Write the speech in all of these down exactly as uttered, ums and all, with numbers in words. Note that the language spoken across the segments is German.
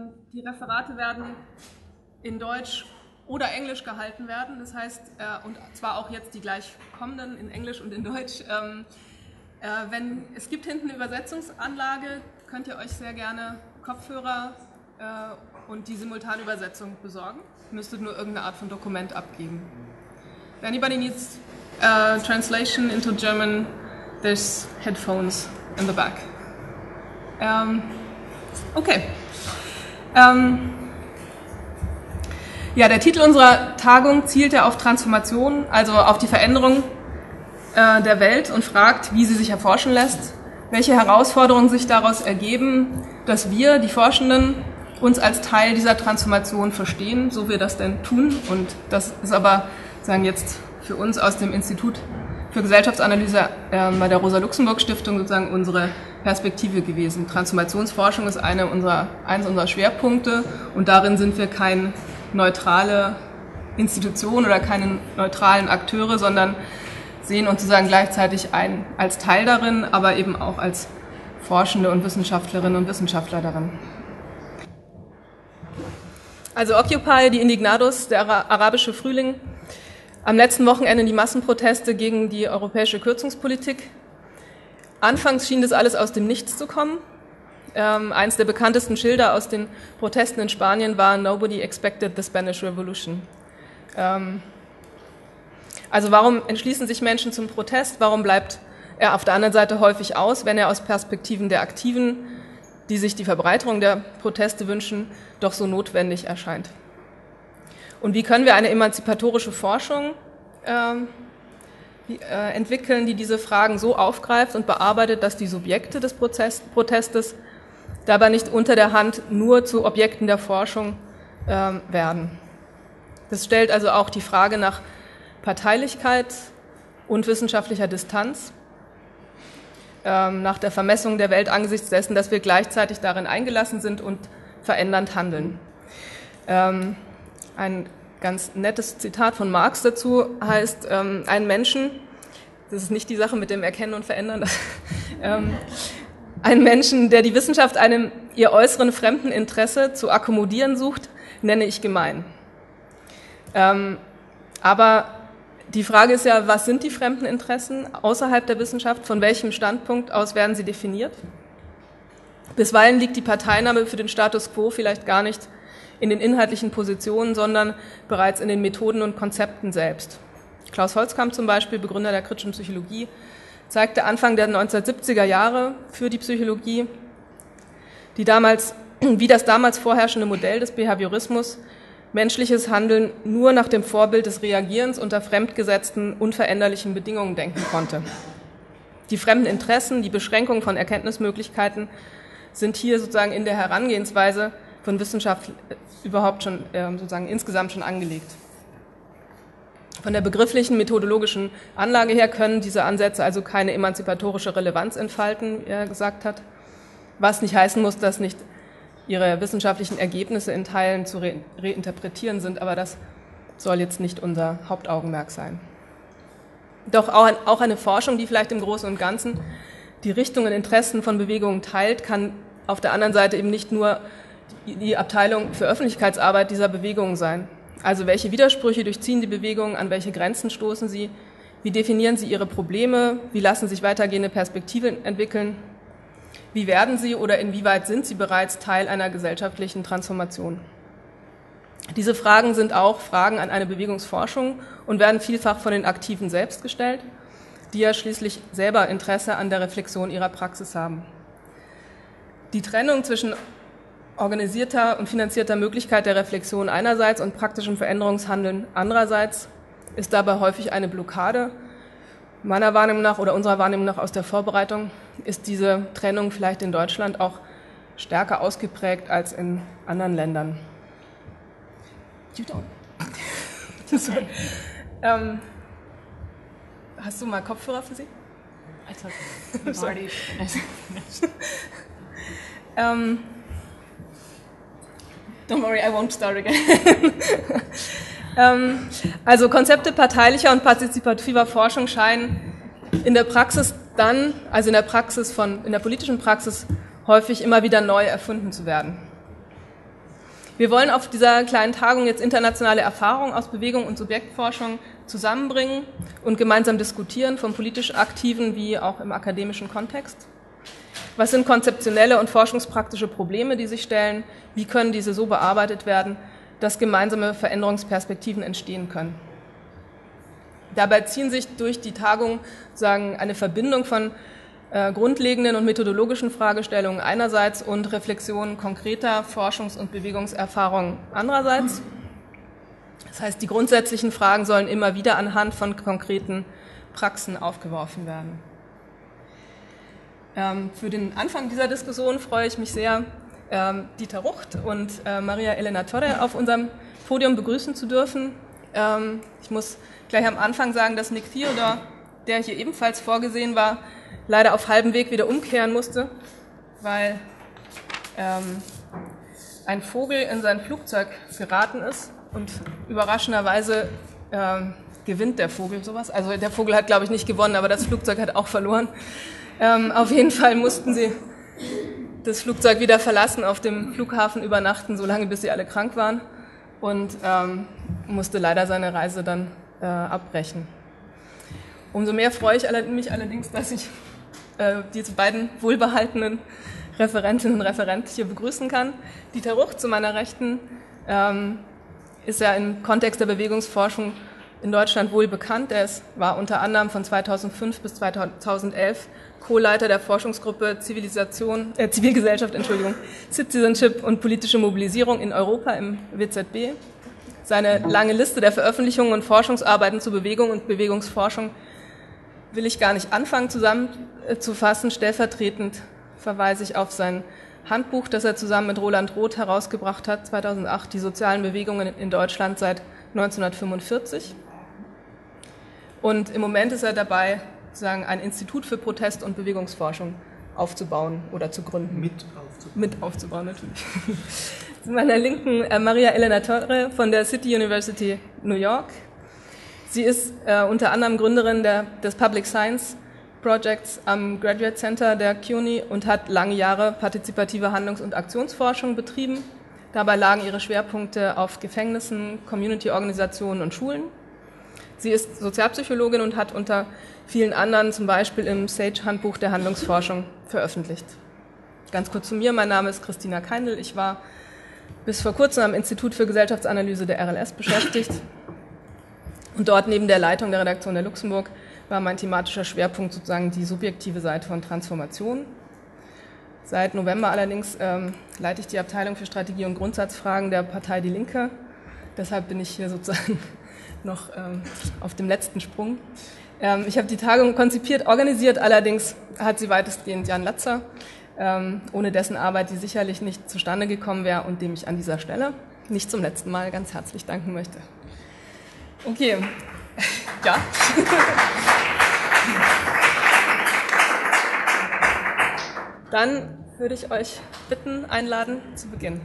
Ähm, die Referate werden in Deutsch oder Englisch gehalten werden, das heißt, äh, und zwar auch jetzt die gleich kommenden in Englisch und in Deutsch. Ähm, äh, wenn, es gibt hinten eine Übersetzungsanlage, könnt ihr euch sehr gerne Kopfhörer äh, und die Simultanübersetzung besorgen. Müsstet nur irgendeine Art von Dokument abgeben. If anybody needs uh, translation into German, there's headphones in the back. Um, okay. Um, ja, der Titel unserer Tagung zielt ja auf Transformation, also auf die Veränderung äh, der Welt und fragt, wie sie sich erforschen lässt, welche Herausforderungen sich daraus ergeben, dass wir, die Forschenden, uns als Teil dieser Transformation verstehen, so wir das denn tun. Und das ist aber, sagen jetzt für uns aus dem Institut für Gesellschaftsanalyse äh, bei der Rosa-Luxemburg-Stiftung sozusagen unsere Perspektive gewesen. Transformationsforschung ist eine unserer, eines unserer Schwerpunkte und darin sind wir keine neutrale Institution oder keine neutralen Akteure, sondern sehen uns sozusagen gleichzeitig ein, als Teil darin, aber eben auch als Forschende und Wissenschaftlerinnen und Wissenschaftler darin. Also Occupy, die Indignados, der arabische Frühling, am letzten Wochenende die Massenproteste gegen die europäische Kürzungspolitik. Anfangs schien das alles aus dem Nichts zu kommen. Ähm, eins der bekanntesten Schilder aus den Protesten in Spanien war "Nobody expected the Spanish Revolution". Ähm, also warum entschließen sich Menschen zum Protest? Warum bleibt er auf der anderen Seite häufig aus, wenn er aus Perspektiven der Aktiven, die sich die Verbreiterung der Proteste wünschen, doch so notwendig erscheint? Und wie können wir eine emanzipatorische Forschung ähm, die, äh, entwickeln, die diese Fragen so aufgreift und bearbeitet, dass die Subjekte des Prozess, Protestes dabei nicht unter der Hand nur zu Objekten der Forschung ähm, werden? Das stellt also auch die Frage nach Parteilichkeit und wissenschaftlicher Distanz, ähm, nach der Vermessung der Welt angesichts dessen, dass wir gleichzeitig darin eingelassen sind und verändernd handeln. Ähm, Ein ganz nettes Zitat von Marx dazu heißt, ähm, einen Menschen, das ist nicht die Sache mit dem Erkennen und Verändern, ähm, einen Menschen, der die Wissenschaft einem ihr äußeren fremden Interesse zu akkommodieren sucht, nenne ich gemein. Ähm, aber die Frage ist ja, was sind die fremden Interessen außerhalb der Wissenschaft? Von welchem Standpunkt aus werden sie definiert? Bisweilen liegt die Parteinahme für den Status quo vielleicht gar nicht in den inhaltlichen Positionen, sondern bereits in den Methoden und Konzepten selbst. Klaus Holzkamp zum Beispiel, Begründer der kritischen Psychologie, zeigte Anfang der neunzehnhundertsiebziger Jahre für die Psychologie, die damals, wie das damals vorherrschende Modell des Behaviorismus menschliches Handeln nur nach dem Vorbild des Reagierens unter fremdgesetzten, unveränderlichen Bedingungen denken konnte. Die fremden Interessen, die Beschränkung von Erkenntnismöglichkeiten sind hier sozusagen in der Herangehensweise von Wissenschaft überhaupt schon äh, sozusagen insgesamt schon angelegt. Von der begrifflichen, methodologischen Anlage her können diese Ansätze also keine emanzipatorische Relevanz entfalten, wie er gesagt hat, was nicht heißen muss, dass nicht ihre wissenschaftlichen Ergebnisse in Teilen zu re- reinterpretieren sind, aber das soll jetzt nicht unser Hauptaugenmerk sein. Doch auch, ein, auch eine Forschung, die vielleicht im Großen und Ganzen die Richtungen und Interessen von Bewegungen teilt, kann auf der anderen Seite eben nicht nur die Abteilung für Öffentlichkeitsarbeit dieser Bewegungen sein. Also welche Widersprüche durchziehen die Bewegungen, an welche Grenzen stoßen sie, wie definieren sie ihre Probleme, wie lassen sich weitergehende Perspektiven entwickeln, wie werden sie oder inwieweit sind sie bereits Teil einer gesellschaftlichen Transformation. Diese Fragen sind auch Fragen an eine Bewegungsforschung und werden vielfach von den Aktiven selbst gestellt, die ja schließlich selber Interesse an der Reflexion ihrer Praxis haben. Die Trennung zwischen organisierter und finanzierter Möglichkeit der Reflexion einerseits und praktischem Veränderungshandeln andererseits ist dabei häufig eine Blockade. Meiner Wahrnehmung nach oder unserer Wahrnehmung nach aus der Vorbereitung ist diese Trennung vielleicht in Deutschland auch stärker ausgeprägt als in anderen Ländern. You don't. Sorry. Ähm, hast du mal Kopfhörer für Sie? I took Marty. ähm, Don't worry, I won't start again. ähm, also Konzepte parteilicher und partizipativer Forschung scheinen in der Praxis dann, also in der Praxis von, in der politischen Praxis häufig immer wieder neu erfunden zu werden. Wir wollen auf dieser kleinen Tagung jetzt internationale Erfahrungen aus Bewegung und Subjektforschung zusammenbringen und gemeinsam diskutieren, vom politisch Aktiven wie auch im akademischen Kontext. Was sind konzeptionelle und forschungspraktische Probleme, die sich stellen? Wie können diese so bearbeitet werden, dass gemeinsame Veränderungsperspektiven entstehen können? Dabei ziehen sich durch die Tagung sozusagen eine Verbindung von äh, grundlegenden und methodologischen Fragestellungen einerseits und Reflexionen konkreter Forschungs- und Bewegungserfahrungen andererseits. Das heißt, die grundsätzlichen Fragen sollen immer wieder anhand von konkreten Praxen aufgeworfen werden. Ähm, für den Anfang dieser Diskussion freue ich mich sehr, ähm, Dieter Rucht und äh, Maria Elena Torre auf unserem Podium begrüßen zu dürfen. Ähm, ich muss gleich am Anfang sagen, dass Nick Theodore, der hier ebenfalls vorgesehen war, leider auf halbem Weg wieder umkehren musste, weil ähm, ein Vogel in sein Flugzeug geraten ist und überraschenderweise ähm, gewinnt der Vogel sowas. Also der Vogel hat, glaube ich, nicht gewonnen, aber das Flugzeug hat auch verloren. Ähm, auf jeden Fall mussten sie das Flugzeug wieder verlassen, auf dem Flughafen übernachten, solange bis sie alle krank waren und ähm, musste leider seine Reise dann äh, abbrechen. Umso mehr freue ich mich allerdings, dass ich äh, diese beiden wohlbehaltenen Referentinnen und Referenten hier begrüßen kann. Dieter Rucht zu meiner Rechten ähm, ist ja im Kontext der Bewegungsforschung in Deutschland wohl bekannt. Er ist, war unter anderem von zweitausendfünf bis zweitausendelf Co-Leiter der Forschungsgruppe Zivilisation, äh, Zivilgesellschaft, Entschuldigung, Citizenship und politische Mobilisierung in Europa im W Z B. Seine lange Liste der Veröffentlichungen und Forschungsarbeiten zu Bewegung und Bewegungsforschung will ich gar nicht anfangen zusammenzufassen. Stellvertretend verweise ich auf sein Handbuch, das er zusammen mit Roland Roth herausgebracht hat, zweitausendacht, die sozialen Bewegungen in Deutschland seit neunzehnhundertfünfundvierzig. Und im Moment ist er dabei, sozusagen ein Institut für Protest- und Bewegungsforschung aufzubauen oder zu gründen. Mit aufzubauen. Mit aufzubauen, natürlich. Zu meiner Linken äh, Maria Elena Torre von der City University New York. Sie ist äh, unter anderem Gründerin der, des Public Science Projects am Graduate Center der C U N Y und hat lange Jahre partizipative Handlungs- und Aktionsforschung betrieben. Dabei lagen ihre Schwerpunkte auf Gefängnissen, Community-Organisationen und Schulen. Sie ist Sozialpsychologin und hat unter vielen anderen zum Beispiel im SAGE-Handbuch der Handlungsforschung veröffentlicht. Ganz kurz zu mir, mein Name ist Christina Keindl. Ich war bis vor kurzem am Institut für Gesellschaftsanalyse der R L S beschäftigt und dort neben der Leitung der Redaktion der Luxemburg war mein thematischer Schwerpunkt sozusagen die subjektive Seite von Transformation. Seit November allerdings ähm, leite ich die Abteilung für Strategie und Grundsatzfragen der Partei Die Linke. Deshalb bin ich hier sozusagen noch ähm, auf dem letzten Sprung. Ähm, ich habe die Tagung konzipiert, organisiert, allerdings hat sie weitestgehend Jan Latzer, ähm, ohne dessen Arbeit die sicherlich nicht zustande gekommen wäre und dem ich an dieser Stelle nicht zum letzten Mal ganz herzlich danken möchte. Okay, ja. Dann würde ich euch bitten, einladen zu beginnen.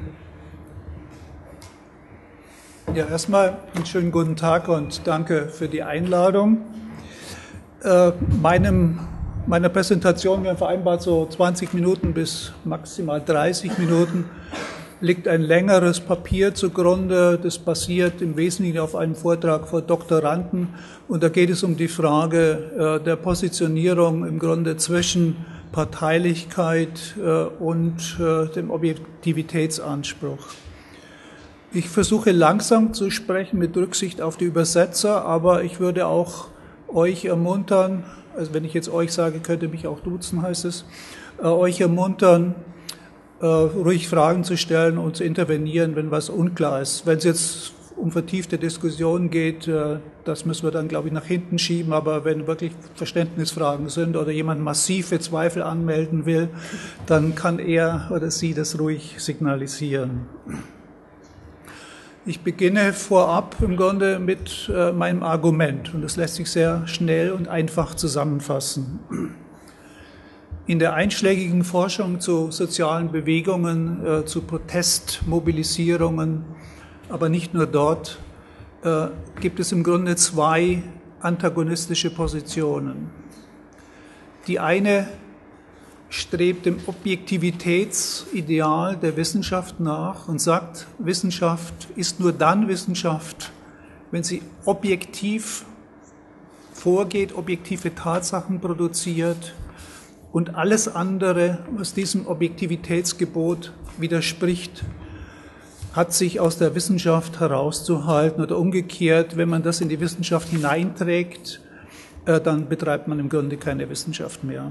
Ja, erstmal einen schönen guten Tag und danke für die Einladung. Äh, meinem, meiner Präsentation, wir haben vereinbart so zwanzig Minuten bis maximal dreißig Minuten, liegt ein längeres Papier zugrunde. Das basiert im Wesentlichen auf einem Vortrag vor Doktoranden und da geht es um die Frage äh, der Positionierung im Grunde zwischen Parteilichkeit äh, und äh, dem Objektivitätsanspruch. Ich versuche langsam zu sprechen mit Rücksicht auf die Übersetzer, aber ich würde auch euch ermuntern, also wenn ich jetzt euch sage, könnt ihr mich auch duzen, heißt es, äh, euch ermuntern, äh, ruhig Fragen zu stellen und zu intervenieren, wenn was unklar ist. Wenn es jetzt um vertiefte Diskussionen geht, äh, das müssen wir dann, glaube ich, nach hinten schieben, aber wenn wirklich Verständnisfragen sind oder jemand massive Zweifel anmelden will, dann kann er oder sie das ruhig signalisieren. Ich beginne vorab im Grunde mit äh, meinem Argument und das lässt sich sehr schnell und einfach zusammenfassen. In der einschlägigen Forschung zu sozialen Bewegungen, äh, zu Protestmobilisierungen, aber nicht nur dort, äh, gibt es im Grunde zwei antagonistische Positionen. Die eine strebt dem Objektivitätsideal der Wissenschaft nach und sagt, Wissenschaft ist nur dann Wissenschaft, wenn sie objektiv vorgeht, objektive Tatsachen produziert und alles andere, was diesem Objektivitätsgebot widerspricht, hat sich aus der Wissenschaft herauszuhalten oder umgekehrt, wenn man das in die Wissenschaft hineinträgt, dann betreibt man im Grunde keine Wissenschaft mehr.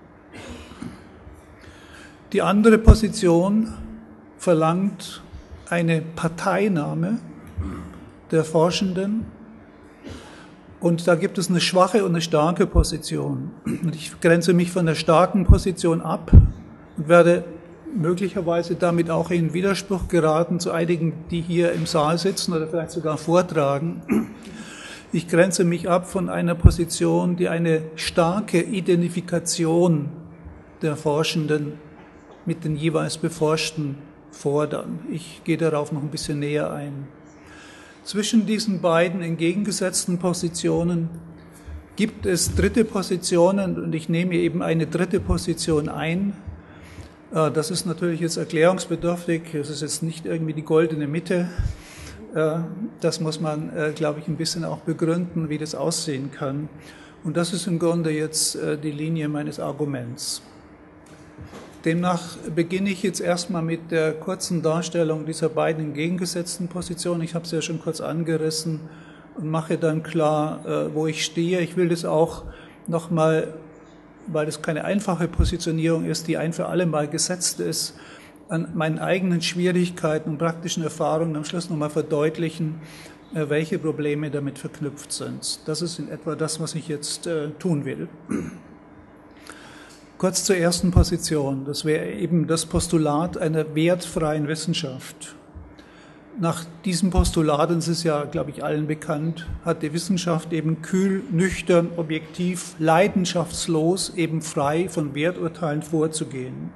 Die andere Position verlangt eine Parteinahme der Forschenden und da gibt es eine schwache und eine starke Position. Und ich grenze mich von der starken Position ab und werde möglicherweise damit auch in Widerspruch geraten zu einigen, die hier im Saal sitzen oder vielleicht sogar vortragen. Ich grenze mich ab von einer Position, die eine starke Identifikation der Forschenden mit den jeweils Beforschten fordern. Ich gehe darauf noch ein bisschen näher ein. Zwischen diesen beiden entgegengesetzten Positionen gibt es dritte Positionen und ich nehme eben eine dritte Position ein. Das ist natürlich jetzt erklärungsbedürftig, es ist jetzt nicht irgendwie die goldene Mitte. Das muss man, glaube ich, ein bisschen auch begründen, wie das aussehen kann. Und das ist im Grunde jetzt die Linie meines Arguments. Demnach beginne ich jetzt erstmal mit der kurzen Darstellung dieser beiden entgegengesetzten Positionen. Ich habe es ja schon kurz angerissen und mache dann klar, wo ich stehe. Ich will das auch nochmal, weil das keine einfache Positionierung ist, die ein für alle Mal gesetzt ist, an meinen eigenen Schwierigkeiten und praktischen Erfahrungen am Schluss nochmal verdeutlichen, welche Probleme damit verknüpft sind. Das ist in etwa das, was ich jetzt äh, tun will. Kurz zur ersten Position. Das wäre eben das Postulat einer wertfreien Wissenschaft. Nach diesem Postulat, und es ist ja, glaube ich, allen bekannt, hat die Wissenschaft eben kühl, nüchtern, objektiv, leidenschaftslos, eben frei von Werturteilen vorzugehen.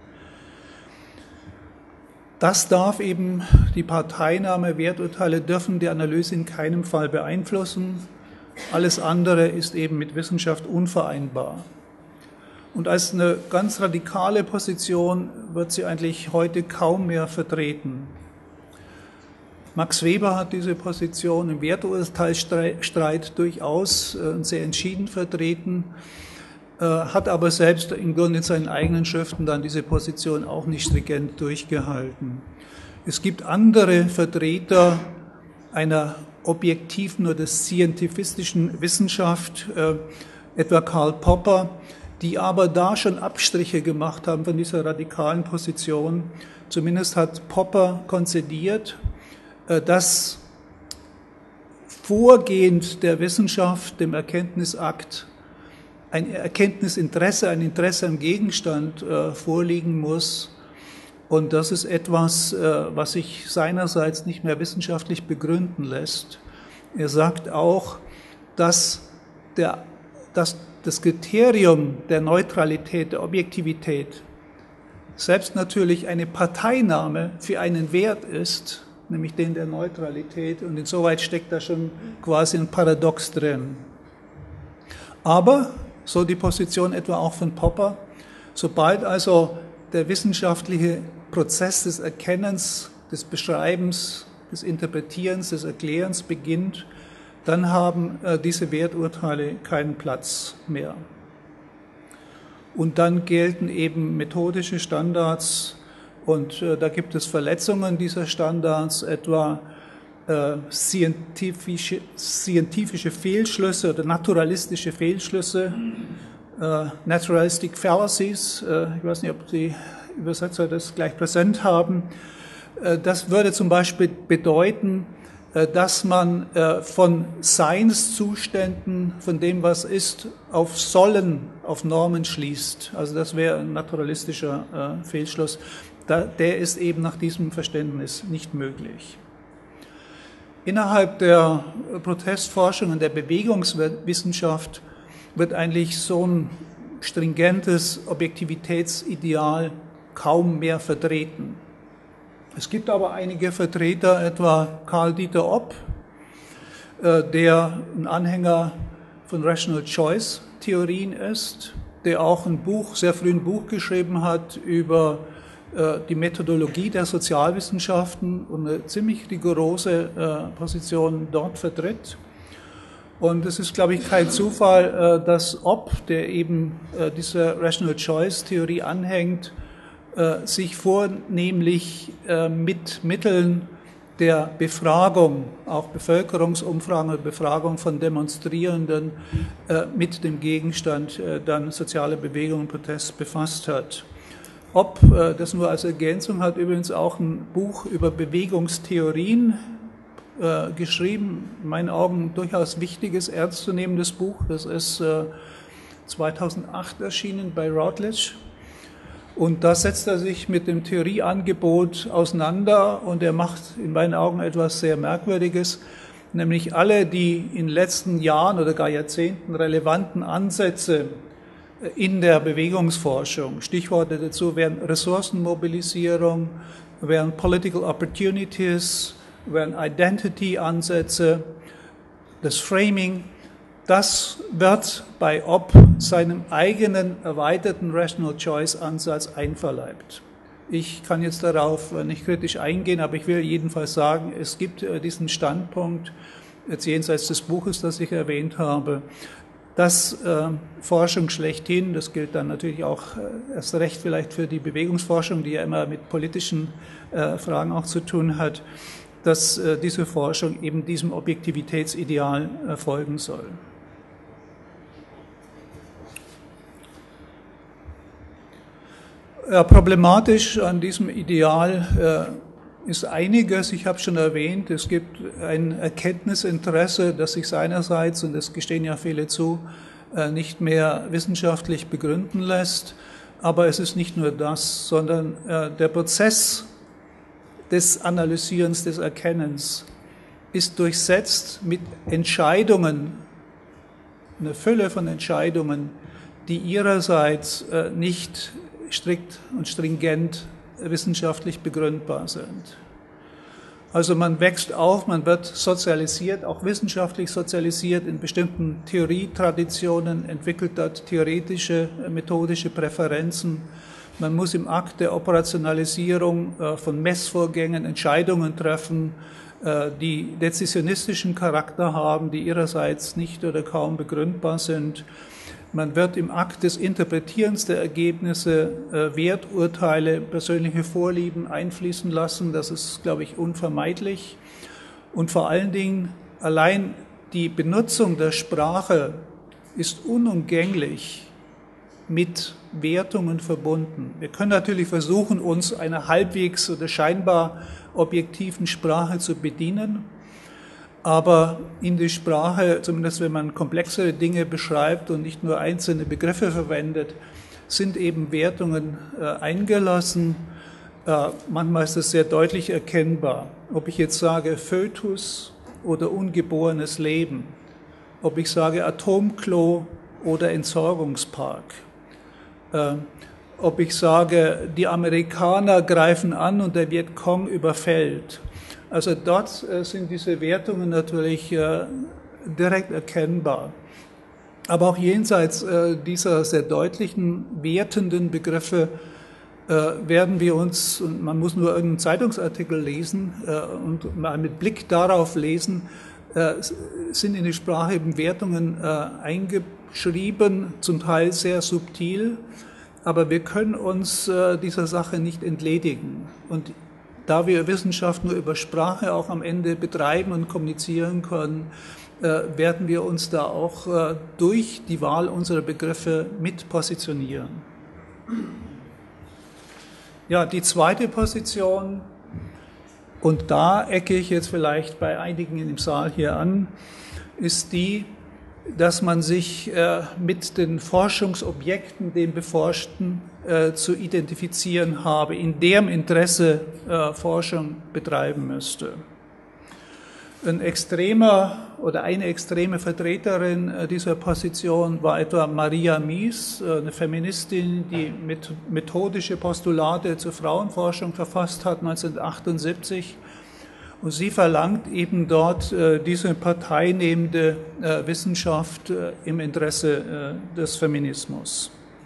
Das darf eben, die Parteinahme, Werturteile dürfen die Analyse in keinem Fall beeinflussen. Alles andere ist eben mit Wissenschaft unvereinbar. Und als eine ganz radikale Position wird sie eigentlich heute kaum mehr vertreten. Max Weber hat diese Position im Werturteilsstreit durchaus sehr entschieden vertreten, hat aber selbst im Grunde in seinen eigenen Schriften dann diese Position auch nicht stringent durchgehalten. Es gibt andere Vertreter einer objektiven oder scientifistischen Wissenschaft, äh, etwa Karl Popper, die aber da schon Abstriche gemacht haben von dieser radikalen Position. Zumindest hat Popper konzediert, äh, dass vorgehend der Wissenschaft, dem Erkenntnisakt, ein Erkenntnisinteresse, ein Interesse am Gegenstand äh, vorliegen muss. Und das ist etwas, äh, was sich seinerseits nicht mehr wissenschaftlich begründen lässt. Er sagt auch, dass, der, dass das Kriterium der Neutralität, der Objektivität selbst natürlich eine Parteinahme für einen Wert ist, nämlich den der Neutralität. Und insoweit steckt da schon quasi ein Paradox drin. Aber so die Position etwa auch von Popper, sobald also der wissenschaftliche Prozess des Erkennens, des Beschreibens, des Interpretierens, des Erklärens beginnt, dann haben äh, diese Werturteile keinen Platz mehr. Und dann gelten eben methodische Standards und äh, da gibt es Verletzungen dieser Standards, etwa Äh, scientifische, scientifische Fehlschlüsse oder naturalistische Fehlschlüsse, äh, naturalistic fallacies, äh, ich weiß nicht, ob die Übersetzer das gleich präsent haben. Äh, das würde zum Beispiel bedeuten, äh, dass man äh, von Seinszuständen, von dem, was ist, auf Sollen, auf Normen schließt. Also das wäre ein naturalistischer äh, Fehlschluss. Da, der ist eben nach diesem Verständnis nicht möglich. Innerhalb der Protestforschung und der Bewegungswissenschaft wird eigentlich so ein stringentes Objektivitätsideal kaum mehr vertreten. Es gibt aber einige Vertreter, etwa Karl Dieter Opp, der ein Anhänger von Rational Choice Theorien ist, der auch ein Buch, sehr früh ein Buch geschrieben hat über äh, die Methodologie der Sozialwissenschaften und eine ziemlich rigorose äh, Position dort vertritt. Und es ist, glaube ich, kein Zufall, äh, dass Opp, der eben äh, dieser Rational Choice Theorie anhängt, äh, sich vornehmlich äh, mit Mitteln der Befragung, auch Bevölkerungsumfragen, Befragung von Demonstrierenden äh, mit dem Gegenstand äh, dann soziale Bewegung und Protest befasst hat. Opp, äh, das nur als Ergänzung, hat übrigens auch ein Buch über Bewegungstheorien äh, geschrieben, in meinen Augen durchaus wichtiges, ernstzunehmendes Buch. Das ist äh, zweitausendacht erschienen bei Routledge. Und da setzt er sich mit dem Theorieangebot auseinander und er macht in meinen Augen etwas sehr Merkwürdiges, nämlich alle die in den letzten Jahren oder gar Jahrzehnten relevanten Ansätze in der Bewegungsforschung, Stichworte dazu wären Ressourcenmobilisierung, wären Political Opportunities, wären Identity-Ansätze, das Framing. Das wird bei Opp seinem eigenen erweiterten Rational Choice Ansatz einverleibt. Ich kann jetzt darauf nicht kritisch eingehen, aber ich will jedenfalls sagen, es gibt diesen Standpunkt, jetzt jenseits des Buches, das ich erwähnt habe, dass äh, Forschung schlechthin, das gilt dann natürlich auch äh, erst recht vielleicht für die Bewegungsforschung, die ja immer mit politischen äh, Fragen auch zu tun hat, dass äh, diese Forschung eben diesem Objektivitätsideal äh, folgen soll. Ja, problematisch an diesem Ideal äh, ist einiges. Ich habe schon erwähnt, es gibt ein Erkenntnisinteresse, das sich seinerseits, und das gestehen ja viele zu, äh, nicht mehr wissenschaftlich begründen lässt. Aber es ist nicht nur das, sondern äh, der Prozess des Analysierens, des Erkennens ist durchsetzt mit Entscheidungen, eine Fülle von Entscheidungen, die ihrerseits äh, nicht strikt und stringent wissenschaftlich begründbar sind. Also man wächst auf, man wird sozialisiert, auch wissenschaftlich sozialisiert in bestimmten Theorietraditionen, entwickelt dort theoretische, methodische Präferenzen. Man muss im Akt der Operationalisierung von Messvorgängen Entscheidungen treffen, die dezisionistischen Charakter haben, die ihrerseits nicht oder kaum begründbar sind. Man wird im Akt des Interpretierens der Ergebnisse äh, Werturteile, persönliche Vorlieben einfließen lassen. Das ist, glaube ich, unvermeidlich. Und vor allen Dingen, allein die Benutzung der Sprache ist unumgänglich mit Wertungen verbunden. Wir können natürlich versuchen, uns einer halbwegs oder scheinbar objektiven Sprache zu bedienen. Aber in die Sprache, zumindest wenn man komplexere Dinge beschreibt und nicht nur einzelne Begriffe verwendet, sind eben Wertungen äh, eingelassen. Äh, manchmal ist das sehr deutlich erkennbar. Ob ich jetzt sage Fötus oder ungeborenes Leben, ob ich sage Atomklo oder Entsorgungspark, äh, ob ich sage, die Amerikaner greifen an und der Vietcong überfällt. Also dort äh, sind diese Wertungen natürlich äh, direkt erkennbar. Aber auch jenseits äh, dieser sehr deutlichen, wertenden Begriffe äh, werden wir uns, und man muss nur irgendeinen Zeitungsartikel lesen äh, und mal mit Blick darauf lesen, äh, sind in die Sprache eben Wertungen äh, eingeschrieben, zum Teil sehr subtil, aber wir können uns äh, dieser Sache nicht entledigen. Und da wir Wissenschaft nur über Sprache auch am Ende betreiben und kommunizieren können, äh, werden wir uns da auch äh, durch die Wahl unserer Begriffe mit positionieren. Ja, die zweite Position, und da ecke ich jetzt vielleicht bei einigen im Saal hier an, ist die, dass man sich äh, mit den Forschungsobjekten, den Beforschten, äh, zu identifizieren habe, in deren Interesse äh, Forschung betreiben müsste. Ein extremer oder eine extreme Vertreterin äh, dieser Position war etwa Maria Mies, äh, eine Feministin, die mit methodische Postulate zur Frauenforschung verfasst hat, neunzehnhundertachtundsiebzig. Und sie verlangt eben dort äh, diese parteinehmende äh, Wissenschaft äh, im Interesse äh, des Feminismus.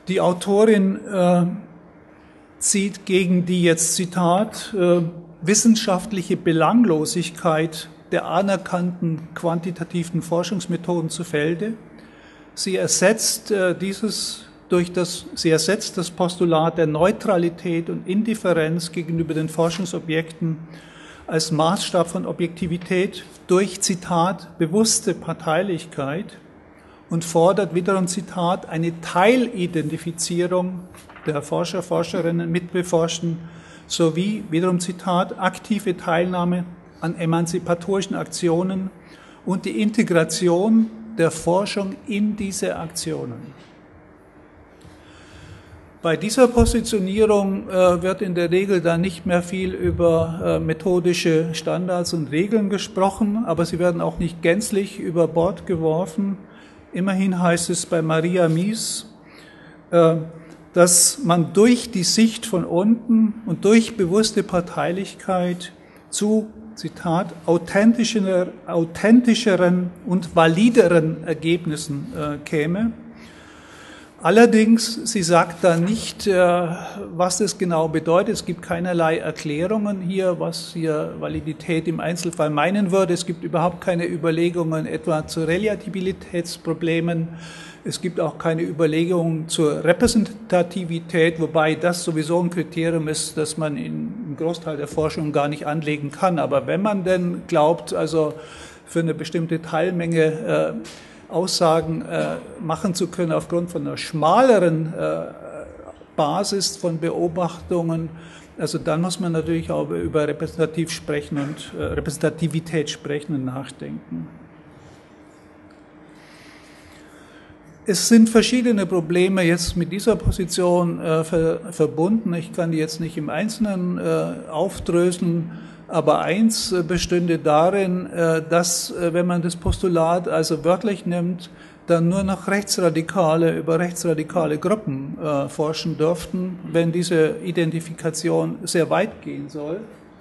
Die Autorin äh, zieht gegen die jetzt Zitat äh, wissenschaftliche Belanglosigkeit der anerkannten quantitativen Forschungsmethoden zu Felde. Sie ersetzt äh, dieses durch das, sie ersetzt das Postulat der Neutralität und Indifferenz gegenüber den Forschungsobjekten als Maßstab von Objektivität durch, Zitat, bewusste Parteilichkeit und fordert wiederum, Zitat, eine Teilidentifizierung der Forscher, Forscherinnen mit Beforschten sowie, wiederum Zitat, aktive Teilnahme an emanzipatorischen Aktionen und die Integration der Forschung in diese Aktionen. Bei dieser Positionierung äh, wird in der Regel dann nicht mehr viel über äh, methodische Standards und Regeln gesprochen, aber sie werden auch nicht gänzlich über Bord geworfen. Immerhin heißt es bei Maria Mies, äh, dass man durch die Sicht von unten und durch bewusste Parteilichkeit zu, Zitat, authentischeren, authentischeren und valideren Ergebnissen äh, käme. Allerdings, sie sagt da nicht, was das genau bedeutet. Es gibt keinerlei Erklärungen hier, was hier Validität im Einzelfall meinen würde. Es gibt überhaupt keine Überlegungen etwa zu Relativitätsproblemen. Es gibt auch keine Überlegungen zur Repräsentativität, wobei das sowieso ein Kriterium ist, das man im Großteil der Forschung gar nicht anlegen kann. Aber wenn man denn glaubt, also für eine bestimmte Teilmenge Aussagen äh, machen zu können aufgrund von einer schmaleren äh, Basis von Beobachtungen, also dann muss man natürlich auch über repräsentativ sprechen und äh, Repräsentativität sprechen und nachdenken. Es sind verschiedene Probleme jetzt mit dieser Position äh, ver verbunden. Ich kann die jetzt nicht im Einzelnen äh, aufdröseln. Aber eins bestünde darin, dass, wenn man das Postulat also wörtlich nimmt, dann nur noch Rechtsradikale über rechtsradikale Gruppen äh, forschen dürften, wenn diese Identifikation sehr weit gehen soll.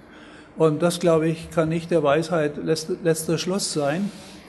Und das, glaube ich, kann nicht der Weisheit letzter Schluss sein.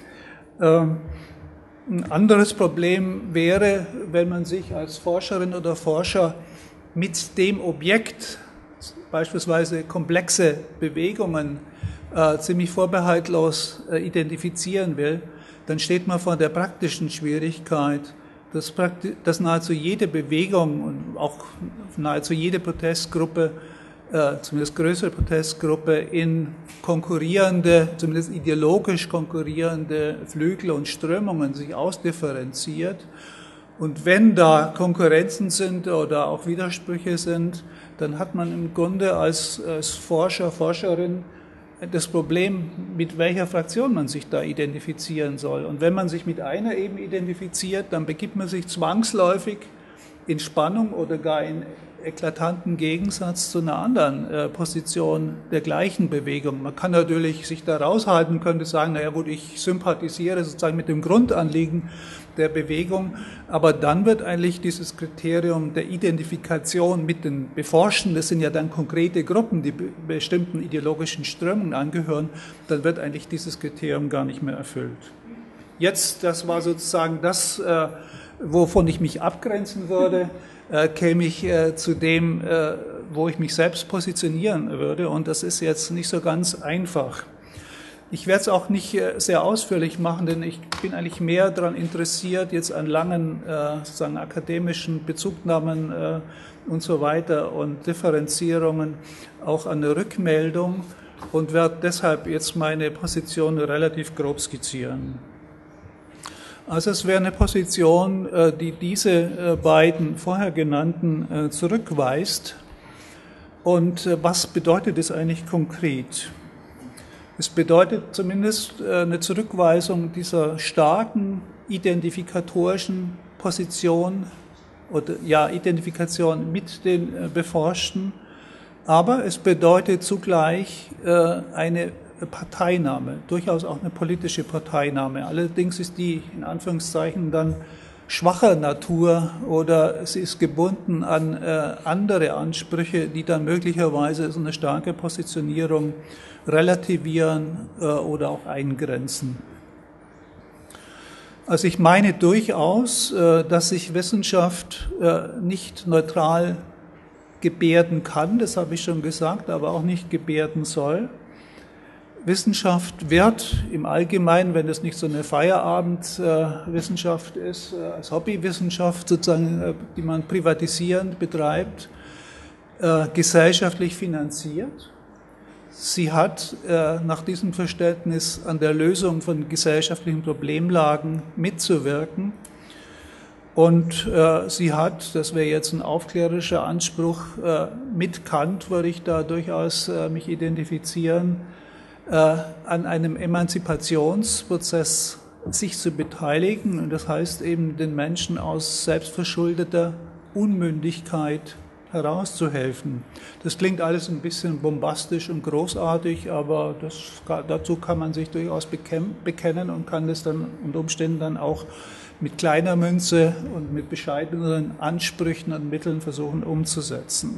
Ähm, ein anderes Problem wäre, wenn man sich als Forscherin oder Forscher mit dem Objekt, beispielsweise komplexe Bewegungen, äh, ziemlich vorbehaltlos äh, identifizieren will, dann steht man vor der praktischen Schwierigkeit, dass, prakti dass nahezu jede Bewegung und auch nahezu jede Protestgruppe, äh, zumindest größere Protestgruppe, in konkurrierende, zumindest ideologisch konkurrierende Flügel und Strömungen sich ausdifferenziert. Und wenn da Konkurrenzen sind oder auch Widersprüche sind, dann hat man im Grunde als, als Forscher, Forscherin das Problem, mit welcher Fraktion man sich da identifizieren soll. Und wenn man sich mit einer eben identifiziert, dann begibt man sich zwangsläufig in Spannung oder gar in eklatanten Gegensatz zu einer anderen äh, Position der gleichen Bewegung. Man kann natürlich sich da raushalten, könnte sagen, naja gut, ich sympathisiere sozusagen mit dem Grundanliegen der Bewegung, aber dann wird eigentlich dieses Kriterium der Identifikation mit den Beforschten, das sind ja dann konkrete Gruppen, die be bestimmten ideologischen Strömungen angehören, dann wird eigentlich dieses Kriterium gar nicht mehr erfüllt. Jetzt, das war sozusagen das, äh, wovon ich mich abgrenzen würde, äh, käme ich äh, zu dem, äh, wo ich mich selbst positionieren würde, und das ist jetzt nicht so ganz einfach. Ich werde es auch nicht sehr ausführlich machen, denn ich bin eigentlich mehr daran interessiert, jetzt an langen äh, sozusagen akademischen Bezugnahmen äh, und so weiter und Differenzierungen, auch an der Rückmeldung, und werde deshalb jetzt meine Position relativ grob skizzieren. Also es wäre eine Position, äh, die diese äh, beiden vorher genannten äh, zurückweist. Und äh, was bedeutet es eigentlich konkret? Es bedeutet zumindest eine Zurückweisung dieser starken identifikatorischen Position oder ja, Identifikation mit den Beforschten, aber es bedeutet zugleich eine Parteinahme, durchaus auch eine politische Parteinahme. Allerdings ist die in Anführungszeichen dann schwacher Natur oder sie ist gebunden an andere Ansprüche, die dann möglicherweise so eine starke Positionierung relativieren äh, oder auch eingrenzen. Also ich meine durchaus, dass sich Wissenschaft nicht neutral gebärden kann, das habe ich schon gesagt, aber auch nicht gebärden soll. Wissenschaft wird im Allgemeinen, wenn es nicht so eine Feierabendwissenschaft ist, als Hobbywissenschaft sozusagen, die man privatisierend betreibt, gesellschaftlich finanziert. Sie hat nach diesem Verständnis an der Lösung von gesellschaftlichen Problemlagen mitzuwirken. Und äh, sie hat, das wäre jetzt ein aufklärerischer Anspruch, äh, mit Kant würde ich da durchaus äh, mich identifizieren, äh, an einem Emanzipationsprozess sich zu beteiligen. Und das heißt eben, den Menschen aus selbstverschuldeter Unmündigkeit herauszuhelfen. Das klingt alles ein bisschen bombastisch und großartig, aber das, dazu kann man sich durchaus bekennen und kann das dann unter Umständen dann auch mit kleiner Münze und mit bescheideneren Ansprüchen und Mitteln versuchen umzusetzen.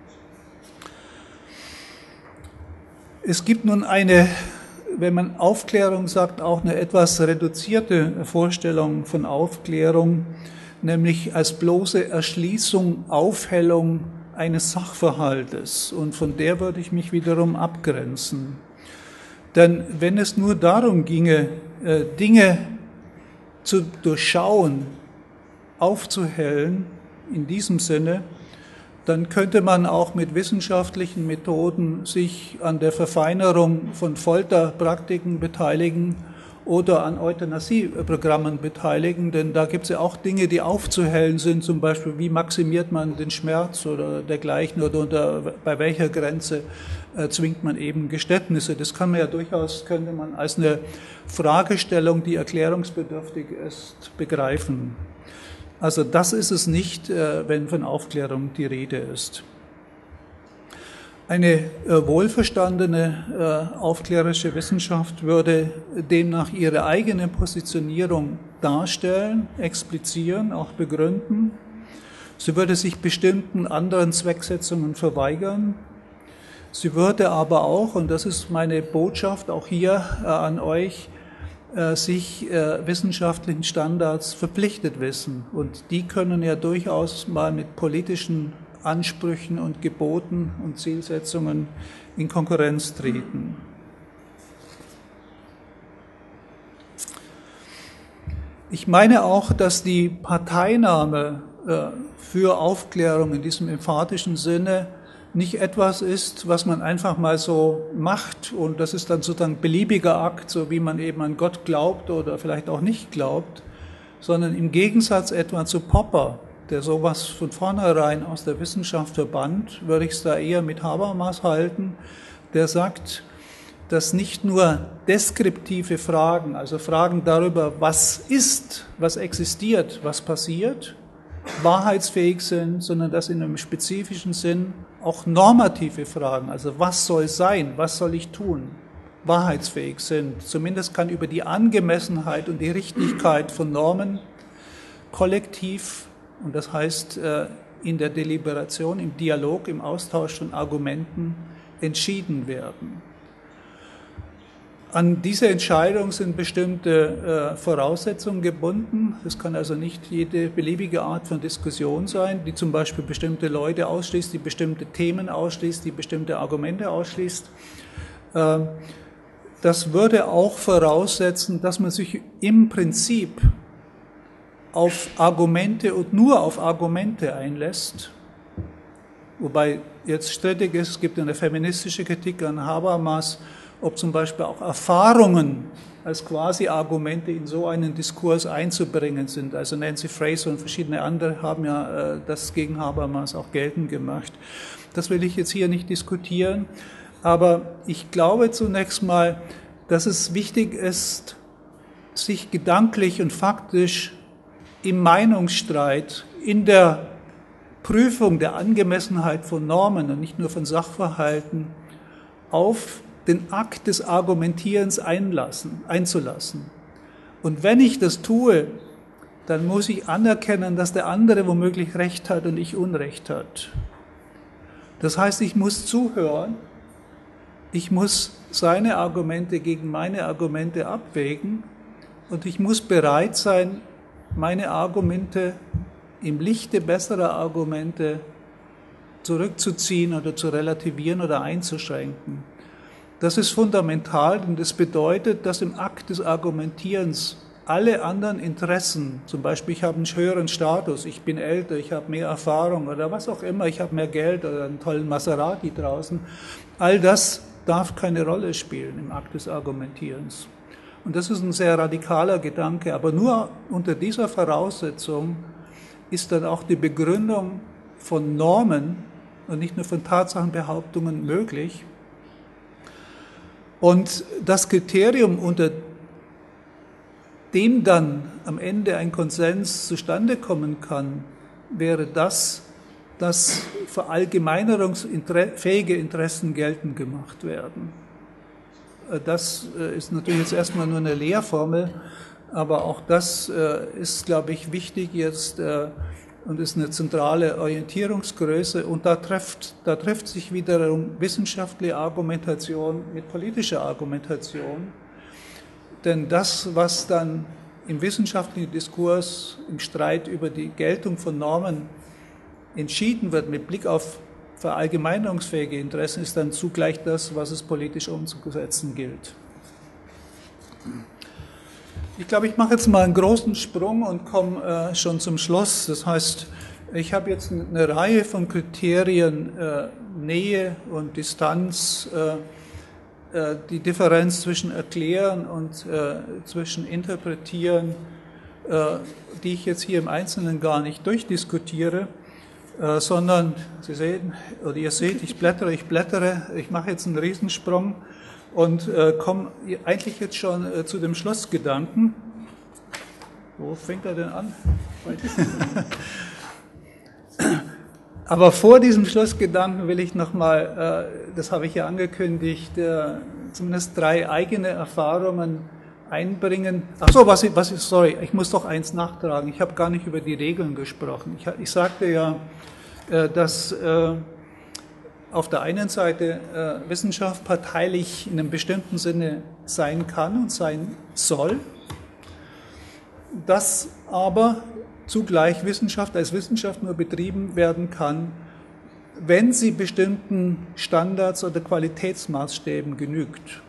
Es gibt nun eine, wenn man Aufklärung sagt, auch eine etwas reduzierte Vorstellung von Aufklärung, nämlich als bloße Erschließung, Aufhellung eines Sachverhaltes. Und von der würde ich mich wiederum abgrenzen. Denn wenn es nur darum ginge, Dinge zu durchschauen, aufzuhellen, in diesem Sinne, dann könnte man auch mit wissenschaftlichen Methoden sich an der Verfeinerung von Folterpraktiken beteiligen oder an Euthanasieprogrammen beteiligen, denn da gibt es ja auch Dinge, die aufzuhellen sind, zum Beispiel, wie maximiert man den Schmerz oder dergleichen oder unter, bei welcher Grenze äh, zwingt man eben Geständnisse. Das kann man ja durchaus, könnte man als eine Fragestellung, die erklärungsbedürftig ist, begreifen. Also das ist es nicht, äh, wenn von Aufklärung die Rede ist. Eine äh, wohlverstandene äh, aufklärerische Wissenschaft würde demnach ihre eigene Positionierung darstellen, explizieren, auch begründen. Sie würde sich bestimmten anderen Zwecksetzungen verweigern. Sie würde aber auch, und das ist meine Botschaft auch hier äh, an euch, äh, sich äh, wissenschaftlichen Standards verpflichtet wissen. Und die können ja durchaus mal mit politischen Ansprüchen und Geboten und Zielsetzungen in Konkurrenz treten. Ich meine auch, dass die Parteinahme äh, für Aufklärung in diesem emphatischen Sinne nicht etwas ist, was man einfach mal so macht und das ist dann sozusagen ein beliebiger Akt, so wie man eben an Gott glaubt oder vielleicht auch nicht glaubt, sondern im Gegensatz etwa zu Popper, der sowas von vornherein aus der Wissenschaft verbannt, würde ich es da eher mit Habermas halten, der sagt, dass nicht nur deskriptive Fragen, also Fragen darüber, was ist, was existiert, was passiert, wahrheitsfähig sind, sondern dass in einem spezifischen Sinn auch normative Fragen, also was soll sein, was soll ich tun, wahrheitsfähig sind. Zumindest kann über die Angemessenheit und die Richtigkeit von Normen kollektiv, und das heißt in der Deliberation, im Dialog, im Austausch von Argumenten entschieden werden. An diese Entscheidung sind bestimmte Voraussetzungen gebunden. Es kann also nicht jede beliebige Art von Diskussion sein, die zum Beispiel bestimmte Leute ausschließt, die bestimmte Themen ausschließt, die bestimmte Argumente ausschließt. Das würde auch voraussetzen, dass man sich im Prinzip auf Argumente und nur auf Argumente einlässt, wobei jetzt strittig ist, es gibt eine feministische Kritik an Habermas, ob zum Beispiel auch Erfahrungen als Quasi-Argumente in so einen Diskurs einzubringen sind. Also Nancy Fraser und verschiedene andere haben ja äh, das gegen Habermas auch geltend gemacht. Das will ich jetzt hier nicht diskutieren, aber ich glaube zunächst mal, dass es wichtig ist, sich gedanklich und faktisch im Meinungsstreit, in der Prüfung der Angemessenheit von Normen und nicht nur von Sachverhalten auf den Akt des Argumentierens einlassen, einzulassen. Und wenn ich das tue, dann muss ich anerkennen, dass der andere womöglich Recht hat und ich Unrecht hat. Das heißt, ich muss zuhören, ich muss seine Argumente gegen meine Argumente abwägen und ich muss bereit sein, meine Argumente im Lichte besserer Argumente zurückzuziehen oder zu relativieren oder einzuschränken. Das ist fundamental, denn das bedeutet, dass im Akt des Argumentierens alle anderen Interessen, zum Beispiel ich habe einen höheren Status, ich bin älter, ich habe mehr Erfahrung oder was auch immer, ich habe mehr Geld oder einen tollen Maserati draußen, all das darf keine Rolle spielen im Akt des Argumentierens. Und das ist ein sehr radikaler Gedanke, aber nur unter dieser Voraussetzung ist dann auch die Begründung von Normen und nicht nur von Tatsachenbehauptungen möglich. Und das Kriterium, unter dem dann am Ende ein Konsens zustande kommen kann, wäre das, dass verallgemeinerungsfähige Interessen geltend gemacht werden. Das ist natürlich jetzt erstmal nur eine Lehrformel, aber auch das ist, glaube ich, wichtig jetzt und ist eine zentrale Orientierungsgröße. Und da trifft, da trifft sich wiederum wissenschaftliche Argumentation mit politischer Argumentation. Denn das, was dann im wissenschaftlichen Diskurs, im Streit über die Geltung von Normen entschieden wird mit Blick auf verallgemeinerungsfähige Interessen, ist dann zugleich das, was es politisch umzusetzen gilt. Ich glaube, ich mache jetzt mal einen großen Sprung und komme äh, schon zum Schluss. Das heißt, ich habe jetzt eine Reihe von Kriterien, äh, Nähe und Distanz, äh, äh, die Differenz zwischen Erklären und äh, zwischen Interpretieren, äh, die ich jetzt hier im Einzelnen gar nicht durchdiskutiere, äh, sondern Sie sehen, oder ihr seht, ich blättere, ich blättere, ich mache jetzt einen Riesensprung und äh, komme eigentlich jetzt schon äh, zu dem Schlussgedanken. Wo fängt er denn an? Aber vor diesem Schlussgedanken will ich nochmal, äh, das habe ich ja angekündigt, äh, zumindest drei eigene Erfahrungen einbringen. Ach so, was ich, was ich, sorry, ich muss doch eins nachtragen. Ich habe gar nicht über die Regeln gesprochen. Ich, ich sagte ja, äh, dass äh, auf der einen Seite äh, Wissenschaft parteilich in einem bestimmten Sinne sein kann und sein soll, dass aber zugleich Wissenschaft als Wissenschaft nur betrieben werden kann, wenn sie bestimmten Standards oder Qualitätsmaßstäben genügt.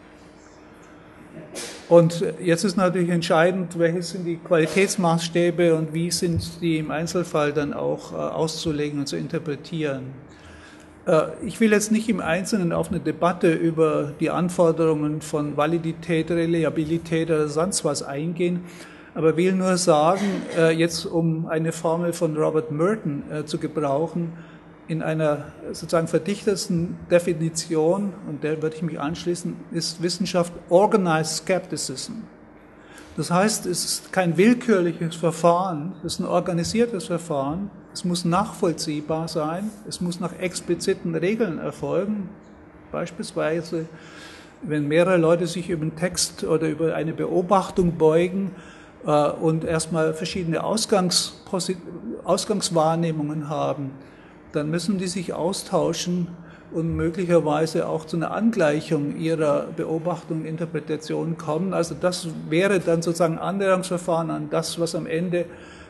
Und jetzt ist natürlich entscheidend, welche sind die Qualitätsmaßstäbe und wie sind die im Einzelfall dann auch äh, auszulegen und zu interpretieren. Ich will jetzt nicht im Einzelnen auf eine Debatte über die Anforderungen von Validität, Reliabilität oder sonst was eingehen, aber will nur sagen, jetzt um eine Formel von Robert Merton zu gebrauchen, in einer sozusagen verdichtetsten Definition, und der würde ich mich anschließen, ist Wissenschaft Organized Skepticism. Das heißt, es ist kein willkürliches Verfahren, es ist ein organisiertes Verfahren. Es muss nachvollziehbar sein, es muss nach expliziten Regeln erfolgen. Beispielsweise, wenn mehrere Leute sich über einen Text oder über eine Beobachtung beugen äh, und erstmal verschiedene Ausgangsposit- Ausgangswahrnehmungen haben, dann müssen die sich austauschen und möglicherweise auch zu einer Angleichung ihrer Beobachtung und Interpretation kommen. Also das wäre dann sozusagen ein Annäherungsverfahren an das, was am Ende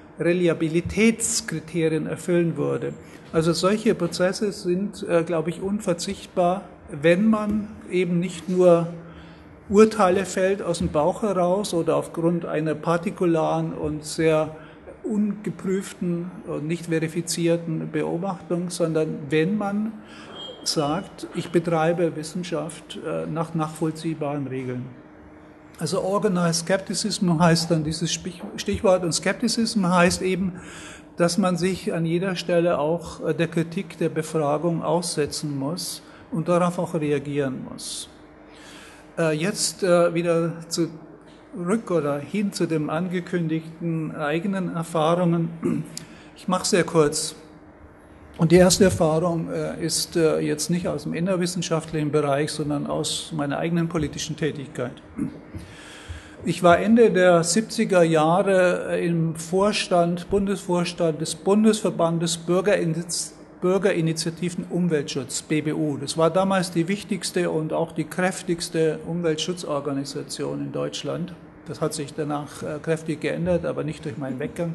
Reliabilitätskriterien erfüllen würde. Also solche Prozesse sind, äh, glaube ich, unverzichtbar, wenn man eben nicht nur Urteile fällt aus dem Bauch heraus oder aufgrund einer partikularen und sehr ungeprüften und nicht verifizierten Beobachtung, sondern wenn man sagt, ich betreibe Wissenschaft äh, nach nachvollziehbaren Regeln. Also Organized Skepticism heißt dann dieses Stichwort, und Skepticism heißt eben, dass man sich an jeder Stelle auch der Kritik der Befragung aussetzen muss und darauf auch reagieren muss. Jetzt wieder zurück oder hin zu den angekündigten eigenen Erfahrungen. Ich mache es sehr kurz. Und die erste Erfahrung ist jetzt nicht aus dem innerwissenschaftlichen Bereich, sondern aus meiner eigenen politischen Tätigkeit. Ich war Ende der siebziger Jahre im Vorstand, Bundesvorstand des Bundesverbandes Bürgerinitiativen Bürgerinitiativen Umweltschutz, B B U. Das war damals die wichtigste und auch die kräftigste Umweltschutzorganisation in Deutschland. Das hat sich danach äh, kräftig geändert, aber nicht durch meinen Weggang.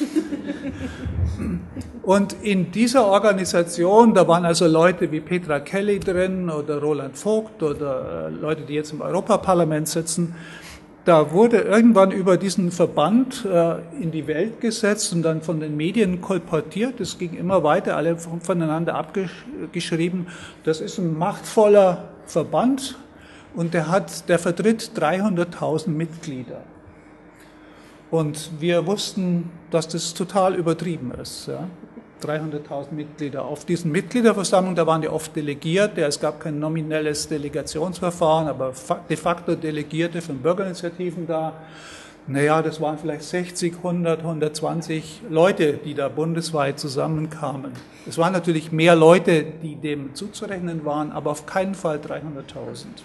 Und in dieser Organisation, da waren also Leute wie Petra Kelly drin oder Roland Vogt oder äh, Leute, die jetzt im Europaparlament sitzen. Da wurde irgendwann über diesen Verband äh, in die Welt gesetzt und dann von den Medien kolportiert. Es ging immer weiter, alle voneinander abgeschrieben. Das ist ein machtvoller Verband und der hat, der vertritt dreihunderttausend Mitglieder. Und wir wussten, dass das total übertrieben ist. Ja? dreihunderttausend Mitglieder. Auf diesen Mitgliederversammlungen, da waren ja oft Delegierte, es gab kein nominelles Delegationsverfahren, aber de facto Delegierte von Bürgerinitiativen da. Naja, das waren vielleicht sechzig, hundert, hundertzwanzig Leute, die da bundesweit zusammenkamen. Es waren natürlich mehr Leute, die dem zuzurechnen waren, aber auf keinen Fall dreihunderttausend.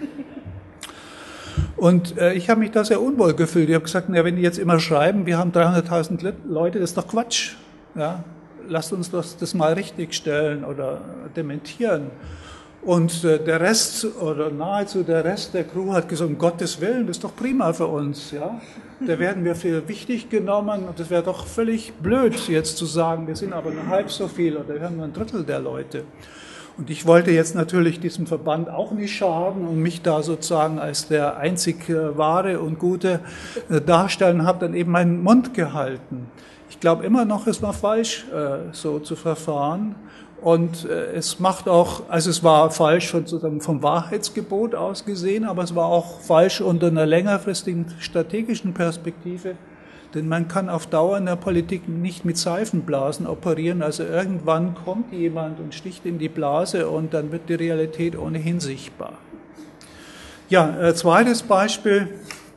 Und äh, ich habe mich da sehr unwohl gefühlt. Ich habe gesagt, na, wenn die jetzt immer schreiben, wir haben dreihunderttausend Leute, das ist doch Quatsch. Ja? Lasst uns das, das mal richtigstellen oder dementieren. Und äh, der Rest oder nahezu der Rest der Crew hat gesagt, um Gottes Willen, das ist doch prima für uns. Ja? Da werden wir für wichtig genommen und es wäre doch völlig blöd, jetzt zu sagen, wir sind aber nur halb so viel oder wir haben nur ein Drittel der Leute. Und ich wollte jetzt natürlich diesem Verband auch nicht schaden und mich da sozusagen als der einzig äh, wahre und gute äh, darstellen, habe dann eben meinen Mund gehalten. Ich glaube immer noch, es war falsch, äh, so zu verfahren. Und äh, es macht auch, also es war falsch von, sozusagen vom Wahrheitsgebot aus gesehen, aber es war auch falsch unter einer längerfristigen strategischen Perspektive. Denn man kann auf Dauer in der Politik nicht mit Seifenblasen operieren. Also irgendwann kommt jemand und sticht in die Blase und dann wird die Realität ohnehin sichtbar. Ja, äh, zweites Beispiel.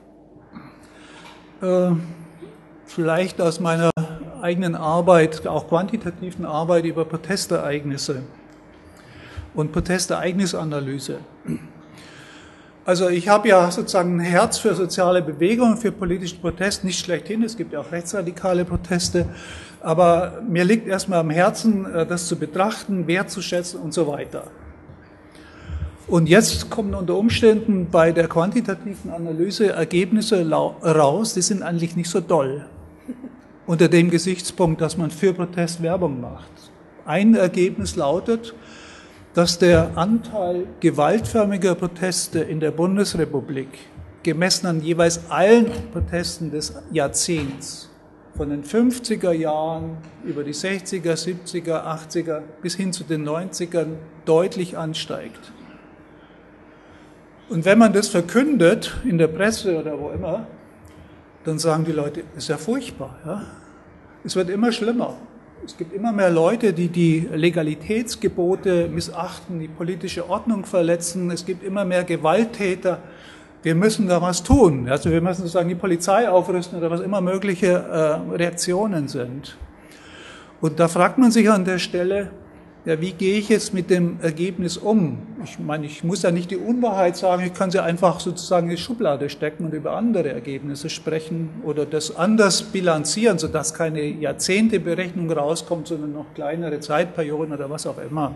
Äh, Vielleicht aus meiner eigenen Arbeit, auch quantitativen Arbeit über Protestereignisse und Protestereignisanalyse. Also ich habe ja sozusagen ein Herz für soziale Bewegungen, für politischen Protest, nicht schlechthin, es gibt ja auch rechtsradikale Proteste, aber mir liegt erstmal am Herzen, das zu betrachten, wertzuschätzen und so weiter. Und jetzt kommen unter Umständen bei der quantitativen Analyse Ergebnisse raus, die sind eigentlich nicht so doll. Unter dem Gesichtspunkt, dass man für Protest Werbung macht. Ein Ergebnis lautet, dass der Anteil gewaltförmiger Proteste in der Bundesrepublik, gemessen an jeweils allen Protesten des Jahrzehnts, von den fünfziger Jahren über die sechziger, siebziger, achtziger bis hin zu den neunzigern deutlich ansteigt. Und wenn man das verkündet, in der Presse oder wo immer, dann sagen die Leute, das ist ja furchtbar. Ja? Es wird immer schlimmer. Es gibt immer mehr Leute, die die Legalitätsgebote missachten, die politische Ordnung verletzen. Es gibt immer mehr Gewalttäter. Wir müssen da was tun. Also wir müssen sozusagen die Polizei aufrüsten oder was immer mögliche äh, Reaktionen sind. Und da fragt man sich an der Stelle, ja, wie gehe ich jetzt mit dem Ergebnis um? Ich meine, ich muss ja nicht die Unwahrheit sagen, ich kann sie einfach sozusagen in die Schublade stecken und über andere Ergebnisse sprechen oder das anders bilanzieren, sodass keine Jahrzehnteberechnung rauskommt, sondern noch kleinere Zeitperioden oder was auch immer.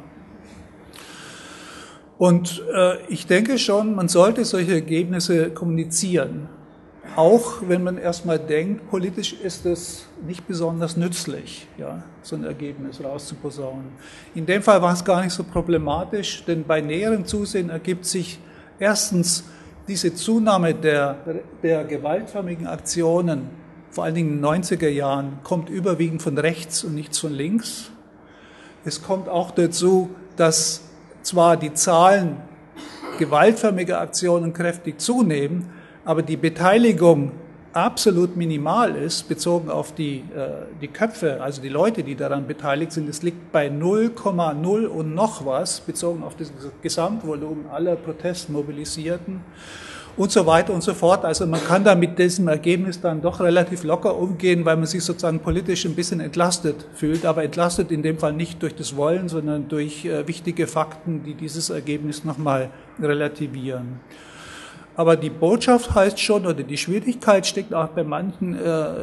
Und äh, ich denke schon, man sollte solche Ergebnisse kommunizieren. Auch wenn man erstmal denkt, politisch ist es nicht besonders nützlich, ja, so ein Ergebnis rauszuposaunen. In dem Fall war es gar nicht so problematisch, denn bei näherem Zusehen ergibt sich erstens diese Zunahme der, der gewaltförmigen Aktionen, vor allen Dingen in den neunziger Jahren, kommt überwiegend von rechts und nicht von links. Es kommt auch dazu, dass zwar die Zahlen gewaltförmiger Aktionen kräftig zunehmen, aber die Beteiligung absolut minimal ist, bezogen auf die, äh, die Köpfe, also die Leute, die daran beteiligt sind. Es liegt bei null Komma null und noch was, bezogen auf das Gesamtvolumen aller Protestmobilisierten und so weiter und so fort. Also man kann da mit diesem Ergebnis dann doch relativ locker umgehen, weil man sich sozusagen politisch ein bisschen entlastet fühlt, aber entlastet in dem Fall nicht durch das Wollen, sondern durch äh, wichtige Fakten, die dieses Ergebnis nochmal relativieren. Aber die Botschaft heißt schon, oder die Schwierigkeit steckt auch bei manchen äh,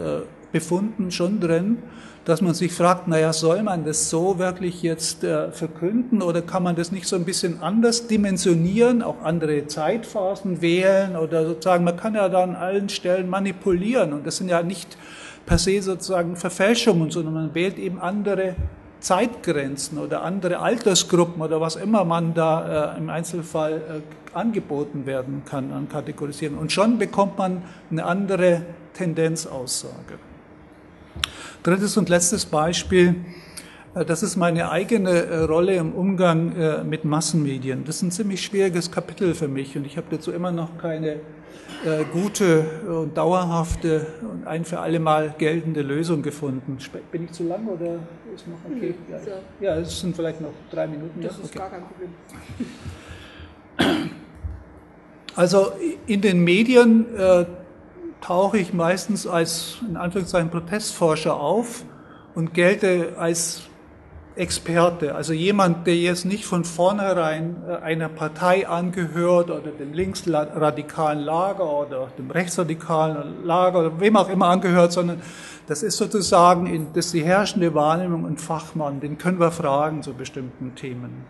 Befunden schon drin, dass man sich fragt, naja, soll man das so wirklich jetzt äh, verkünden oder kann man das nicht so ein bisschen anders dimensionieren, auch andere Zeitphasen wählen oder sozusagen, man kann ja da an allen Stellen manipulieren und das sind ja nicht per se sozusagen Verfälschungen, sondern man wählt eben andere Zeitgrenzen oder andere Altersgruppen oder was immer man da äh, im Einzelfall äh, angeboten werden kann an Kategorisieren. Und schon bekommt man eine andere Tendenzaussage. Drittes und letztes Beispiel, äh, das ist meine eigene äh, Rolle im Umgang äh, mit Massenmedien. Das ist ein ziemlich schwieriges Kapitel für mich und ich habe dazu immer noch keine äh, gute und dauerhafte und ein für alle Mal geltende Lösung gefunden. Bin ich zu lang oder ist noch okay? Ja, ja, es sind vielleicht noch drei Minuten. Das ja? ist Okay. gar kein Problem. Also in den Medien äh, tauche ich meistens als, in Anführungszeichen, Protestforscher auf und gelte als Experte, also jemand, der jetzt nicht von vornherein einer Partei angehört oder dem linksradikalen Lager oder dem rechtsradikalen Lager oder wem auch immer angehört, sondern das ist sozusagen das ist die herrschende Wahrnehmung ein Fachmann, den können wir fragen zu bestimmten Themen.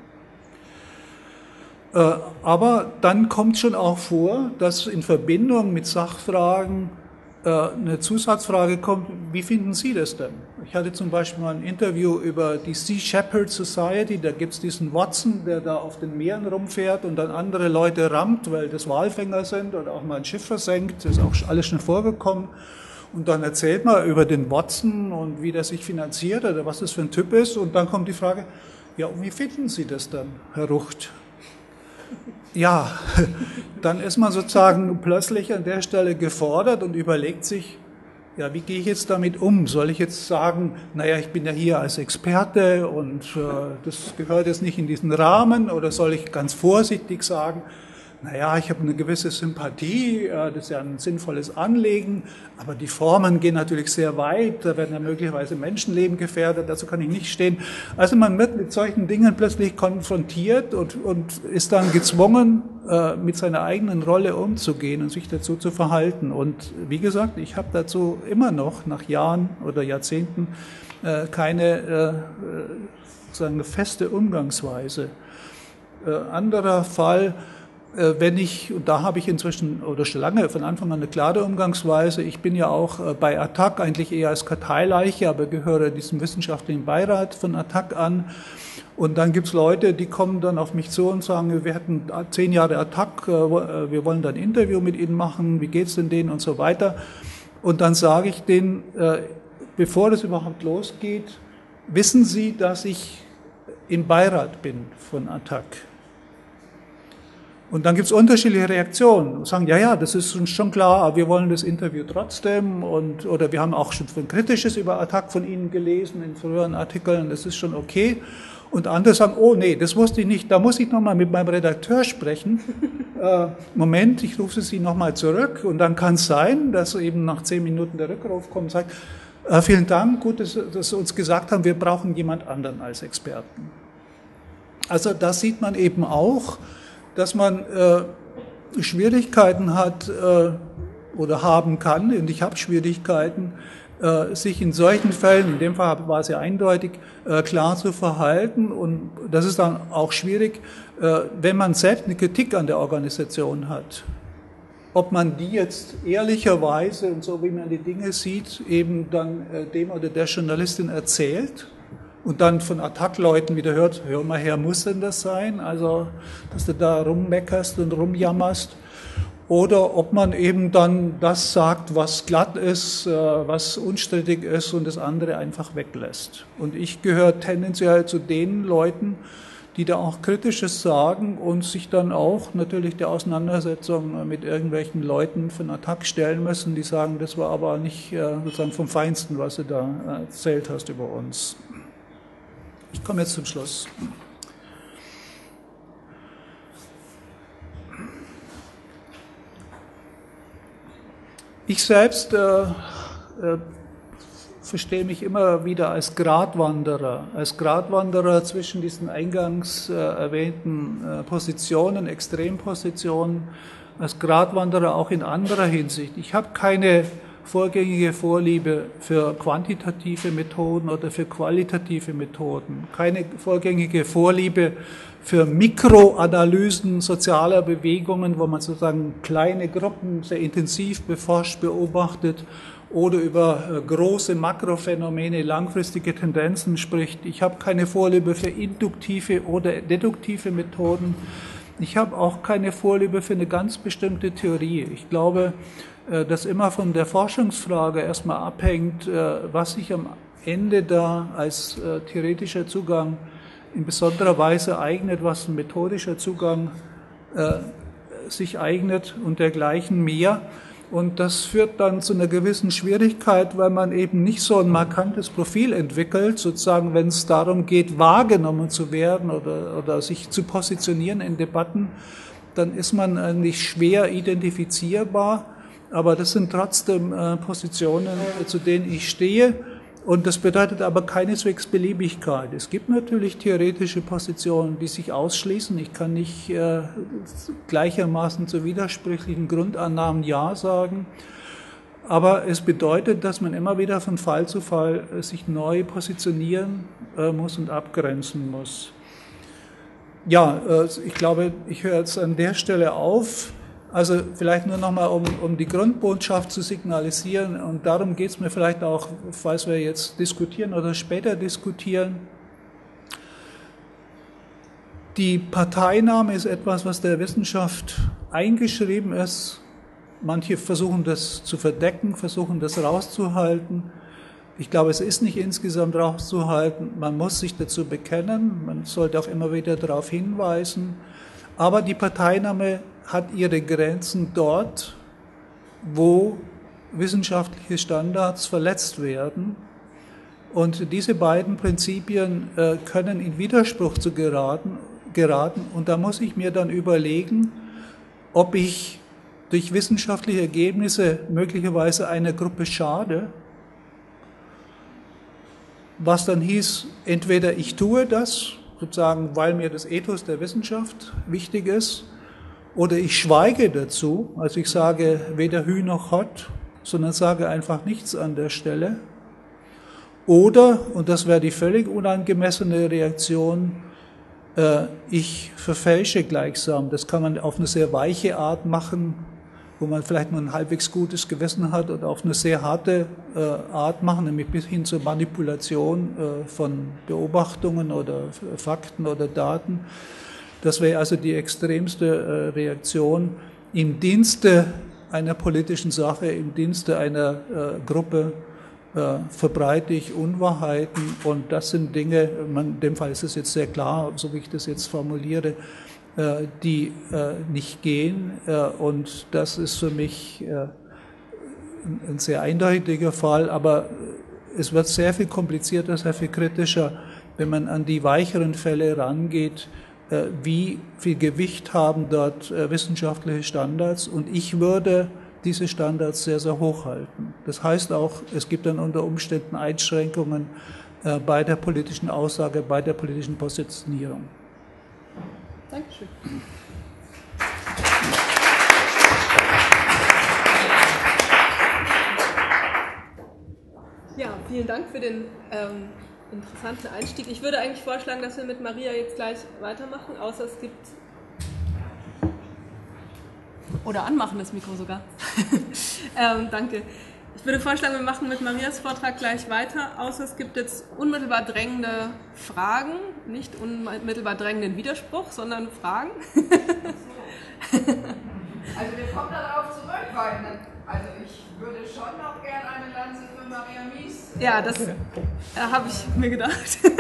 Aber dann kommt schon auch vor, dass in Verbindung mit Sachfragen eine Zusatzfrage kommt, wie finden Sie das denn? Ich hatte zum Beispiel mal ein Interview über die Sea Shepherd Society, da gibt es diesen Watson, der da auf den Meeren rumfährt und dann andere Leute rammt, weil das Walfänger sind oder auch mal ein Schiff versenkt, das ist auch alles schon vorgekommen. Und dann erzählt man über den Watson und wie der sich finanziert oder was das für ein Typ ist und dann kommt die Frage, ja, und wie finden Sie das dann, Herr Rucht? Ja, dann ist man sozusagen plötzlich an der Stelle gefordert und überlegt sich, ja, wie gehe ich jetzt damit um? Soll ich jetzt sagen, naja, ich bin ja hier als Experte und äh, das gehört jetzt nicht in diesen Rahmen oder soll ich ganz vorsichtig sagen, naja, ich habe eine gewisse Sympathie, äh, das ist ja ein sinnvolles Anliegen, aber die Formen gehen natürlich sehr weit, da werden ja möglicherweise Menschenleben gefährdet, dazu kann ich nicht stehen. Also man wird mit solchen Dingen plötzlich konfrontiert und, und ist dann gezwungen, äh, mit seiner eigenen Rolle umzugehen und sich dazu zu verhalten. Und wie gesagt, ich habe dazu immer noch nach Jahren oder Jahrzehnten äh, keine äh, sozusagen eine feste Umgangsweise. Äh, anderer Fall, wenn ich, und da habe ich inzwischen oder schon lange von Anfang an eine klare Umgangsweise, ich bin ja auch bei A T A C eigentlich eher als Karteileiche, aber gehöre diesem wissenschaftlichen Beirat von A T A C an. Und dann gibt es Leute, die kommen dann auf mich zu und sagen, wir hätten zehn Jahre A T A C, wir wollen dann ein Interview mit Ihnen machen, wie geht's denn denen und so weiter. Und dann sage ich denen, bevor das überhaupt losgeht, wissen Sie, dass ich im Beirat bin von A T A C? Und dann gibt es unterschiedliche Reaktionen und sagen, ja, ja, das ist uns schon klar, aber wir wollen das Interview trotzdem und oder wir haben auch schon ein Kritisches über A T A C von Ihnen gelesen in früheren Artikeln, das ist schon okay. Und andere sagen, oh nee, das wusste ich nicht, da muss ich nochmal mit meinem Redakteur sprechen. äh, Moment, ich rufe Sie nochmal zurück und dann kann es sein, dass eben nach zehn Minuten der Rückruf kommt und sagt, äh, vielen Dank, gut, dass, dass Sie uns gesagt haben, wir brauchen jemand anderen als Experten. Also da sieht man eben auch, dass man äh, Schwierigkeiten hat äh, oder haben kann, und ich habe Schwierigkeiten, äh, sich in solchen Fällen, in dem Fall war es ja eindeutig, äh, klar zu verhalten. Und das ist dann auch schwierig, äh, wenn man selbst eine Kritik an der Organisation hat. Ob man die jetzt ehrlicherweise und so wie man die Dinge sieht, eben dann äh, dem oder der Journalistin erzählt. Und dann von A T A C-Leuten wieder hört, hör mal her, muss denn das sein? Also, dass du da rummeckerst und rumjammerst. Oder ob man eben dann das sagt, was glatt ist, was unstrittig ist und das andere einfach weglässt. Und ich gehöre tendenziell zu den Leuten, die da auch Kritisches sagen und sich dann auch natürlich der Auseinandersetzung mit irgendwelchen Leuten von A T A C stellen müssen, die sagen, das war aber nicht sozusagen vom Feinsten, was du da erzählt hast über uns. Ich komme jetzt zum Schluss. Ich selbst äh, äh, verstehe mich immer wieder als Gratwanderer, als Gratwanderer zwischen diesen eingangs äh, erwähnten äh, Positionen, Extrempositionen, als Gratwanderer auch in anderer Hinsicht. Ich habe keine vorgängige Vorliebe für quantitative Methoden oder für qualitative Methoden, keine vorgängige Vorliebe für Mikroanalysen sozialer Bewegungen, wo man sozusagen kleine Gruppen sehr intensiv beforscht, beobachtet oder über große Makrophänomene, langfristige Tendenzen spricht. Ich habe keine Vorliebe für induktive oder deduktive Methoden. Ich habe auch keine Vorliebe für eine ganz bestimmte Theorie. Ich glaube, dass immer von der Forschungsfrage erstmal abhängt, was sich am Ende da als theoretischer Zugang in besonderer Weise eignet, was ein methodischer Zugang sich eignet und dergleichen mehr. Und das führt dann zu einer gewissen Schwierigkeit, weil man eben nicht so ein markantes Profil entwickelt, sozusagen, wenn es darum geht, wahrgenommen zu werden oder, oder sich zu positionieren in Debatten, dann ist man eigentlich schwer identifizierbar. Aber das sind trotzdem äh, Positionen, äh, zu denen ich stehe. Und das bedeutet aber keineswegs Beliebigkeit. Es gibt natürlich theoretische Positionen, die sich ausschließen. Ich kann nicht äh, gleichermaßen zu widersprüchlichen Grundannahmen Ja sagen. Aber es bedeutet, dass man immer wieder von Fall zu Fall äh, sich neu positionieren äh, muss und abgrenzen muss. Ja, äh, ich glaube, ich höre jetzt an der Stelle auf. Also vielleicht nur nochmal, um, um die Grundbotschaft zu signalisieren, und darum geht es mir vielleicht auch, falls wir jetzt diskutieren oder später diskutieren. Die Parteinahme ist etwas, was der Wissenschaft eingeschrieben ist. Manche versuchen das zu verdecken, versuchen das rauszuhalten. Ich glaube, es ist nicht insgesamt rauszuhalten. Man muss sich dazu bekennen, man sollte auch immer wieder darauf hinweisen. Aber die Parteinahme hat ihre Grenzen dort, wo wissenschaftliche Standards verletzt werden. Und diese beiden Prinzipien äh, können in Widerspruch zu geraten, geraten. Und da muss ich mir dann überlegen, ob ich durch wissenschaftliche Ergebnisse möglicherweise einer Gruppe schade, was dann hieß, entweder ich tue das, sozusagen, weil mir das Ethos der Wissenschaft wichtig ist, oder ich schweige dazu, also ich sage weder Hü noch Hott, sondern sage einfach nichts an der Stelle. Oder, und das wäre die völlig unangemessene Reaktion, äh, ich verfälsche gleichsam. Das kann man auf eine sehr weiche Art machen, wo man vielleicht nur ein halbwegs gutes Gewissen hat, oder auf eine sehr harte äh, Art machen, nämlich bis hin zur Manipulation äh, von Beobachtungen oder Fakten oder Daten. Das wäre also die extremste äh, Reaktion im Dienste einer politischen Sache, im Dienste einer äh, Gruppe, äh, verbreite ich Unwahrheiten, und das sind Dinge, man, in dem Fall ist es jetzt sehr klar, so wie ich das jetzt formuliere, äh, die äh, nicht gehen, äh, und das ist für mich äh, ein, ein sehr eindeutiger Fall, aber es wird sehr viel komplizierter, sehr viel kritischer, wenn man an die weicheren Fälle rangeht. Wie viel Gewicht haben dort wissenschaftliche Standards, und ich würde diese Standards sehr, sehr hoch halten. Das heißt auch, es gibt dann unter Umständen Einschränkungen bei der politischen Aussage, bei der politischen Positionierung. Dankeschön. Ja, vielen Dank für den ähm, interessanten Einstieg. Ich würde eigentlich vorschlagen, dass wir mit Maria jetzt gleich weitermachen, außer es gibt... Oder anmachen das Mikro sogar. ähm, danke. Ich würde vorschlagen, wir machen mit Marias Vortrag gleich weiter, außer es gibt jetzt unmittelbar drängende Fragen, nicht unmittelbar drängenden Widerspruch, sondern Fragen. Also wir kommen darauf zurück, weil also ich würde schon noch gerne eine Lanze für Maria Mies. Äh, ja, das äh, habe ich mir gedacht. ja,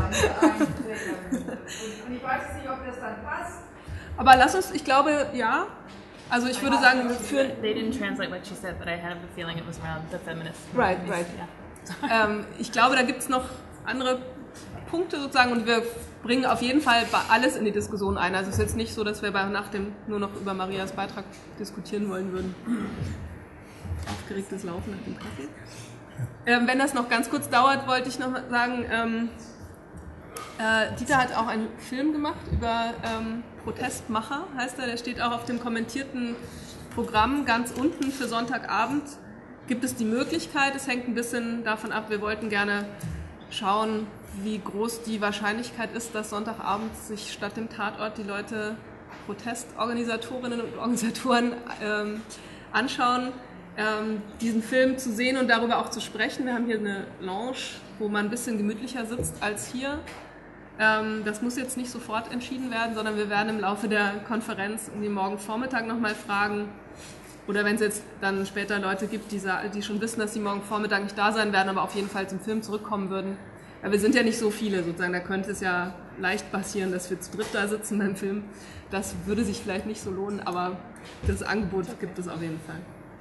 und ich weiß nicht, ob das dann passt. Aber lass uns, ich glaube, ja. Also ich würde sagen, wir führen... They didn't translate what she said, but I had the feeling it was around the feminist. Right, right. Yeah. ähm, ich glaube, da gibt es noch andere Punkte sozusagen, und wir bringen auf jeden Fall alles in die Diskussion ein. Also es ist jetzt nicht so, dass wir bei, nach dem nur noch über Marias Beitrag diskutieren wollen würden. Aufgeregtes Laufen nach dem Kaffee. Ähm, wenn das noch ganz kurz dauert, wollte ich noch sagen, ähm, äh, Dieter hat auch einen Film gemacht über ähm, Protestmacher, heißt er, der steht auch auf dem kommentierten Programm ganz unten für Sonntagabend. gibt es die Möglichkeit, es hängt ein bisschen davon ab, wir wollten gerne schauen, wie groß die Wahrscheinlichkeit ist, dass Sonntagabend sich statt dem Tatort die Leute, Protestorganisatorinnen und Organisatoren ähm, anschauen, ähm, diesen Film zu sehen und darüber auch zu sprechen. Wir haben hier eine Lounge, wo man ein bisschen gemütlicher sitzt als hier. Ähm, das muss jetzt nicht sofort entschieden werden, sondern wir werden im Laufe der Konferenz irgendwie morgen Vormittag nochmal fragen, oder wenn es jetzt dann später Leute gibt, die, die schon wissen, dass sie morgen Vormittag nicht da sein werden, aber auf jeden Fall zum Film zurückkommen würden. Ja, wir sind ja nicht so viele sozusagen, da könnte es ja leicht passieren, dass wir zu dritt da sitzen beim Film. Das würde sich vielleicht nicht so lohnen, aber das Angebot gibt es auf jeden Fall.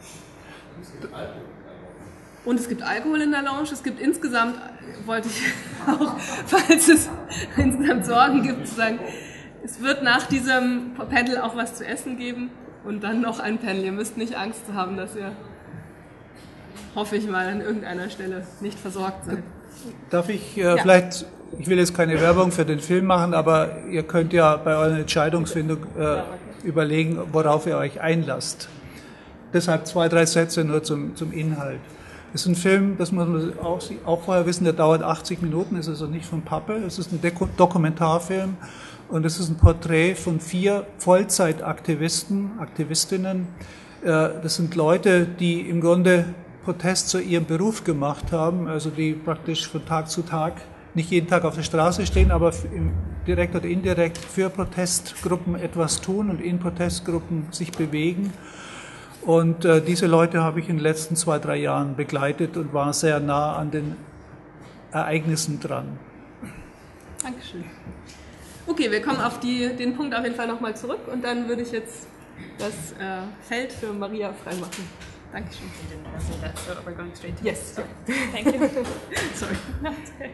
Und es gibt Alkohol in der Lounge. Es gibt insgesamt, wollte ich auch, falls es insgesamt Sorgen gibt, zu sagen, es wird nach diesem Panel auch was zu essen geben und dann noch ein Panel. Ihr müsst nicht Angst haben, dass ihr, hoffe ich mal, an irgendeiner Stelle nicht versorgt seid. Darf ich äh, ja. vielleicht, ich will jetzt keine Werbung für den Film machen, aber ihr könnt ja bei eurer Entscheidungsfindung äh, überlegen, worauf ihr euch einlasst. Deshalb zwei, drei Sätze nur zum, zum Inhalt. Das ist ein Film, das muss man auch, auch vorher wissen, der dauert achtzig Minuten, ist also nicht von Pappe. Es ist ein Deko- Dokumentarfilm und es ist ein Porträt von vier Vollzeitaktivisten, Aktivistinnen. Äh, das sind Leute, die im Grunde Protest zu ihrem Beruf gemacht haben, also die praktisch von Tag zu Tag nicht jeden Tag auf der Straße stehen, aber direkt oder indirekt für Protestgruppen etwas tun und in Protestgruppen sich bewegen. Und äh, diese Leute habe ich in den letzten zwei, drei Jahren begleitet und war sehr nah an den Ereignissen dran. Dankeschön. Okay, wir kommen auf die, den Punkt auf jeden Fall nochmal zurück und dann würde ich jetzt das äh, Feld für Maria freimachen. Dankeschön. You didn't say that, so we're going straight to Yes. Sorry. Thank you. Sorry. No, it's okay.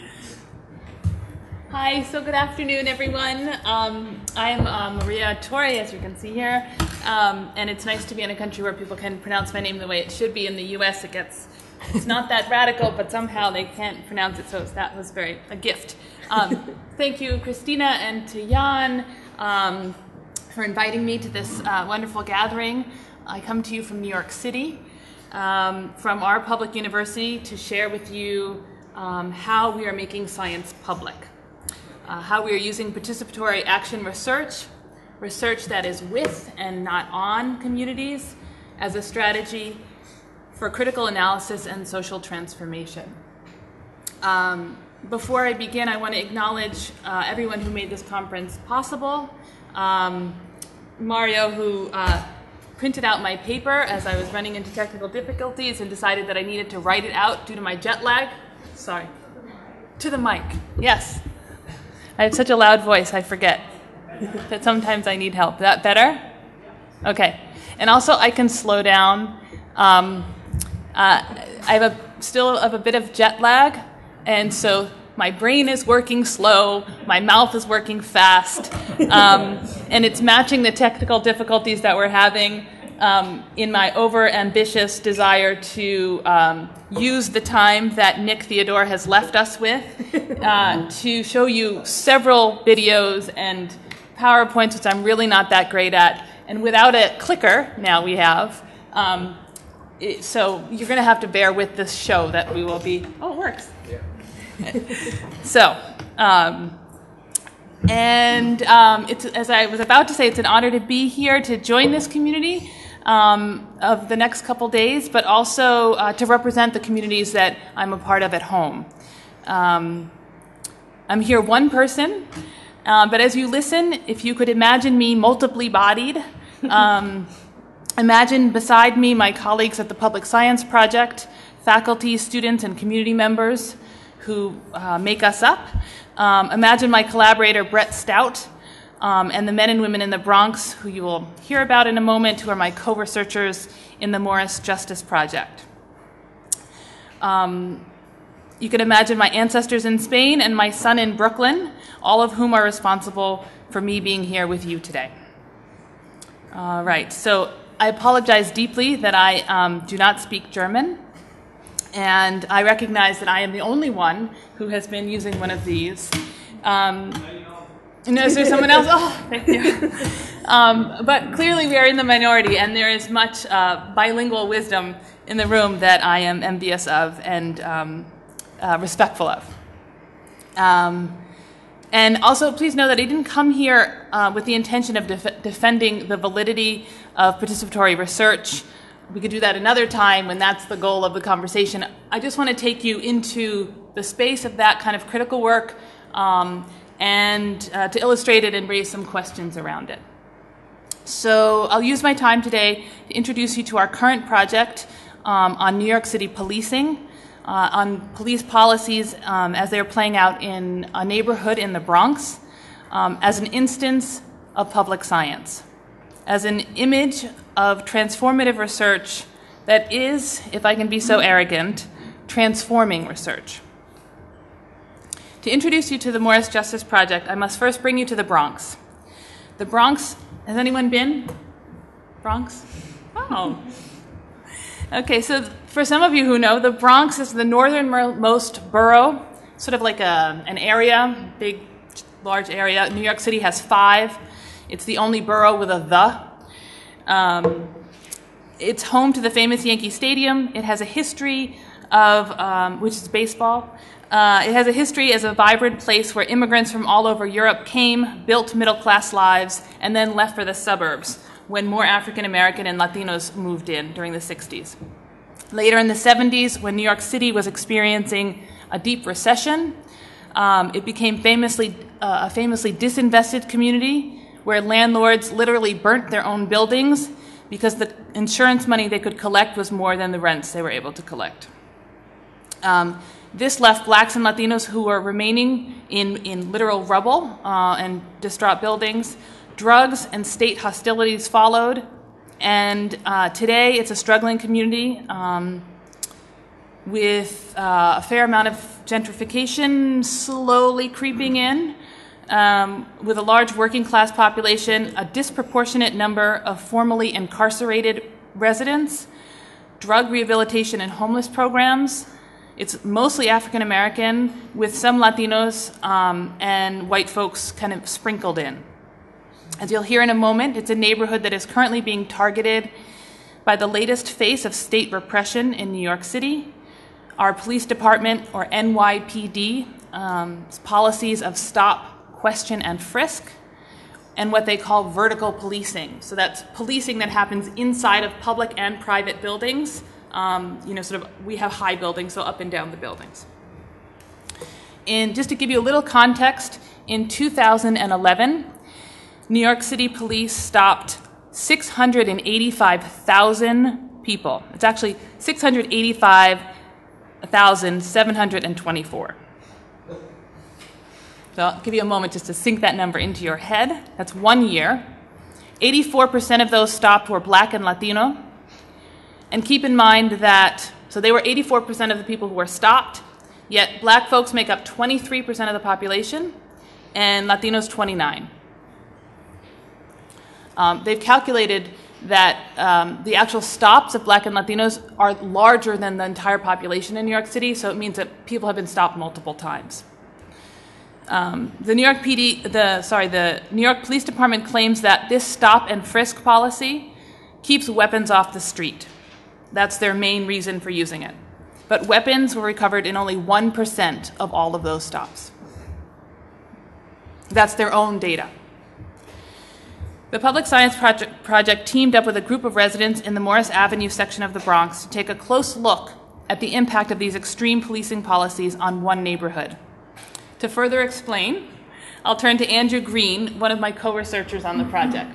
Hi, so good afternoon, everyone. Um, I'm uh, Maria Torre, as you can see here, um, and it's nice to be in a country where people can pronounce my name the way it should be. In the U S, it gets, it's not that radical, but somehow they can't pronounce it, so that was very a gift. Um, thank you, Christina, and to Jan um, for inviting me to this uh, wonderful gathering. I come to you from New York City, um, from our public university, to share with you um, how we are making science public, uh, how we are using participatory action research, research that is with and not on communities, as a strategy for critical analysis and social transformation. Um, before I begin, I want to acknowledge uh, everyone who made this conference possible. Um, Mario, who uh, printed out my paper as I was running into technical difficulties and decided that I needed to write it out due to my jet lag. Sorry. To the mic. Yes. I have such a loud voice, I forget that sometimes I need help. Is that better? Okay. And also I can slow down. Um, uh, I have a, still have a bit of jet lag, and so my brain is working slow, my mouth is working fast, um, and it's matching the technical difficulties that we're having um, in my over-ambitious desire to um, use the time that Nick Theodore has left us with uh, to show you several videos and PowerPoints, which I'm really not that great at, and without a clicker, now we have, um, it, so you're going to have to bear with this show that we will be, oh, it works. So, um, and um, it's, as I was about to say, it's an honor to be here to join this community um, of the next couple days, but also uh, to represent the communities that I'm a part of at home. Um, I'm here one person, uh, but as you listen, if you could imagine me multiply bodied, um, imagine beside me my colleagues at the Public Science Project, faculty, students, and community members who uh, make us up. Um, imagine my collaborator, Brett Stout, um, and the men and women in the Bronx, who you will hear about in a moment, who are my co-researchers in the Morris Justice Project. Um, you can imagine my ancestors in Spain and my son in Brooklyn, all of whom are responsible for me being here with you today. All right, so I apologize deeply that I um, do not speak German. And I recognize that I am the only one who has been using one of these. Um, no, is there someone else? Oh, thank you. Um, but clearly we are in the minority, and there is much uh, bilingual wisdom in the room that I am envious of and um, uh, respectful of. Um, and also, please know that I didn't come here uh, with the intention of def defending the validity of participatory research. We could do that another time when that's the goal of the conversation. I just want to take you into the space of that kind of critical work um, and uh, to illustrate it and raise some questions around it. So I'll use my time today to introduce you to our current project um, on New York City policing, uh, on police policies um, as they are playing out in a neighborhood in the Bronx, um, as an instance of public science, as an image of transformative research that is, if I can be so arrogant, transforming research. To introduce you to the Morris Justice Project, I must first bring you to the Bronx. The Bronx, has anyone been? Bronx? Oh. Okay, so for some of you who know, the Bronx is the northernmost borough, sort of like a, an area, big, large area. New York City has five. It's the only borough with a the. Um, it's home to the famous Yankee Stadium. It has a history of, um, which is baseball. Uh, it has a history as a vibrant place where immigrants from all over Europe came, built middle-class lives, and then left for the suburbs when more African American and Latinos moved in during the sixties. Later in the seventies, when New York City was experiencing a deep recession, um, it became famously, uh, a famously disinvested community where landlords literally burnt their own buildings because the insurance money they could collect was more than the rents they were able to collect. Um, This left blacks and Latinos who were remaining in, in literal rubble uh, and distraught buildings. Drugs and state hostilities followed. And uh, today it's a struggling community um, with uh, a fair amount of gentrification slowly creeping in, um, with a large working class population, a disproportionate number of formerly incarcerated residents, drug rehabilitation and homeless programs. It's mostly African American, with some Latinos um, and white folks kind of sprinkled in. As you'll hear in a moment, it's a neighborhood that is currently being targeted by the latest phase of state repression in New York City. Our police department, or N Y P D, um, policies of stop, question, and frisk, and what they call vertical policing. So that's policing that happens inside of public and private buildings. Um, you know, sort of, we have high buildings, so up and down the buildings. And just to give you a little context, in two thousand eleven, New York City police stopped six hundred eighty-five thousand people. It's actually six hundred eighty-five thousand seven hundred twenty-four. So I'll give you a moment just to sink that number into your head. That's one year. eighty-four percent of those stopped were black and Latino. And keep in mind that, so they were eighty-four percent of the people who were stopped, yet black folks make up twenty-three percent of the population, and Latinos twenty-nine. Um, they've calculated that um, the actual stops of black and Latinos are larger than the entire population in New York City, so it means that people have been stopped multiple times. Um, the New York P D, the sorry, the New York Police Department claims that this stop and frisk policy keeps weapons off the street. That's their main reason for using it. But weapons were recovered in only one percent of all of those stops. That's their own data. The Public Science Project, Project teamed up with a group of residents in the Morris Avenue section of the Bronx to take a close look at the impact of these extreme policing policies on one neighborhood. To further explain, I'll turn to Andrew Green, one of my co-researchers on the project.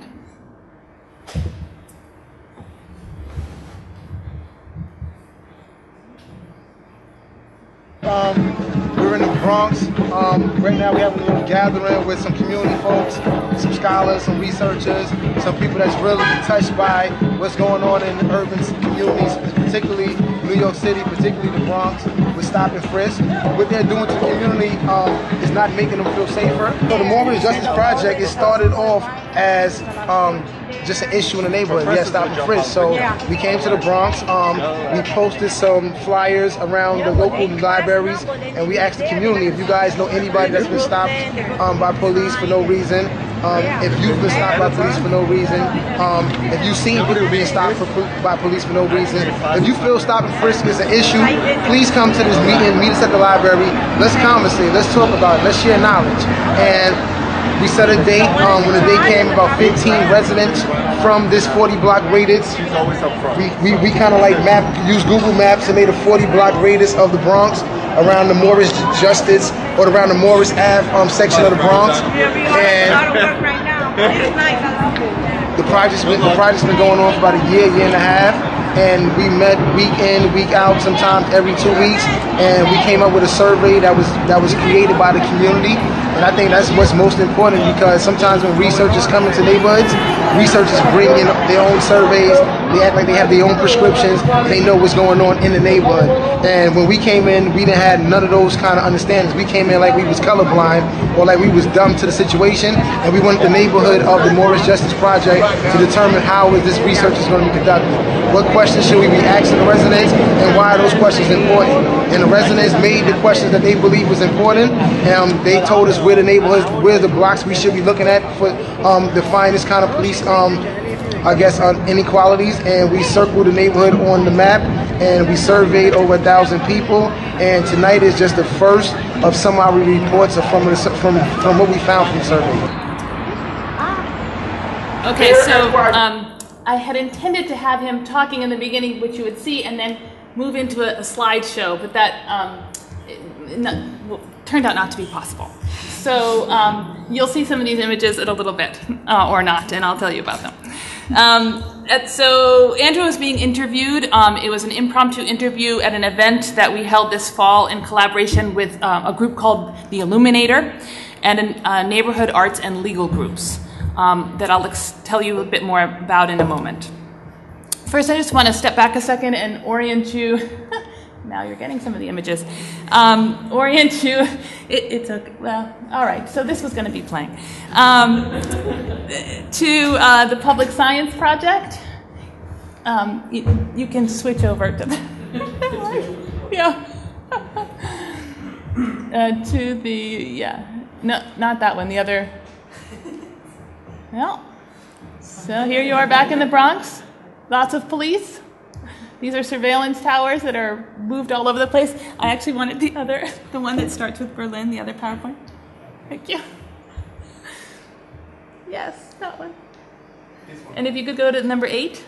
Um, we're in the Bronx. Um, right now we have a little gathering with some community folks, some scholars, some researchers, some people that's really touched by what's going on in the urban communities, particularly New York City, particularly the Bronx, with Stop and Frisk. What they're doing to the community um, is not making them feel safer. So the Morris Justice Project, it started off as um, just an issue in the neighborhood. We had Stop and Frisk. So we came to the Bronx, um, we posted some flyers around the local libraries, and we asked the community if you guys know anybody that's been stopped um, by police for no reason. Um, if you've been stopped by police for no reason, um, if you've seen people being stopped for, by police for no reason, if you feel stop and frisk is an issue, please come to this meeting, meet us at the library. Let's conversate, let's talk about it, let's share knowledge. And we set a date. Um, when the day came, about fifteen residents from this forty block radius. We, we, we kind of like map, use Google Maps and made a forty block radius of the Bronx around the Morris Justice or around the Morris Ave um, section of the Bronx. And the project's been, the project's been going on for about a year, year and a half. And we met week in, week out, sometimes every two weeks, and we came up with a survey that was that was created by the community. And I think that's what's most important, because sometimes when researchers come into neighborhoods, researchers bring in their own surveys, they act like they have their own prescriptions, they know what's going on in the neighborhood. And when we came in, we didn't have none of those kind of understandings. We came in like we was colorblind or like we was dumb to the situation, and we wanted the neighborhood of the Morris Justice Project to determine how is this research is going to be conducted. What questions should we be asking the residents, and why are those questions important? And the residents made the questions that they believe was important, and um, they told us where the neighborhoods, where the blocks we should be looking at for um, the finest kind of police, um, I guess, uh, inequalities. And we circled the neighborhood on the map, and we surveyed over a thousand people. And tonight is just the first of some of our reports from the, from from what we found from the survey. Okay, so um, I had intended to have him talking in the beginning, which you would see, and then move into a, a slideshow, but that um, it, not, well, turned out not to be possible. So um, you'll see some of these images in a little bit, uh, or not, and I'll tell you about them. Um, at, so Andrew was being interviewed. Um, it was an impromptu interview at an event that we held this fall in collaboration with uh, a group called The Illuminator and a uh, neighborhood arts and legal groups um, that I'll ex tell you a bit more about in a moment. First, I just want to step back a second and orient you. Now you're getting some of the images. Um, orient you. It, it's okay. Well, all right. So this was going to be playing. Um, to uh, the Public Science Project. Um, you, you can switch over to the. Yeah. uh, to the yeah. No, not that one. The other. Well. So here you are back in the Bronx. Lots of police. These are surveillance towers that are moved all over the place. I actually wanted the other, the one that starts with Berlin, the other PowerPoint. Thank you. Yes, that one. And if you could go to number eight.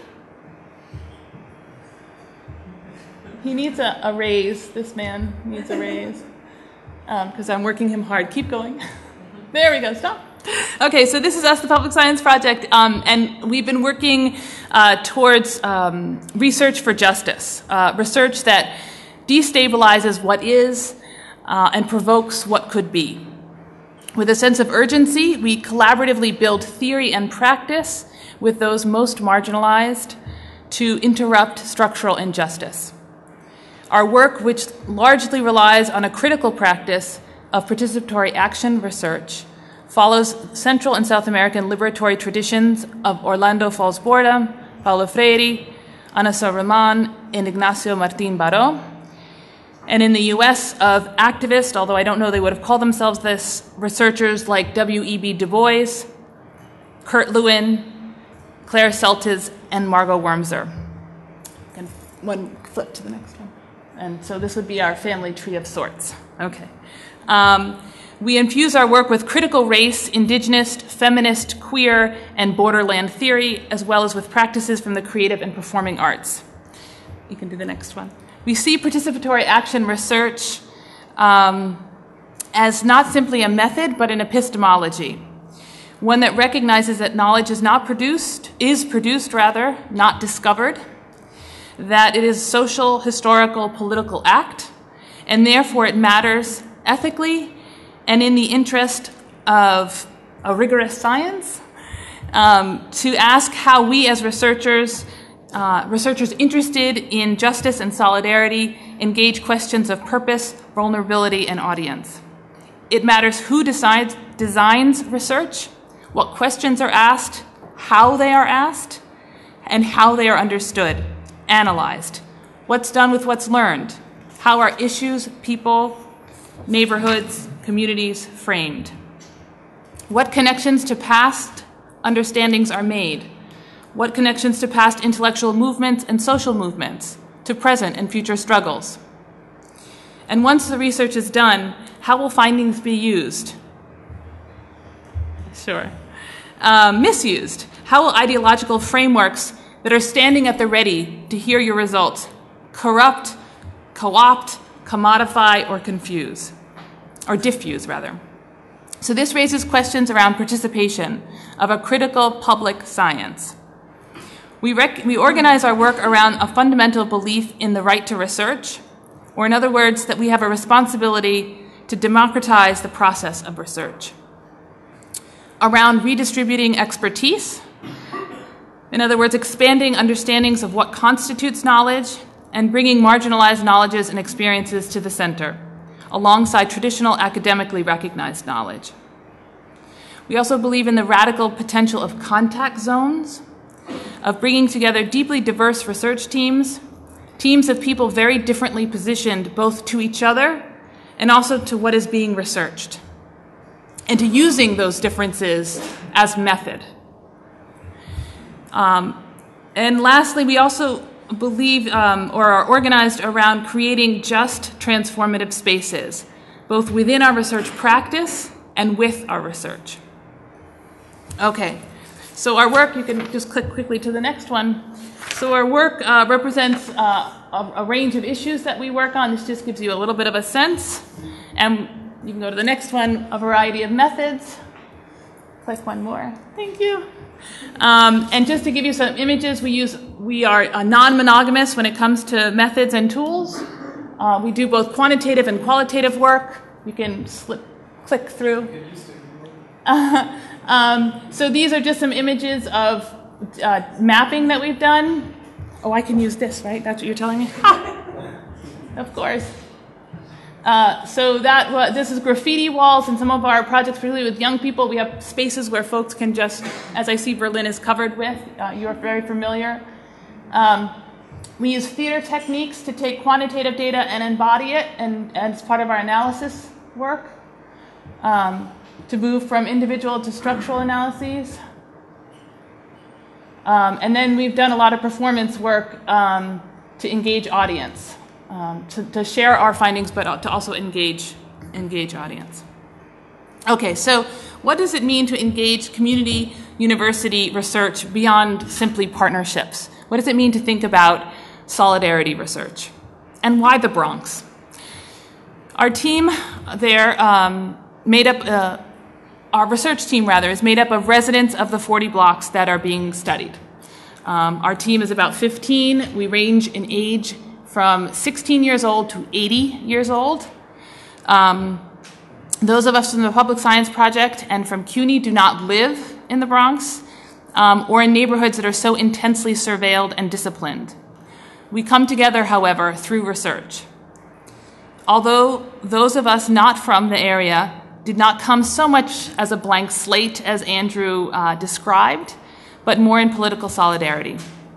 He needs a, a raise. This man needs a raise. Because um, I'm working him hard. Keep going. There we go. Stop. Okay, so this is us, the Public Science Project, um, and we've been working uh, towards um, research for justice, uh, research that destabilizes what is uh, and provokes what could be. With a sense of urgency, we collaboratively build theory and practice with those most marginalized to interrupt structural injustice. Our work, which largely relies on a critical practice of participatory action research, follows Central and South American liberatory traditions of Orlando Falls Borda, Paulo Freire, Ana Saruman, and Ignacio Martín Baró, and in the U S of activists, although I don't know they would have called themselves this, researchers like W E B Du Bois, Kurt Lewin, Claire Seltes, and Margot Wormser. And one flip to the next one. And so this would be our family tree of sorts. Okay. Um, We infuse our work with critical race, indigenous, feminist, queer, and borderland theory, as well as with practices from the creative and performing arts. You can do the next one. We see participatory action research um, as not simply a method, but an epistemology, one that recognizes that knowledge is not produced, is produced rather, not discovered, that it is a social, historical, political act, and therefore it matters ethically and in the interest of a rigorous science, um, to ask how we as researchers, uh, researchers interested in justice and solidarity, engage questions of purpose, vulnerability, and audience. It matters who decides, designs research, what questions are asked, how they are asked, and how they are understood, analyzed, what's done with what's learned, how are issues, people, neighborhoods, communities framed. What connections to past understandings are made? What connections to past intellectual movements and social movements, to present and future struggles? And once the research is done, how will findings be used? Sure. Um, misused. How will ideological frameworks that are standing at the ready to hear your results corrupt, co-opt, commodify, or confuse, or diffuse, rather? So this raises questions around participation of a critical public science. We, rec- we organize our work around a fundamental belief in the right to research, or in other words, that we have a responsibility to democratize the process of research. Around redistributing expertise, in other words, expanding understandings of what constitutes knowledge and bringing marginalized knowledges and experiences to the center, alongside traditional academically recognized knowledge. We also believe in the radical potential of contact zones, of bringing together deeply diverse research teams, teams of people very differently positioned both to each other and also to what is being researched, and to using those differences as method. Um, and lastly, we also believe um, or are organized around creating just transformative spaces, both within our research practice and with our research. Okay, so our work, you can just click quickly to the next one. So our work uh, represents uh, a, a range of issues that we work on. This just gives you a little bit of a sense. And you can go to the next one, a variety of methods. Click one more. Thank you. Um, and just to give you some images, we use we are uh, non-monogamous when it comes to methods and tools. Uh, we do both quantitative and qualitative work. You can slip, click through. Uh, um, so these are just some images of uh, mapping that we've done. Oh, I can use this, right? That's what you're telling me? Of course. Uh, so that uh, this is graffiti walls in some of our projects, particularly with young people. We have spaces where folks can just, as I see Berlin is covered with, uh, you're very familiar. Um, we use theater techniques to take quantitative data and embody it, and, and as part of our analysis work, um, to move from individual to structural analyses. Um, and then we've done a lot of performance work um, to engage audience. Um, to, to share our findings, but to also engage, engage audience. Okay, so what does it mean to engage community university research beyond simply partnerships? What does it mean to think about solidarity research? And why the Bronx? Our team there, um, made up, uh, our research team rather, is made up of residents of the forty blocks that are being studied. Um, our team is about fifteen. We range in age from sixteen years old to eighty years old. Um, those of us from the Public Science Project and from CUNY do not live in the Bronx um, or in neighborhoods that are so intensely surveilled and disciplined. We come together, however, through research. Although those of us not from the area did not come so much as a blank slate as Andrew uh, described, but more in political solidarity.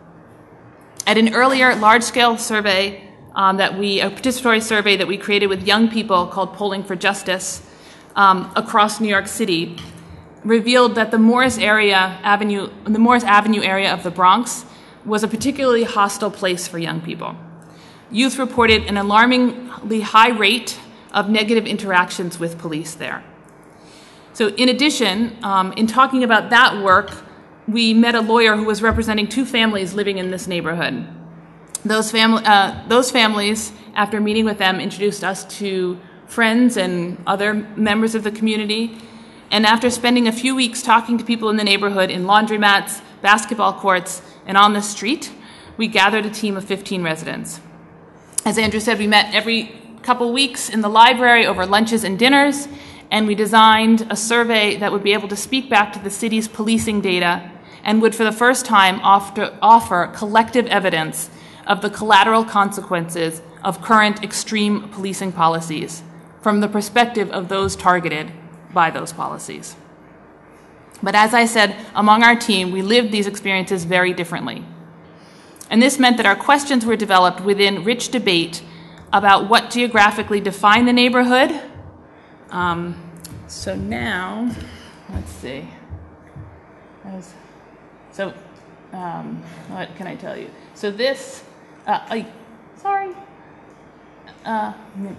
At an earlier large-scale survey um, that we, a participatory survey that we created with young people called Polling for Justice um, across New York City, revealed that the Morris area Avenue, the Morris Avenue area of the Bronx was a particularly hostile place for young people. Youth reported an alarmingly high rate of negative interactions with police there. So in addition, um, in talking about that work, we met a lawyer who was representing two families living in this neighborhood. Those, family, uh, those families, after meeting with them, introduced us to friends and other members of the community. And after spending a few weeks talking to people in the neighborhood in laundromats, basketball courts, and on the street, we gathered a team of fifteen residents. As Andrew said, we met every couple weeks in the library over lunches and dinners, and we designed a survey that would be able to speak back to the city's policing data and would for the first time offer, offer collective evidence of the collateral consequences of current extreme policing policies from the perspective of those targeted by those policies. But as I said, among our team, we lived these experiences very differently. And this meant that our questions were developed within rich debate about what geographically defined the neighborhood. Um, so now, let's see. Was, so, um, what can I tell you? So this, uh, I, sorry. Uh,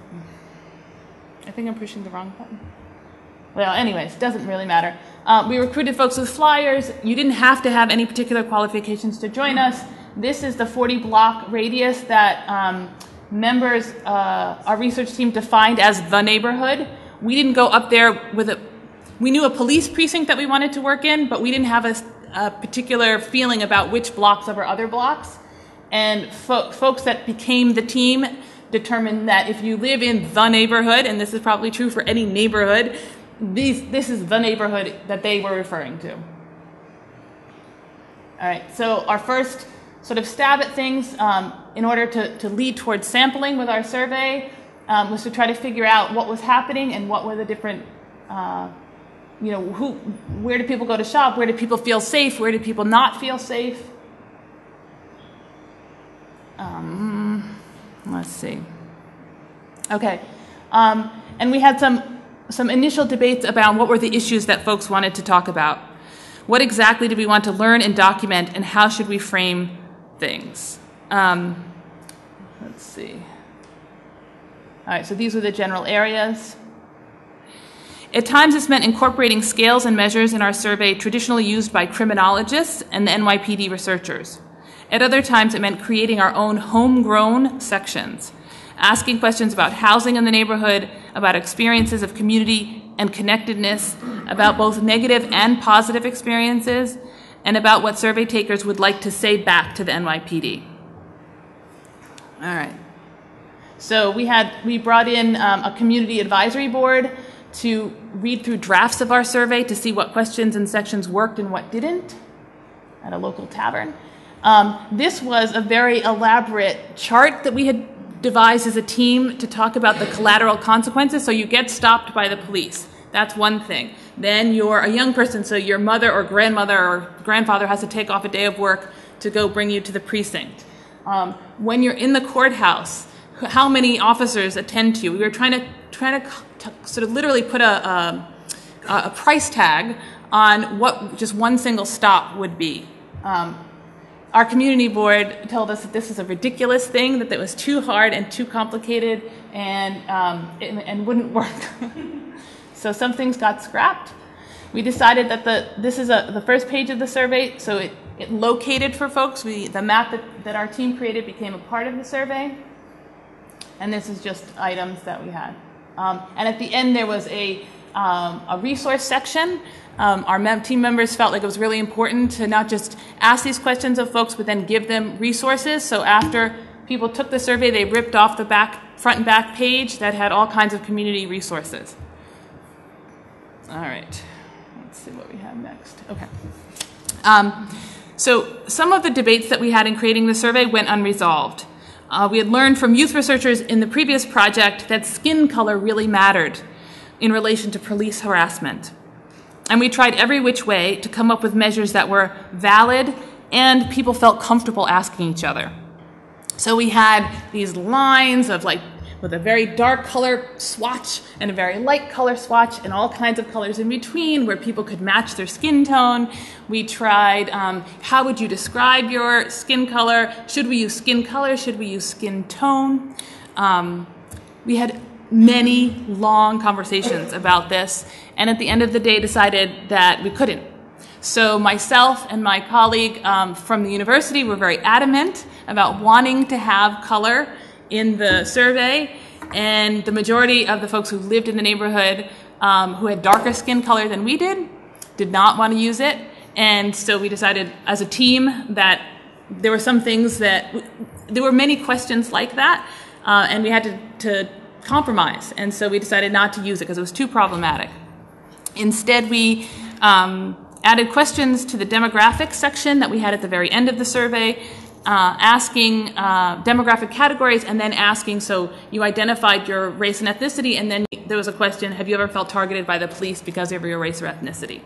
I think I'm pushing the wrong button. Well, anyways, doesn't really matter. Uh, we recruited folks with flyers. You didn't have to have any particular qualifications to join us. This is the forty block radius that um, members, uh, our research team defined as the neighborhood. We didn't go up there with a, we knew a police precinct that we wanted to work in, but we didn't have a, a particular feeling about which blocks over other blocks. And fo folks that became the team determined that if you live in the neighborhood, and this is probably true for any neighborhood, these, this is the neighborhood that they were referring to. All right, so our first sort of stab at things um, in order to, to lead towards sampling with our survey um, was to try to figure out what was happening and what were the different, uh, you know, who, where do people go to shop, where do people feel safe, where do people not feel safe. Um, let's see. Okay, um, and we had some some initial debates about what were the issues that folks wanted to talk about. What exactly did we want to learn and document, and how should we frame things? Um, let's see. All right, so these were the general areas. At times, this meant incorporating scales and measures in our survey traditionally used by criminologists and the N Y P D researchers. At other times, it meant creating our own homegrown sections, asking questions about housing in the neighborhood, about experiences of community and connectedness, about both negative and positive experiences, and about what survey takers would like to say back to the N Y P D. All right. So we had, we brought in um, a community advisory board to read through drafts of our survey to see what questions and sections worked and what didn't at a local tavern. Um, this was a very elaborate chart that we had devised as a team to talk about the collateral consequences. So you get stopped by the police. That's one thing. Then you're a young person, so your mother or grandmother or grandfather has to take off a day of work to go bring you to the precinct. Um, when you're in the courthouse, how many officers attend to you? We were trying to, trying to, to sort of literally put a, a, a price tag on what just one single stop would be. Um, Our community board told us that this is a ridiculous thing, that it was too hard and too complicated and, um, and, and wouldn't work. So some things got scrapped. We decided that the, this is a, the first page of the survey, so it, it located for folks. We, the map that, that our team created became a part of the survey. And this is just items that we had. Um, and at the end, there was a, um, a resource section. Um, our mem team members felt like it was really important to not just ask these questions of folks, but then give them resources. So after people took the survey, they ripped off the back, front and back page that had all kinds of community resources. All right, let's see what we have next. Okay. Um, so some of the debates that we had in creating the survey went unresolved. Uh, we had learned from youth researchers in the previous project that skin color really mattered in relation to police harassment. And we tried every which way to come up with measures that were valid and people felt comfortable asking each other. So we had these lines of like, with a very dark color swatch and a very light color swatch and all kinds of colors in between where people could match their skin tone. We tried, um, how would you describe your skin color? Should we use skin color? Should we use skin tone? Um, we had many long conversations about this, and at the end of the day decided that we couldn't. So myself and my colleague um, from the university were very adamant about wanting to have color in the survey, and the majority of the folks who lived in the neighborhood um, who had darker skin color than we did did not want to use it. And so we decided as a team that there were some things that, there were many questions like that, uh, and we had to, to compromise. And so we decided not to use it because it was too problematic. Instead, we um, added questions to the demographics section that we had at the very end of the survey, uh, asking uh, demographic categories and then asking, so you identified your race and ethnicity, and then there was a question, have you ever felt targeted by the police because of your race or ethnicity?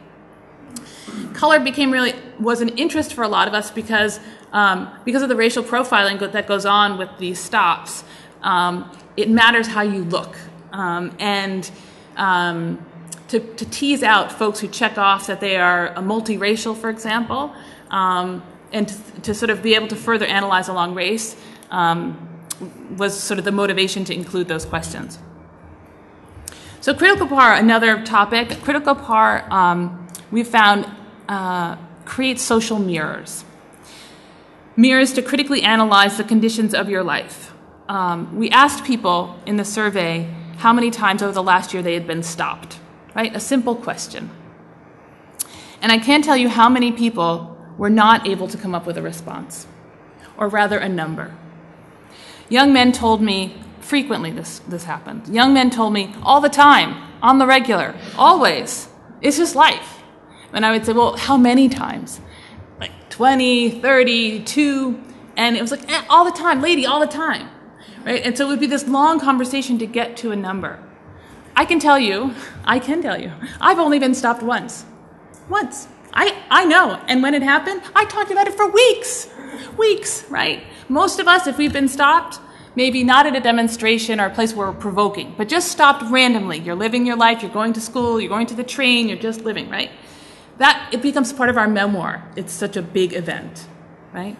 Color became really, was an interest for a lot of us because, um, because of the racial profiling that goes on with these stops. Um, it matters how you look. Um, and um, to, to tease out folks who check off that they are a multiracial, for example, um, and to, to sort of be able to further analyze along race um, was sort of the motivation to include those questions. So critical P A R, another topic. Critical P A R, um, we found, uh, creates social mirrors. Mirrors to critically analyze the conditions of your life. Um, we asked people in the survey how many times over the last year they had been stopped, right? A simple question. And I can't tell you how many people were not able to come up with a response, or rather a number. Young men told me, frequently this, this happened, young men told me all the time, on the regular, always, it's just life. And I would say, well, how many times? Like twenty, thirty, two, and it was like, eh, all the time, lady, all the time. Right? And so it would be this long conversation to get to a number. I can tell you, I can tell you, I've only been stopped once. Once. I, I know. And when it happened, I talked about it for weeks. Weeks, right? Most of us, if we've been stopped, maybe not at a demonstration or a place where we're provoking, but just stopped randomly. You're living your life, you're going to school, you're going to the train, you're just living, right? That, it becomes part of our memoir. It's such a big event, right?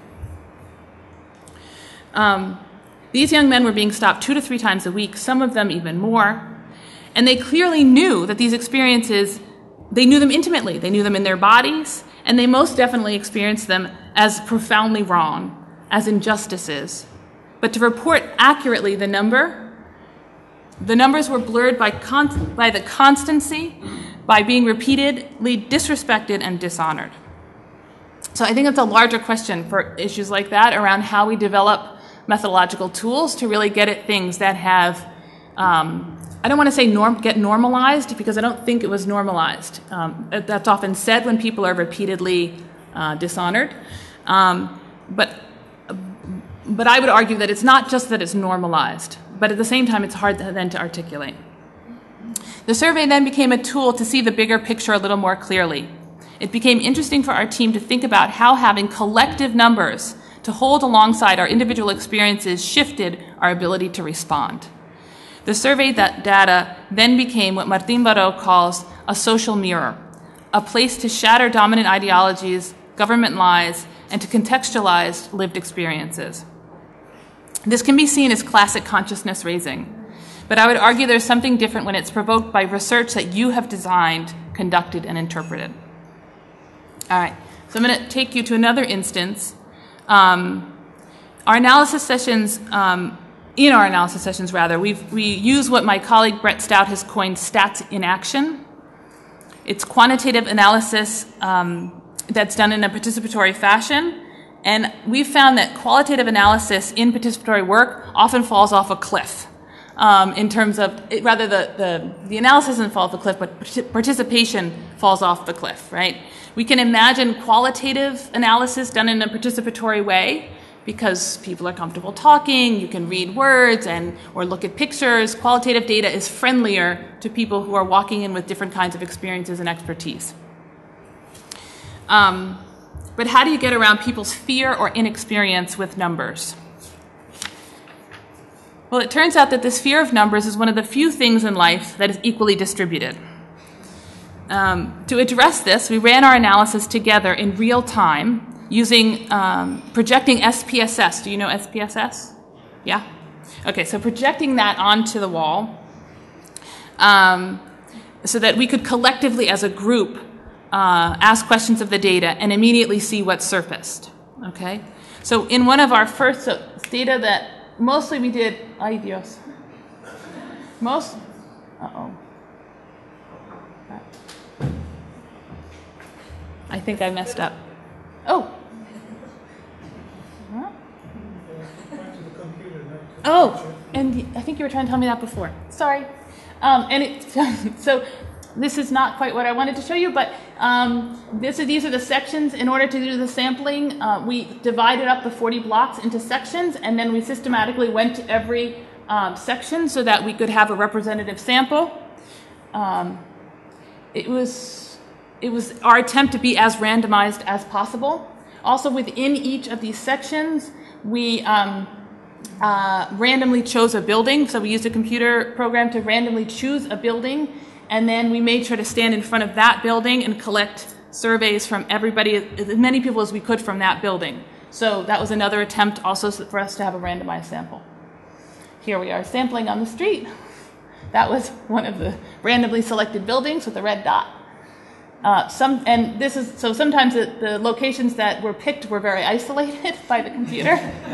Um, these young men were being stopped two to three times a week, some of them even more. And they clearly knew that these experiences, they knew them intimately. They knew them in their bodies, and they most definitely experienced them as profoundly wrong, as injustices. But to report accurately the number, the numbers were blurred by, con by the constancy, by being repeatedly disrespected and dishonored. So I think it's a larger question for issues like that around how we develop methodological tools to really get at things that have, um, I don't want to say norm get normalized, because I don't think it was normalized. Um, that's often said when people are repeatedly uh, dishonored. Um, but, but I would argue that it's not just that it's normalized, but at the same time it's hard then to articulate. The survey then became a tool to see the bigger picture a little more clearly. It became interesting for our team to think about how having collective numbers to hold alongside our individual experiences shifted our ability to respond. The survey that data then became what Martin Baró calls a social mirror, a place to shatter dominant ideologies, government lies, and to contextualize lived experiences. This can be seen as classic consciousness raising, but I would argue there's something different when it's provoked by research that you have designed, conducted, and interpreted. All right, so I'm going to take you to another instance. Um, our analysis sessions, um, in our analysis sessions rather, we've, we use what my colleague Brett Stout has coined stats in action. It's quantitative analysis um, that's done in a participatory fashion. And we've found that qualitative analysis in participatory work often falls off a cliff. Um, in terms of, it, rather the, the, the analysis doesn't fall off the cliff, but participation falls off the cliff, right? We can imagine qualitative analysis done in a participatory way because people are comfortable talking, you can read words and or look at pictures. Qualitative data is friendlier to people who are walking in with different kinds of experiences and expertise. Um, but how do you get around people's fear or inexperience with numbers? Well, it turns out that this fear of numbers is one of the few things in life that is equally distributed. Um, to address this, we ran our analysis together in real time using um, projecting S P S S. Do you know S P S S? Yeah? Okay, so projecting that onto the wall um, so that we could collectively as a group uh, ask questions of the data and immediately see what surfaced. Okay? So in one of our first so data that mostly we did, ay Dios. Most, uh-oh. I think I messed up. Oh. Huh? Oh, and I think you were trying to tell me that before. Sorry. Um, and it, so this is not quite what I wanted to show you, but um, this is, these are the sections. In order to do the sampling, uh, we divided up the forty blocks into sections, and then we systematically went to every um, section so that we could have a representative sample. Um, it was... It was our attempt to be as randomized as possible. Also, within each of these sections, we um, uh, randomly chose a building. So we used a computer program to randomly choose a building And then we made sure to stand in front of that building and collect surveys from everybody, as many people as we could from that building. So that was another attempt also for us to have a randomized sample. Here we are sampling on the street. That was one of the randomly selected buildings with a red dot. Uh, some, and this is, so sometimes the, the locations that were picked were very isolated by the computer.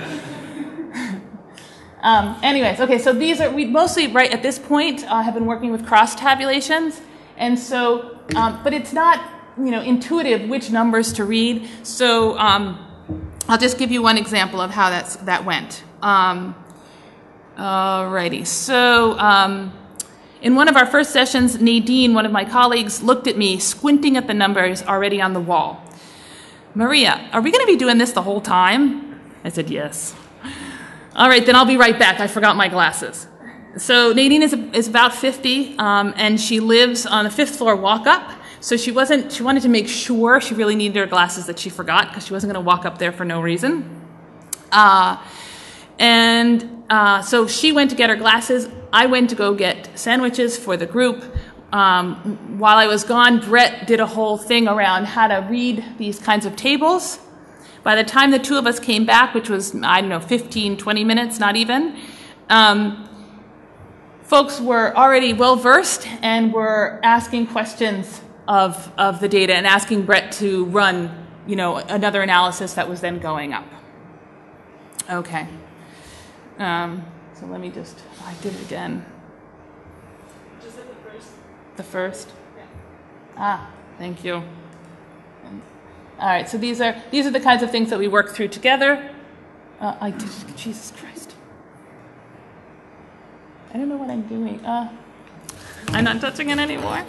um, anyways, okay, so these are, we mostly, right at this point, uh, have been working with cross tabulations. And so, um, but it's not, you know, intuitive which numbers to read. So um, I'll just give you one example of how that's, that went. Um, alrighty, so, um, in one of our first sessions, Nadine, one of my colleagues, looked at me, squinting at the numbers already on the wall. Maria, are we going to be doing this the whole time? I said, yes. All right, then I'll be right back. I forgot my glasses. So Nadine is, is about fifty, um, and she lives on a fifth floor walk-up. So she wasn't, she wanted to make sure she really needed her glasses that she forgot, because she wasn't going to walk up there for no reason. Uh, and uh, so she went to get her glasses. I went to go get sandwiches for the group. Um, while I was gone, Brett did a whole thing around how to read these kinds of tables. By the time the two of us came back, which was, I don't know, fifteen, twenty minutes, not even, um, folks were already well-versed and were asking questions of, of the data and asking Brett to run, you know, another analysis that was then going up. Okay. Um, so let me just, oh, I did it again. Just hit the first. The first? Yeah. Ah, thank you. All right, so these are, these are the kinds of things that we work through together. Uh, I did, Jesus Christ. I don't know what I'm doing. Uh, I'm not touching it anymore.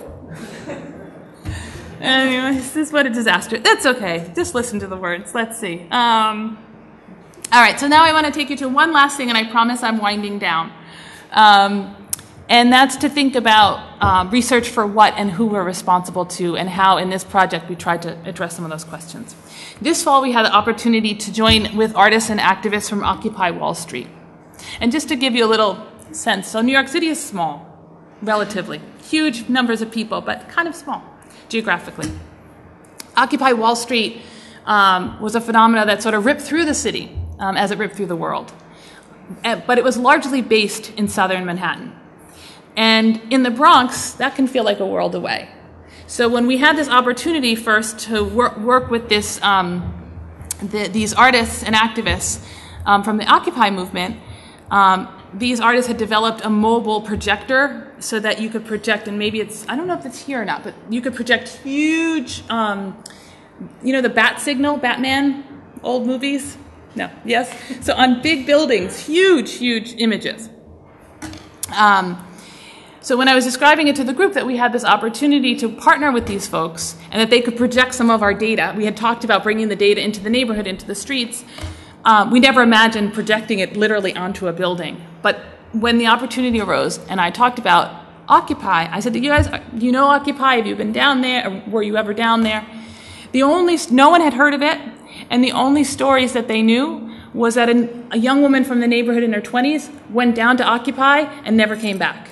Anyway, this is what a disaster. That's okay. Just listen to the words. Let's see. Um, all right, so now I want to take you to one last thing, and I promise I'm winding down. Um, and that's to think about um, research for what and who we're responsible to, and how in this project we tried to address some of those questions. This fall we had the opportunity to join with artists and activists from Occupy Wall Street. And just to give you a little sense, so New York City is small, relatively. Huge numbers of people, but kind of small, geographically. Occupy Wall Street um, was a phenomenon that sort of ripped through the city um, as it ripped through the world. Uh, but it was largely based in southern Manhattan. And in the Bronx, that can feel like a world away. So when we had this opportunity first to work, work with this, um, the, these artists and activists um, from the Occupy movement, um, these artists had developed a mobile projector so that you could project, and maybe it's, I don't know if it's here or not, but you could project huge, um, you know the bat signal, Batman, old movies? No, yes? So on big buildings, huge, huge images. Um, So when I was describing it to the group that we had this opportunity to partner with these folks and that they could project some of our data, we had talked about bringing the data into the neighborhood, into the streets. Um, we never imagined projecting it literally onto a building. But when the opportunity arose and I talked about Occupy, I said, "Do you guys, do you know Occupy? Have you been down there? Or were you ever down there?" The only, no one had heard of it, and the only stories that they knew was that a, a young woman from the neighborhood in her twenties went down to Occupy and never came back.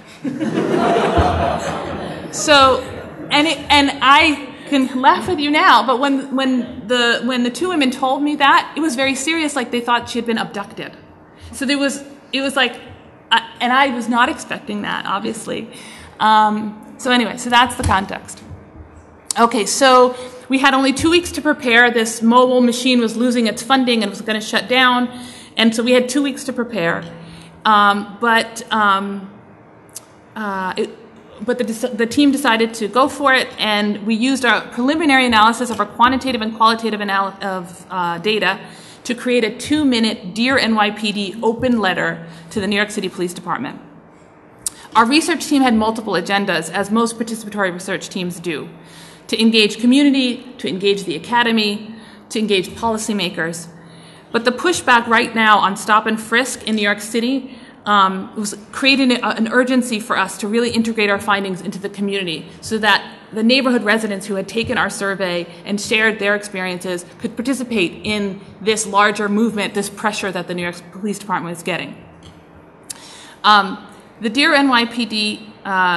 So, and it, and I can laugh with you now, but when when the when the two women told me that, it was very serious, like they thought she had been abducted. So there was, it was like, I, and I was not expecting that, obviously. Um, so anyway, so that's the context. Okay, so we had only two weeks to prepare. This mobile machine was losing its funding and was going to shut down, and so we had two weeks to prepare. Um, but um, Uh, it, but the, the team decided to go for it, and we used our preliminary analysis of our quantitative and qualitative anal of uh, data to create a two-minute Dear N Y P D open letter to the New York City Police Department. Our research team had multiple agendas, as most participatory research teams do, to engage community, to engage the academy, to engage policymakers. But the pushback right now on stop and frisk in New York City Um, it was creating a, an urgency for us to really integrate our findings into the community so that the neighborhood residents who had taken our survey and shared their experiences could participate in this larger movement, this pressure that the New York Police Department was getting. Um, the Dear N Y P D uh,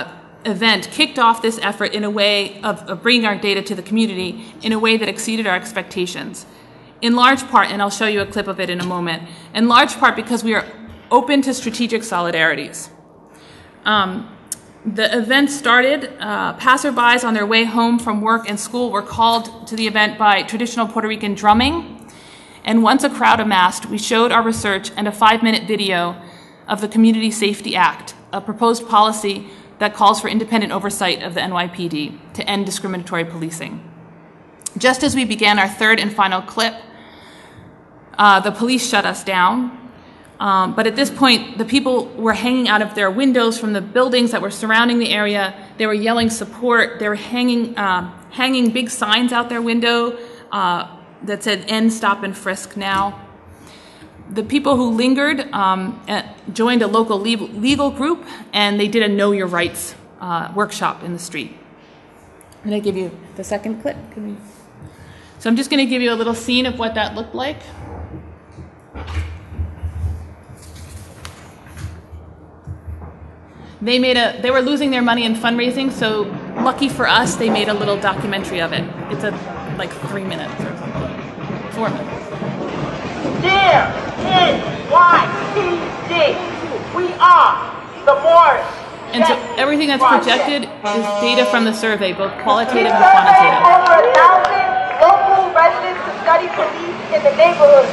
event kicked off this effort in a way of, of bringing our data to the community in a way that exceeded our expectations. In large part, and I'll show you a clip of it in a moment, in large part because we are open to strategic solidarities. Um, the event started, uh, passerbys on their way home from work and school were called to the event by traditional Puerto Rican drumming. And once a crowd amassed, we showed our research and a five-minute video of the Community Safety Act, a proposed policy that calls for independent oversight of the N Y P D to end discriminatory policing. Just as we began our third and final clip, uh, the police shut us down. Um, but at this point, the people were hanging out of their windows from the buildings that were surrounding the area. They were yelling support. They were hanging, uh, hanging big signs out their window uh, that said, "End, stop, and frisk now." The people who lingered um, joined a local legal group, and they did a Know Your Rights uh, workshop in the street. I'm going to give you the second clip. Can we... So I'm just going to give you a little scene of what that looked like. They made a. They were losing their money in fundraising, so lucky for us, they made a little documentary of it. It's a like three minutes or something, four minutes. Dear N Y P D, we are the Morris. And so everything that's projected is data from the survey, both qualitative and We surveyed quantitative. over a thousand local residents to study police in the neighborhood.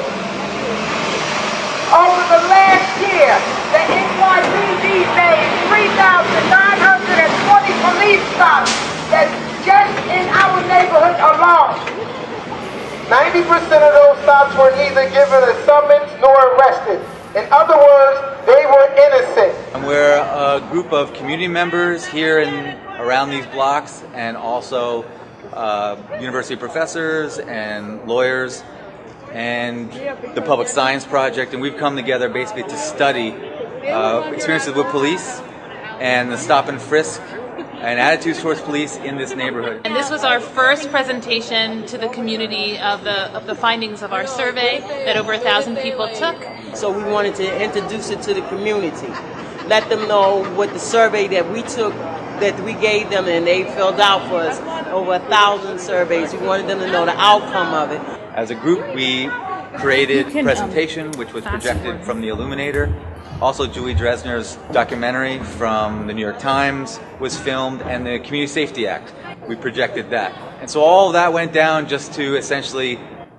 Over the last year, the N Y P D made three thousand nine hundred twenty police stops that's just in our neighborhood alone. ninety percent of those stops were neither given a summons nor arrested. In other words, they were innocent. And we're a group of community members here and around these blocks, and also uh, university professors and lawyers and the Public Science Project, and we've come together basically to study uh, experiences with police and the stop and frisk and attitudes towards police in this neighborhood. And this was our first presentation to the community of the of the findings of our survey that over a thousand people took. So we wanted to introduce it to the community, let them know what the survey that we took, that we gave them and they filled out for us, over a thousand surveys. We wanted them to know the outcome of it. As a group, we created can, a presentation um, which was fast projected forward. from the Illuminator. Also, Julie Dresner's documentary from the New York Times was filmed, and the Community Safety Act. We projected that. And so all of that went down just to essentially...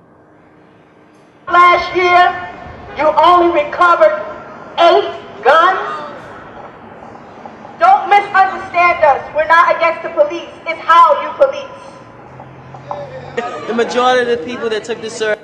Last year, you only recovered eight guns. Don't misunderstand us. We're not against the police. It's how you police. The majority of the people that took the survey.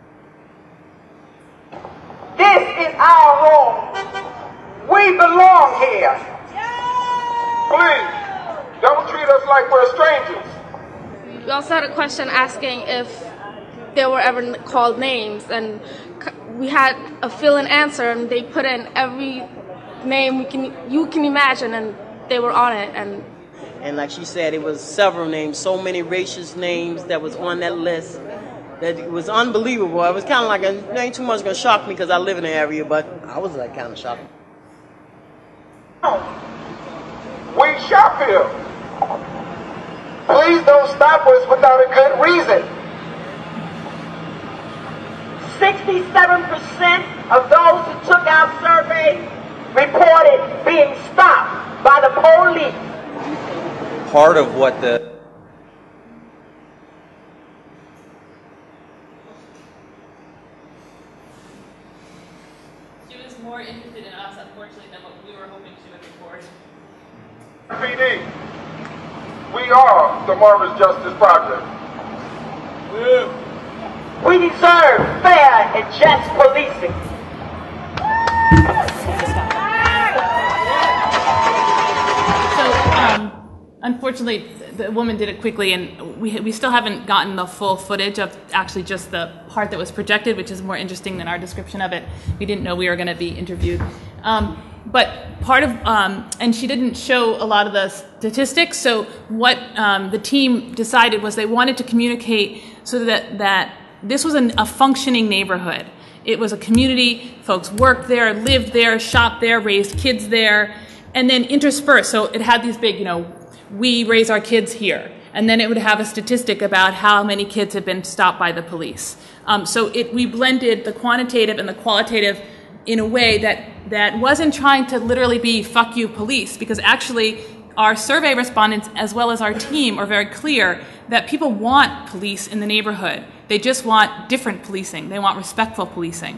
This is our home. We belong here. Please, don't treat us like we're strangers. We also had a question asking if they were ever n- called names, and c- we had a fill-in answer, and they put in every name we can you can imagine, and they were on it. And And like she said, it was several names, so many racist names that was on that list that it was unbelievable. It was kind of like, a, it ain't too much going to shock me because I live in the area, but I was like kind of shocked. We shop here. Please don't stop us without a good reason. sixty-seven percent of those who took our survey reported being stopped by the police. Part of what the She was more interested in us, unfortunately, than what we were hoping she would record. P D, we are the Marvis Justice Project. We deserve fair and just policing. So, um, unfortunately, the woman did it quickly, and we we still haven't gotten the full footage of actually just the part that was projected, which is more interesting than our description of it. We didn't know we were going to be interviewed. Um, but part of, um, and she didn't show a lot of the statistics, so what um, the team decided was they wanted to communicate so that, that this was an, a functioning neighborhood. It was a community, folks worked there, lived there, shopped there, raised kids there, and then interspersed. So it had these big, you know, we raise our kids here. And then it would have a statistic about how many kids have been stopped by the police. Um, so it, we blended the quantitative and the qualitative in a way that, that wasn't trying to literally be fuck you police, because actually our survey respondents as well as our team are very clear that people want police in the neighborhood. They just want different policing. They want respectful policing.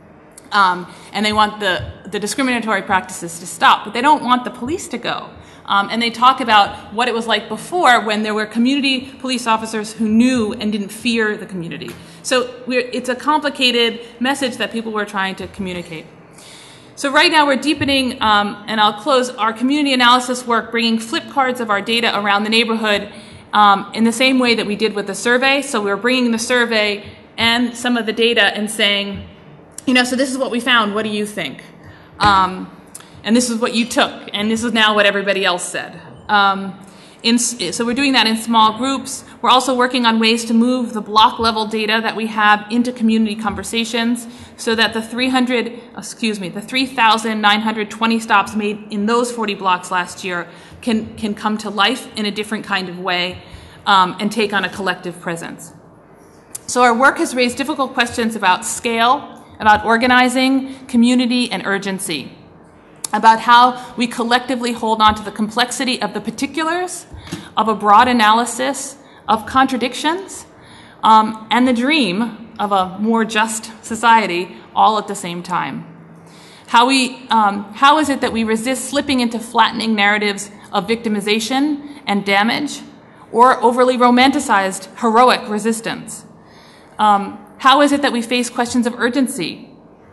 Um, and they want the, the discriminatory practices to stop, but they don't want the police to go. Um, and they talk about what it was like before when there were community police officers who knew and didn't fear the community. So we're, it's a complicated message that people were trying to communicate. So right now we're deepening, um, and I'll close, our community analysis work, bringing flip cards of our data around the neighborhood um, in the same way that we did with the survey. So we're bringing the survey and some of the data and saying, you know, so this is what we found, what do you think? Um, and this is what you took, and this is now what everybody else said. Um, in, so we're doing that in small groups. We're also working on ways to move the block level data that we have into community conversations so that the three hundred, excuse me, the three thousand nine hundred twenty stops made in those forty blocks last year can, can come to life in a different kind of way um, and take on a collective presence. So our work has raised difficult questions about scale, about organizing, community, and urgency, about how we collectively hold on to the complexity of the particulars, of a broad analysis, of contradictions, um, and the dream of a more just society all at the same time. How, we, um, how is it that we resist slipping into flattening narratives of victimization and damage, or overly romanticized heroic resistance? Um, how is it that we face questions of urgency?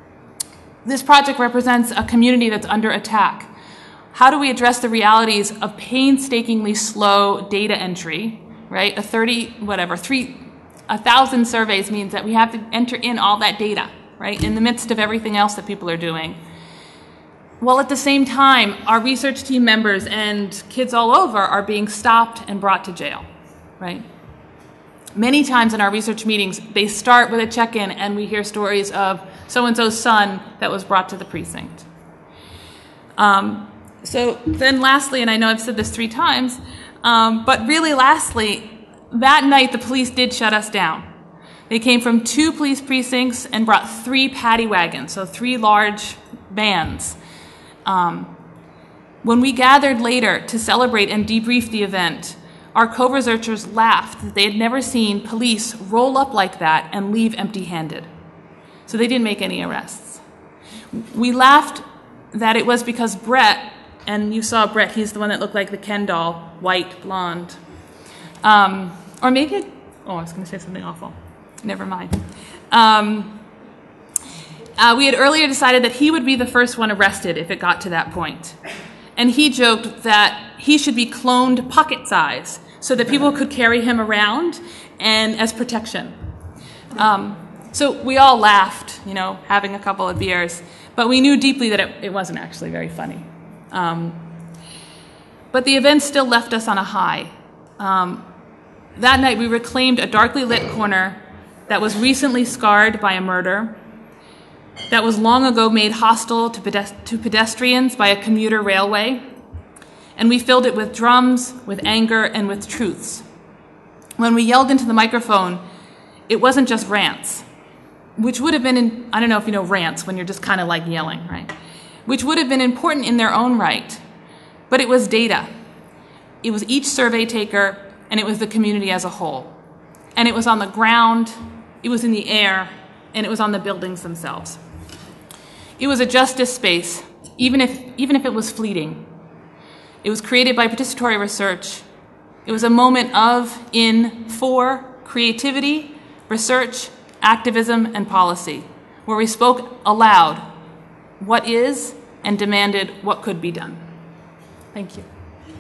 This project represents a community that's under attack. How do we address the realities of painstakingly slow data entry, right? A thirty, whatever, three, a thousand surveys means that we have to enter in all that data, right? In the midst of everything else that people are doing. While at the same time, our research team members and kids all over are being stopped and brought to jail, right? Many times in our research meetings, they start with a check-in and we hear stories of so-and-so's son that was brought to the precinct. Um, so then lastly, and I know I've said this three times, um, but really lastly, that night the police did shut us down. They came from two police precincts and brought three paddy wagons, so three large vans. Um, when we gathered later to celebrate and debrief the event, our co-researchers laughed that they had never seen police roll up like that and leave empty-handed. So they didn't make any arrests. We laughed that it was because Brett, and you saw Brett, he's the one that looked like the Ken doll, white, blonde. Um, or maybe, it, oh, I was going to say something awful. Never mind. Um, uh, we had earlier decided that he would be the first one arrested if it got to that point. And he joked that he should be cloned pocket size so that people could carry him around and as protection. Um, so we all laughed, you know, having a couple of beers, but we knew deeply that it, it wasn't actually very funny. Um, but the event still left us on a high. Um, that night we reclaimed a darkly lit corner that was recently scarred by a murder, that was long ago made hostile to, pedest to pedestrians by a commuter railway, and we filled it with drums, with anger, and with truths. When we yelled into the microphone, it wasn't just rants, which would have been, in, I don't know if you know rants, when you're just kind of like yelling, right? Which would have been important in their own right, but it was data. It was each survey taker, and it was the community as a whole. And it was on the ground, it was in the air, and it was on the buildings themselves. It was a justice space, even if, even if it was fleeting. It was created by participatory research. It was a moment of, in, for creativity, research, activism, and policy, where we spoke aloud what is and demanded what could be done. Thank you.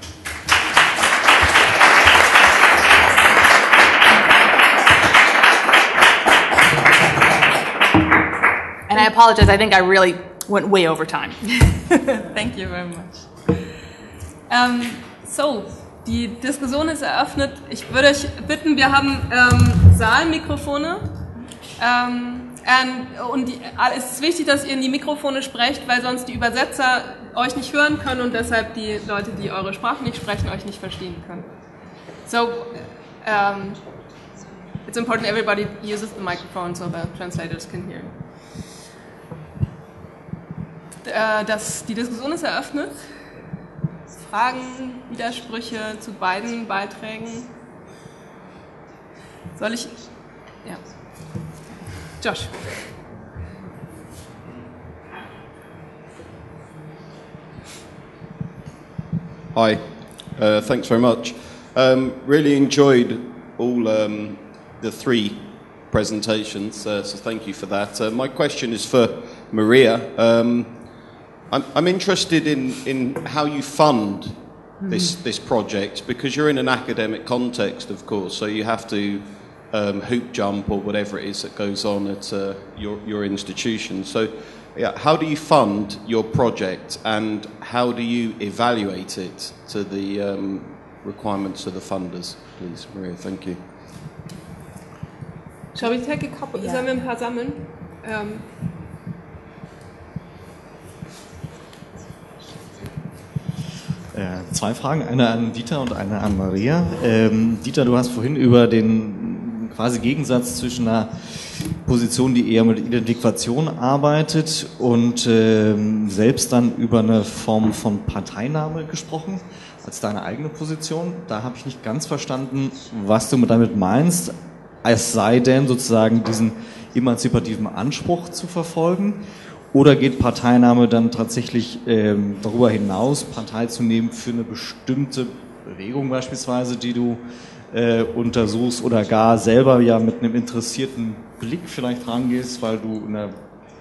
And I apologize, I think I really went way over time. Thank you very much. Ähm, so, die Diskussion ist eröffnet. Ich würde euch bitten, wir haben ähm, Saalmikrofone. Ähm, Ähm, und die, es ist wichtig, dass ihr in die Mikrofone sprecht, weil sonst die Übersetzer euch nicht hören können und deshalb die Leute, die eure Sprache nicht sprechen, euch nicht verstehen können. So, um, it's important everybody uses the microphone so the translators can hear. Äh, das, die Diskussion ist eröffnet. Fragen, Widersprüche zu beiden Beiträgen? Soll ich? Ja. Josh. Hi, uh, thanks very much. Um, really enjoyed all um, the three presentations, uh, so thank you for that. Uh, my question is for Maria. Um, I'm, I'm interested in, in how you fund this, this project, because you're in an academic context, of course, so you have to um, hoop jump or whatever it is that goes on at uh, your, your institution. So yeah, how do you fund your project and how do you evaluate it to the um, requirements of the funders? Please, Maria, thank you. Shall we take a couple? Ja. Sollen wir ein paar sammeln? Ähm. Äh, zwei Fragen, eine an Dieter und eine an Maria. Ähm, Dieter, du hast vorhin über den quasi Gegensatz zwischen einer Position, die eher mit Identifikation arbeitet und ähm, selbst dann über eine Form von Parteinahme gesprochen, als deine eigene Position. Da habe ich nicht ganz verstanden, was du damit meinst, es sei denn sozusagen diesen emanzipativen Anspruch zu verfolgen. Oder geht Parteinahme dann tatsächlich ähm, darüber hinaus, Partei zu nehmen für eine bestimmte Bewegung beispielsweise, die du äh, untersuchst oder gar selber ja mit einem interessierten Blick vielleicht rangehst, weil du in der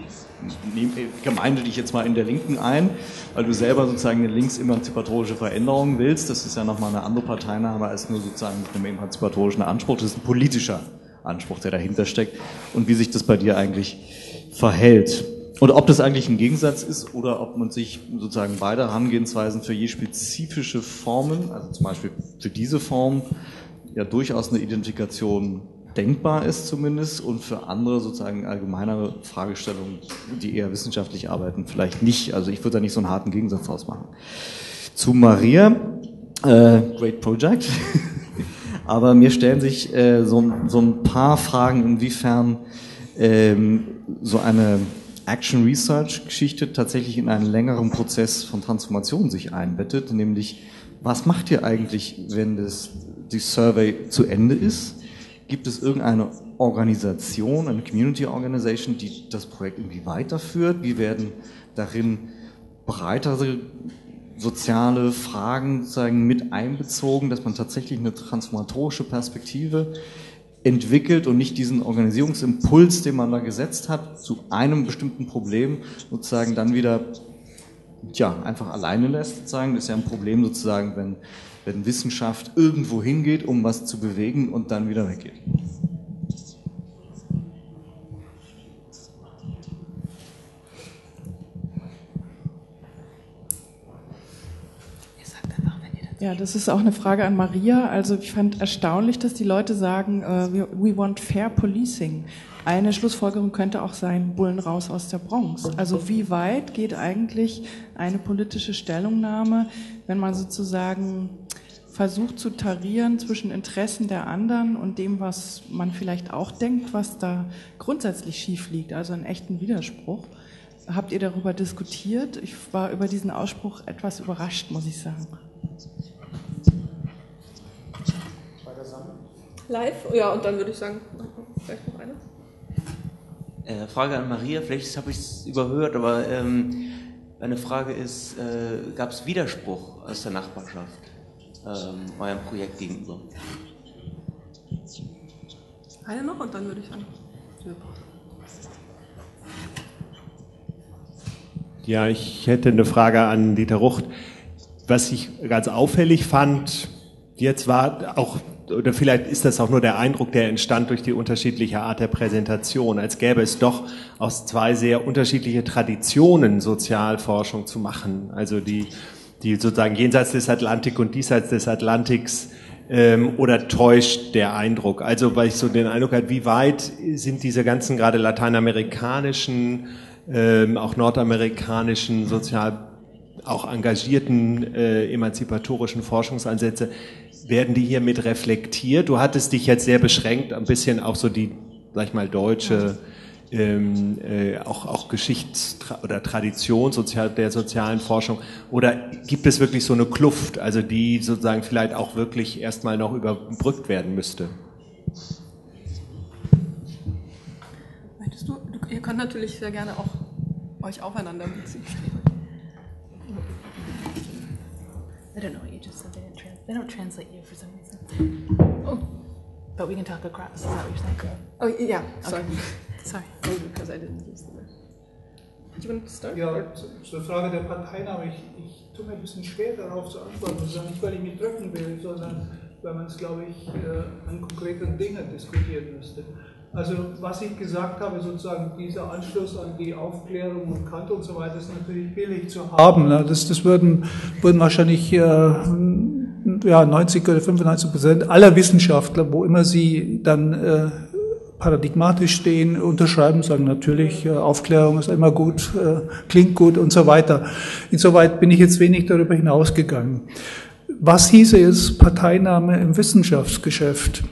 Gemeinde dich jetzt mal in der Linken ein, weil du selber sozusagen eine linksemanzipatorische Veränderung willst. Das ist ja nochmal eine andere Parteinahme als nur sozusagen mit einem emanzipatorischen Anspruch. Das ist ein politischer Anspruch, der dahinter steckt und wie sich das bei dir eigentlich verhält. Und ob das eigentlich ein Gegensatz ist oder ob man sich sozusagen beide Herangehensweisen für je spezifische Formen, also zum Beispiel für diese Form, ja durchaus eine Identifikation denkbar ist zumindest und für andere sozusagen allgemeinere Fragestellungen, die eher wissenschaftlich arbeiten, vielleicht nicht. Also ich würde da nicht so einen harten Gegensatz draus machen. Zu Maria, äh, great project, aber mir stellen sich äh, so, so ein paar Fragen, inwiefern ähm, so eine Action Research Geschichte tatsächlich in einen längeren Prozess von Transformation sich einbettet, nämlich was macht ihr eigentlich, wenn das, die Survey zu Ende ist? Gibt es irgendeine Organisation, eine Community Organization, die das Projekt irgendwie weiterführt? Wie werden darin breitere soziale Fragen sozusagen mit einbezogen, dass man tatsächlich eine transformatorische Perspektive entwickelt und nicht diesen Organisierungsimpuls, den man da gesetzt hat, zu einem bestimmten Problem sozusagen dann wieder tja, einfach alleine lässt sozusagen. Das ist ja ein Problem sozusagen, wenn, wenn Wissenschaft irgendwo hingeht, um was zu bewegen und dann wieder weggeht. Ja, das ist auch eine Frage an Maria. Also ich fand erstaunlich, dass die Leute sagen, uh, we want fair policing. Eine Schlussfolgerung könnte auch sein, Bullen raus aus der Bronx. Also wie weit geht eigentlich eine politische Stellungnahme, wenn man sozusagen versucht zu tarieren zwischen Interessen der anderen und dem, was man vielleicht auch denkt, was da grundsätzlich schief liegt, also einen echten Widerspruch. Habt ihr darüber diskutiert? Ich war über diesen Ausspruch etwas überrascht, muss ich sagen. Live? Ja, und dann würde ich sagen, vielleicht noch eine. Äh, Frage an Maria, vielleicht habe ich es überhört, aber ähm, eine Frage ist, äh, gab es Widerspruch aus der Nachbarschaft ähm, eurem Projekt gegenüber? Eine noch und dann würde ich sagen. Ja, ich hätte eine Frage an Dieter Rucht. Was ich ganz auffällig fand, jetzt war auch, oder vielleicht ist das auch nur der Eindruck, der entstand durch die unterschiedliche Art der Präsentation, als gäbe es doch aus zwei sehr unterschiedliche Traditionen Sozialforschung zu machen. Also die, die sozusagen jenseits des Atlantik und diesseits des Atlantiks Ähm, oder täuscht der Eindruck? Also, weil ich so den Eindruck habe, wie weit sind diese ganzen gerade lateinamerikanischen, ähm, auch nordamerikanischen, sozial auch engagierten, äh, emanzipatorischen Forschungsansätze, werden die hier mit reflektiert? Du hattest dich jetzt sehr beschränkt, ein bisschen auch so die, sag ich mal, deutsche, ähm, äh, auch, auch Geschichts- oder Tradition sozial, der sozialen Forschung. Oder gibt es wirklich so eine Kluft, also die sozusagen vielleicht auch wirklich erstmal noch überbrückt werden müsste? Möchtest du, du, ihr könnt natürlich sehr gerne auch euch aufeinander beziehen. I don't know what you just said. They didn't trans- they don't translate you for some reason. Oh, but we can talk across. Is that what you're saying? Oh yeah. Sorry. Okay. Sorry. Maybe because I didn't use the word. Do you want to start? Ja, zur Frage der Parteinahme. Ich, ich tue mir ein bisschen schwer darauf zu antworten, nicht weil ich mich drücken will, sondern weil man es, glaube ich, an konkreten Dingen diskutieren müsste. Also was ich gesagt habe, sozusagen dieser Anschluss an die Aufklärung und Kant und so weiter, ist natürlich billig zu haben. Das, das würden, würden wahrscheinlich äh, ja, neunzig oder fünfundneunzig Prozent aller Wissenschaftler, wo immer sie dann äh, paradigmatisch stehen, unterschreiben, sagen natürlich, äh, Aufklärung ist immer gut, äh, klingt gut und so weiter. Insoweit bin ich jetzt wenig darüber hinausgegangen. Was hieße es Parteinahme im Wissenschaftsgeschäft?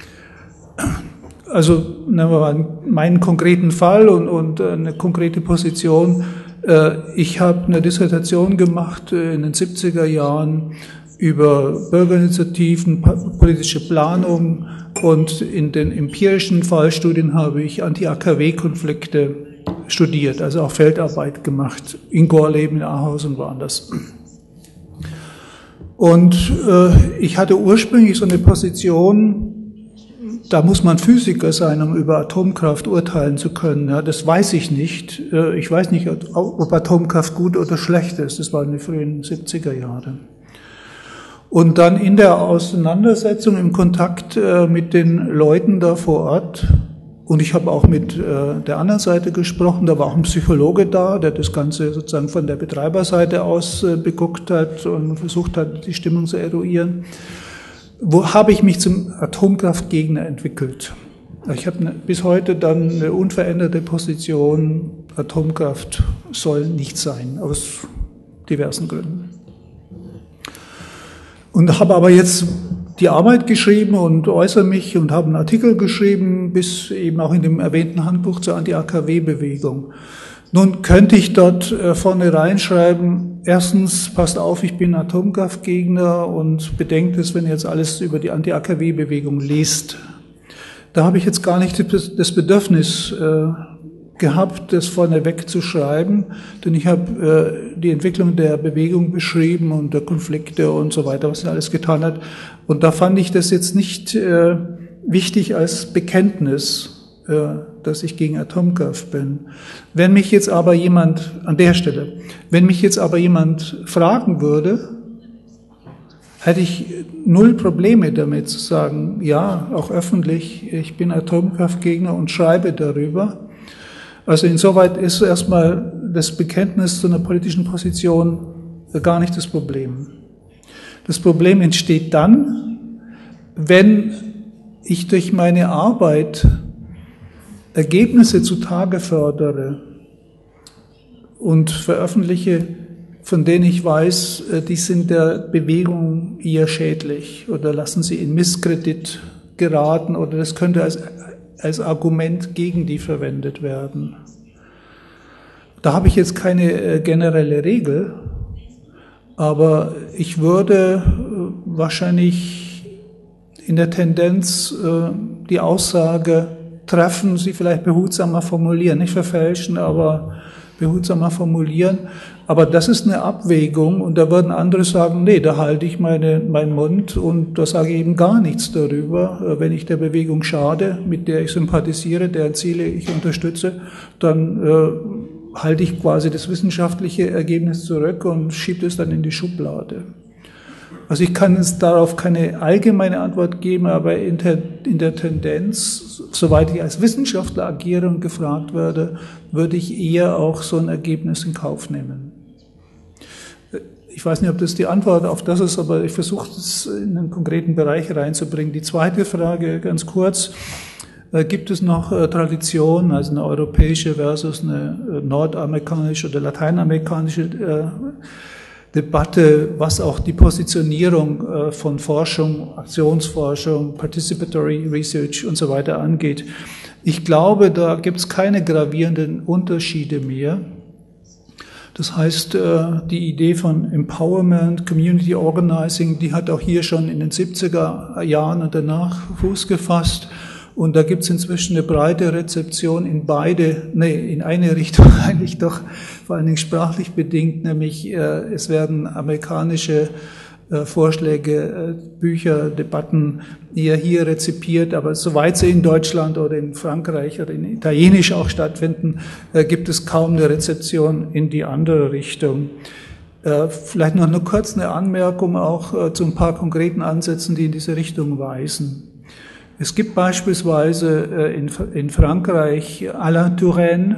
Also nehmen wir mal meinen konkreten Fall und, und eine konkrete Position. Ich habe eine Dissertation gemacht in den siebziger Jahren über Bürgerinitiativen, politische Planung, und in den empirischen Fallstudien habe ich Anti-A K W-Konflikte studiert, also auch Feldarbeit gemacht, in Gorleben, in Ahaus und woanders. Und äh, ich hatte ursprünglich so eine Position, da muss man Physiker sein, um über Atomkraft urteilen zu können. Ja, das weiß ich nicht. Ich weiß nicht, ob Atomkraft gut oder schlecht ist. Das waren die frühen siebziger Jahre. Und dann in der Auseinandersetzung, im Kontakt äh, mit den Leuten da vor Ort, und ich habe auch mit äh, der anderen Seite gesprochen, da war auch ein Psychologe da, der das Ganze sozusagen von der Betreiberseite aus äh, beguckt hat und versucht hat, die Stimmung zu eruieren. Wo habe ich mich zum Atomkraftgegner entwickelt? Ich habe ne, bis heute dann eine unveränderte Position, Atomkraft soll nicht sein, aus diversen Gründen. Und habe aber jetzt die Arbeit geschrieben und äußere mich und habe einen Artikel geschrieben, bis eben auch in dem erwähnten Handbuch zur Anti-A K W-Bewegung. Nun könnte ich dort äh, vorne reinschreiben, erstens, passt auf, ich bin Atomkraftgegner und bedenkt es, wenn ihr jetzt alles über die Anti-A K W-Bewegung liest. Da habe ich jetzt gar nicht das Bedürfnis äh, gehabt, das vorneweg zu schreiben, denn ich habe äh, die Entwicklung der Bewegung beschrieben und der Konflikte und so weiter, was er alles getan hat. Und da fand ich das jetzt nicht äh, wichtig als Bekenntnis, äh, dass ich gegen Atomkraft bin. Wenn mich jetzt aber jemand, an der Stelle, wenn mich jetzt aber jemand fragen würde, hätte ich null Probleme damit zu sagen, ja, auch öffentlich, ich bin Atomkraftgegner und schreibe darüber. Also insoweit ist erstmal das Bekenntnis zu einer politischen Position gar nicht das Problem. Das Problem entsteht dann, wenn ich durch meine Arbeit Ergebnisse zutage fördere und veröffentliche, von denen ich weiß, die sind der Bewegung eher schädlich oder lassen sie in Misskredit geraten oder das könnte als, als Argument gegen die verwendet werden. Da habe ich jetzt keine generelle Regel, aber ich würde wahrscheinlich in der Tendenz die Aussage treffen, sie vielleicht behutsamer formulieren, nicht verfälschen, aber behutsamer formulieren. Aber das ist eine Abwägung und da würden andere sagen, nee, da halte ich meine, meinen Mund und da sage ich eben gar nichts darüber. Wenn ich der Bewegung schade, mit der ich sympathisiere, deren Ziele ich unterstütze, dann äh, halte ich quasi das wissenschaftliche Ergebnis zurück und schiebe es dann in die Schublade. Also ich kann jetzt darauf keine allgemeine Antwort geben, aber in der, in der Tendenz, soweit ich als Wissenschaftler agiere und gefragt werde, würde ich eher auch so ein Ergebnis in Kauf nehmen. Ich weiß nicht, ob das die Antwort auf das ist, aber ich versuche es in einen konkreten Bereich reinzubringen. Die zweite Frage, ganz kurz. Gibt es noch Tradition, also eine europäische versus eine nordamerikanische oder lateinamerikanische Debatte, was auch die Positionierung von Forschung, Aktionsforschung, Participatory Research und so weiter angeht? Ich glaube, da gibt es keine gravierenden Unterschiede mehr. Das heißt, die Idee von Empowerment, Community Organizing, die hat auch hier schon in den siebziger Jahren und danach Fuß gefasst. Und da gibt es inzwischen eine breite Rezeption in beide, nee, in eine Richtung eigentlich doch, vor allen Dingen sprachlich bedingt, nämlich es werden amerikanische Vorschläge, Bücher, Debatten eher hier rezipiert, aber soweit sie in Deutschland oder in Frankreich oder in Italienisch auch stattfinden, gibt es kaum eine Rezeption in die andere Richtung. Vielleicht noch eine kurze Anmerkung auch zu ein paar konkreten Ansätzen, die in diese Richtung weisen. Es gibt beispielsweise in, in Frankreich Alain Touraine,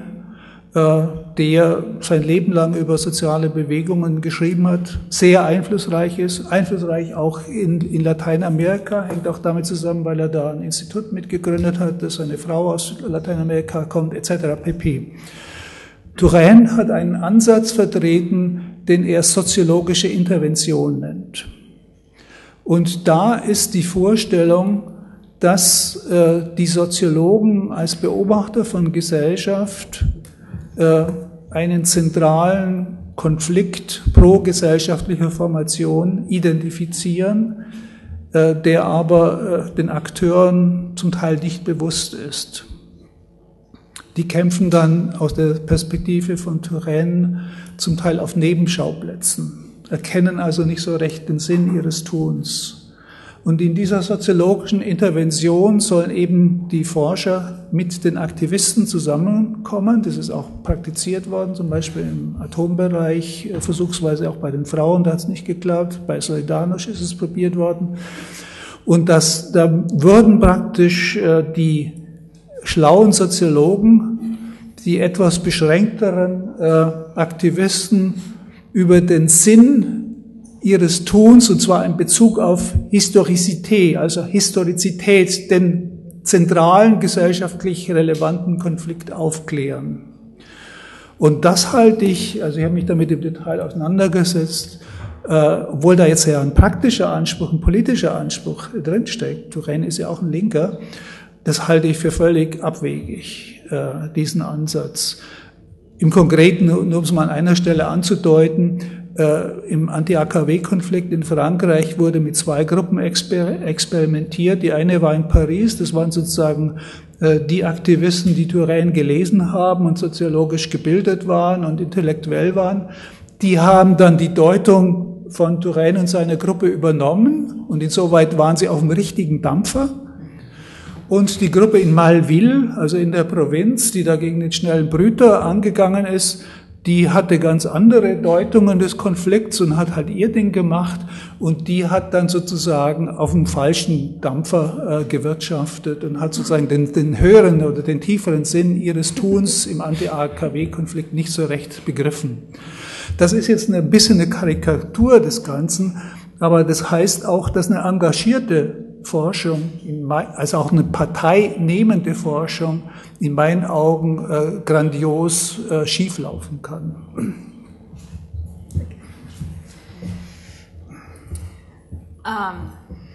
der sein Leben lang über soziale Bewegungen geschrieben hat, sehr einflussreich ist, einflussreich auch in, in Lateinamerika, hängt auch damit zusammen, weil er da ein Institut mitgegründet hat, dass eine Frau aus Lateinamerika kommt, et cetera pp. Touraine hat einen Ansatz vertreten, den er soziologische Intervention nennt. Und da ist die Vorstellung, dass äh, die Soziologen als Beobachter von Gesellschaft äh, einen zentralen Konflikt pro-gesellschaftlicher Formation identifizieren, äh, der aber äh, den Akteuren zum Teil nicht bewusst ist. Die kämpfen dann aus der Perspektive von Touraine zum Teil auf Nebenschauplätzen, erkennen also nicht so recht den Sinn ihres Tuns. Und in dieser soziologischen Intervention sollen eben die Forscher mit den Aktivisten zusammenkommen. Das ist auch praktiziert worden, zum Beispiel im Atombereich, versuchsweise auch bei den Frauen, da hat es nicht geklappt. Bei Solidarność ist es probiert worden. Und das, da würden praktisch äh, die schlauen Soziologen, die etwas beschränkteren äh, Aktivisten über den Sinn ihres Tuns, und zwar in Bezug auf Historizität, also Historizität, den zentralen gesellschaftlich relevanten Konflikt aufklären. Und das halte ich, also ich habe mich damit im Detail auseinandergesetzt, äh, obwohl da jetzt ja ein praktischer Anspruch, ein politischer Anspruch drinsteckt, Touraine ist ja auch ein Linker, das halte ich für völlig abwegig, äh, diesen Ansatz. Im Konkreten, nur um es mal an einer Stelle anzudeuten, Äh, im Anti-A K W-Konflikt in Frankreich wurde mit zwei Gruppen exper experimentiert. Die eine war in Paris, das waren sozusagen äh, die Aktivisten, die Touraine gelesen haben und soziologisch gebildet waren und intellektuell waren. Die haben dann die Deutung von Touraine und seiner Gruppe übernommen und insoweit waren sie auf dem richtigen Dampfer. Und die Gruppe in Malville, also in der Provinz, die da gegen den schnellen Brüter angegangen ist, die hatte ganz andere Deutungen des Konflikts und hat halt ihr Ding gemacht und die hat dann sozusagen auf dem falschen Dampfer äh, gewirtschaftet und hat sozusagen den, den höheren oder den tieferen Sinn ihres Tuns im Anti-A K W-Konflikt nicht so recht begriffen. Das ist jetzt ein bisschen eine Karikatur des Ganzen, aber das heißt auch, dass eine engagierte Forschung, also auch eine parteinehmende Forschung, in meinen Augen äh, grandios äh, schieflaufen kann. Um,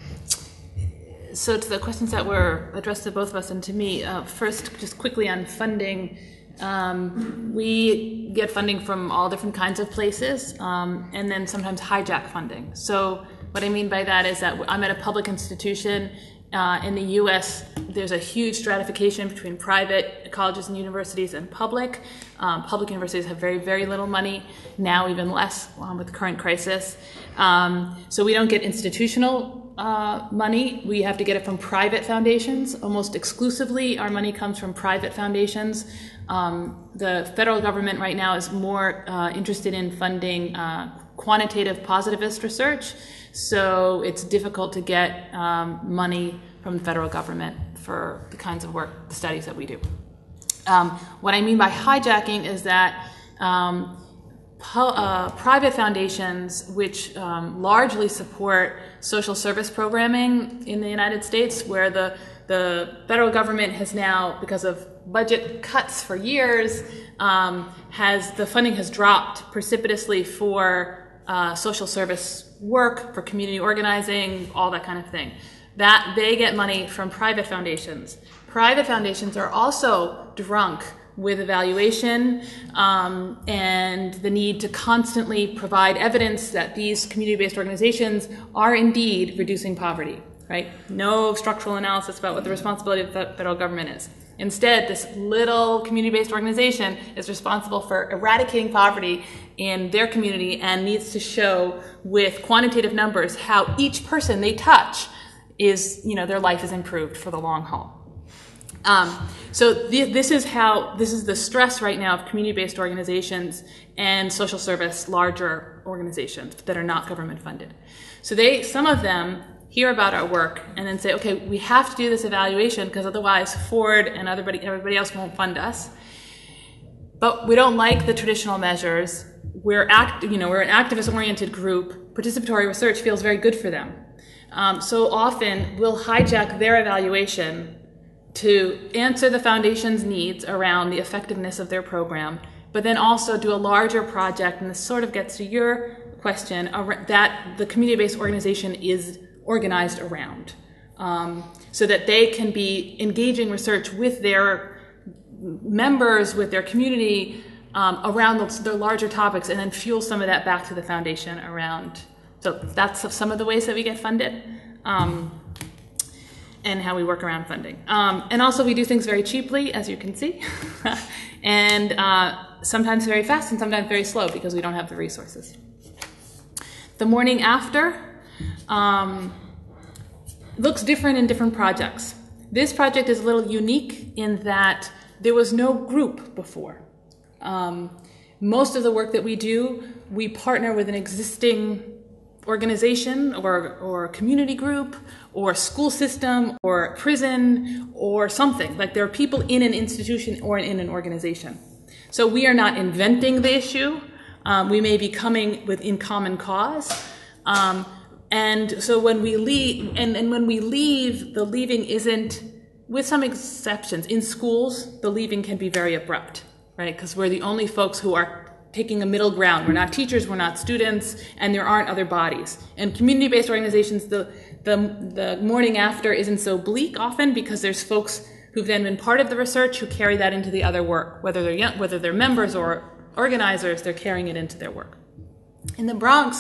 so to the questions that were addressed to both of us and to me, uh, first, just quickly on funding. Um, we get funding from all different kinds of places, um, and then sometimes hijack funding. So what I mean by that is that I'm at a public institution. Uh, in the U S, there's a huge stratification between private colleges and universities and public. Um, public universities have very, very little money, now even less um, with the current crisis. Um, so we don't get institutional uh, money. We have to get it from private foundations. Almost exclusively, our money comes from private foundations. Um, the federal government right now is more uh, interested in funding uh, quantitative positivist research. So it's difficult to get um, money from the federal government for the kinds of work, the studies that we do. Um, what I mean by hijacking is that um, uh, private foundations, which um, largely support social service programming in the United States, where the, the federal government has now, because of budget cuts for years, um, has the funding has dropped precipitously for uh, social service work, for community organizing, all that kind of thing. That they get money from private foundations. Private foundations are also drunk with evaluation um, and the need to constantly provide evidence that these community-based organizations are indeed reducing poverty, right? No structural analysis about what the responsibility of the federal government is. Instead, this little community-based organization is responsible for eradicating poverty in their community and needs to show with quantitative numbers how each person they touch is, you know, their life is improved for the long haul. Um, so th this is how, this is the stress right now of community-based organizations and social service, larger organizations that are not government funded. So they, some of them hear about our work and then say, okay, we have to do this evaluation because otherwise Ford and everybody, everybody else won't fund us. But we don't like the traditional measures. We're, act, you know, we're an activist-oriented group. Participatory research feels very good for them. Um, so often we'll hijack their evaluation to answer the foundation's needs around the effectiveness of their program, but then also do a larger project, and this sort of gets to your question, that the community-based organization is organized around, um, so that they can be engaging research with their members, with their community, um, around the, their larger topics, and then fuel some of that back to the foundation around. So that's some of the ways that we get funded. Um, and how we work around funding. Um, and also we do things very cheaply, as you can see, and uh, sometimes very fast and sometimes very slow because we don't have the resources. The morning after um, looks different in different projects. This project is a little unique in that there was no group before. Um, most of the work that we do, we partner with an existing organization or, or community group or school system or prison or something. Like there are people in an institution or in an organization. So we are not inventing the issue. Um, we may be coming with in common cause. Um, and so when we leave, and, and when we leave, the leaving isn't, with some exceptions, in schools, the leaving can be very abrupt, right? Because we're the only folks who are taking a middle ground. We're not teachers, we're not students, and there aren't other bodies. And community-based organizations, the, the, the morning after isn't so bleak often because there's folks who've then been part of the research who carry that into the other work. Whether they're, young, whether they're members or organizers, they're carrying it into their work. In the Bronx,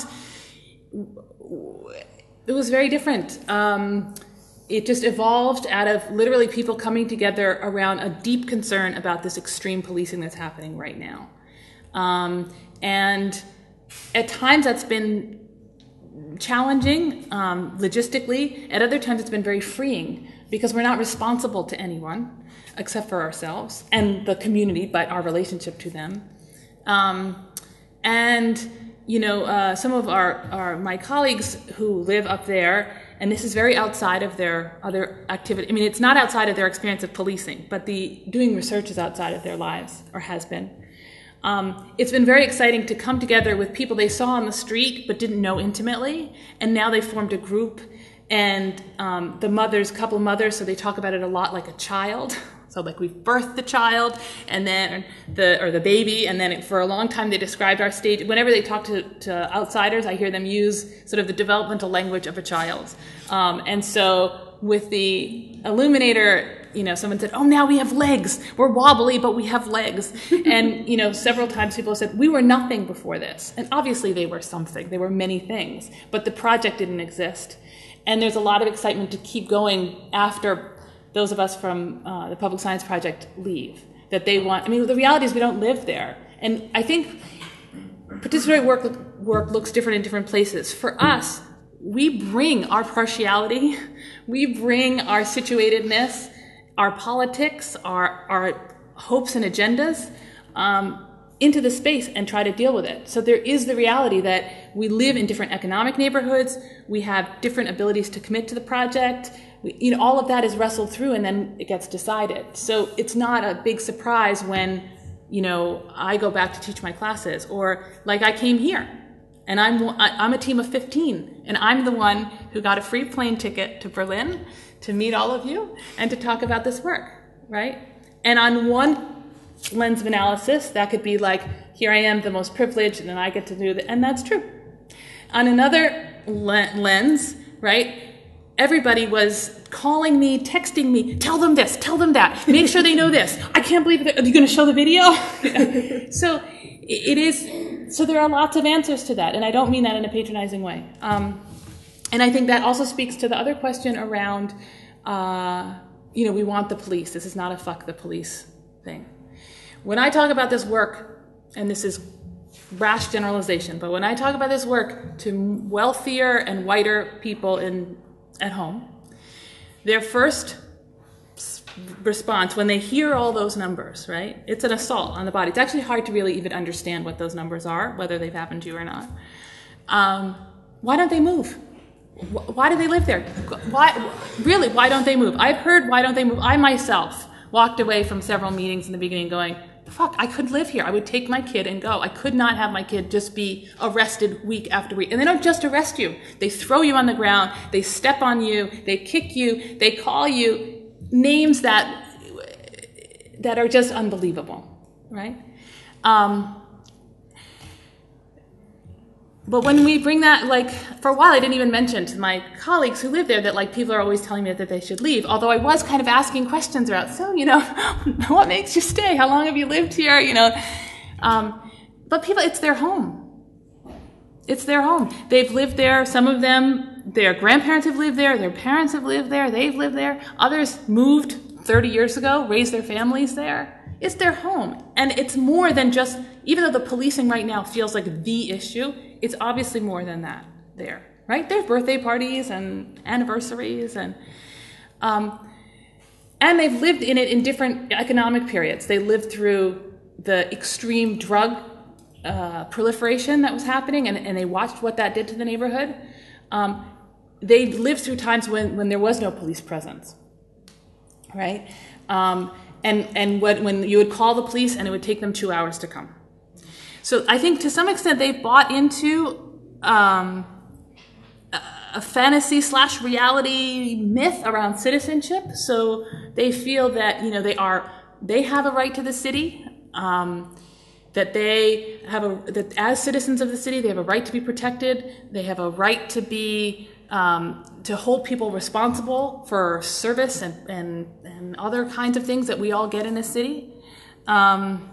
it was very different. Um, it just evolved out of literally people coming together around a deep concern about this extreme policing that's happening right now. Um, and at times that's been challenging um, logistically. At other times it's been very freeing because we're not responsible to anyone except for ourselves and the community, but our relationship to them. Um, and you know, uh, some of our, our my colleagues who live up there, and this is very outside of their other activity. I mean, it's not outside of their experience of policing, but the doing research is outside of their lives, or has been. Um, it's been very exciting to come together with people they saw on the street but didn't know intimately, and now they formed a group, and um, the mothers, couple mothers, so they talk about it a lot like a child. So like we've birthed the child, and then the or the baby, and then it, for a long time they described our stage. Whenever they talk to, to outsiders, I hear them use sort of the developmental language of a child. Um, and so with the Illuminator, you know, someone said, "Oh, now we have legs. We're wobbly, but we have legs." And you know, several times people said, "We were nothing before this," and obviously they were something. They were many things, but the project didn't exist. And there's a lot of excitement to keep going after those of us from uh, the Public Science Project leave, that they want. I mean, the reality is we don't live there. And I think participatory work, work looks different in different places. For us, we bring our partiality, we bring our situatedness, our politics, our, our hopes and agendas um, into the space and try to deal with it. So there is the reality that we live in different economic neighborhoods, we have different abilities to commit to the project. You know, all of that is wrestled through and then it gets decided. So it's not a big surprise when you know, I go back to teach my classes, or like I came here and I'm, I'm a team of fifteen and I'm the one who got a free plane ticket to Berlin to meet all of you and to talk about this work, right? And on one lens of analysis, that could be like, here I am, the most privileged, and then I get to do that, and that's true. On another le- lens, right, everybody was calling me, texting me, tell them this, tell them that, make sure they know this. I can't believe it. Are you going to show the video? So it is, so there are lots of answers to that, and I don't mean that in a patronizing way. Um, and I think that also speaks to the other question around, uh, you know, we want the police. This is not a fuck the police thing. When I talk about this work, and this is rash generalization, but when I talk about this work to wealthier and whiter people in at home, their first response when they hear all those numbers, right? It's an assault on the body. It's actually hard to really even understand what those numbers are, whether they've happened to you or not. Um, why don't they move? Why do they live there? Why, really, why don't they move? I've heard why don't they move. I myself walked away from several meetings in the beginning going, fuck, I could live here. I would take my kid and go. I could not have my kid just be arrested week after week. And they don't just arrest you. They throw you on the ground. They step on you. They kick you. They call you names that that are just unbelievable, right? Um, but when we bring that, like, for a while I didn't even mention to my colleagues who live there that, like, people are always telling me that they should leave, although I was kind of asking questions about, so, you know, what makes you stay? How long have you lived here? You know, um, but people, it's their home. It's their home. They've lived there. Some of them, their grandparents have lived there. Their parents have lived there. They've lived there. Others moved thirty years ago, raised their families there. It's their home. And it's more than just, even though the policing right now feels like the issue, it's obviously more than that there, right? There's birthday parties and anniversaries, and um, and they've lived in it in different economic periods. They lived through the extreme drug uh, proliferation that was happening, and, and they watched what that did to the neighborhood. Um, they lived through times when, when there was no police presence, right? Um, and and what, when you would call the police and it would take them two hours to come. So I think to some extent they've bought into um, a fantasy slash reality myth around citizenship. So they feel that, you know, they are, they have a right to the city, um, that they have a, that as citizens of the city, they have a right to be protected. They have a right to be, um, to hold people responsible for service and, and, and other kinds of things that we all get in a city. Um,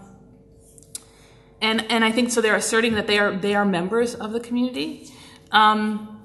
And and I think so they're asserting that they are they are members of the community, um,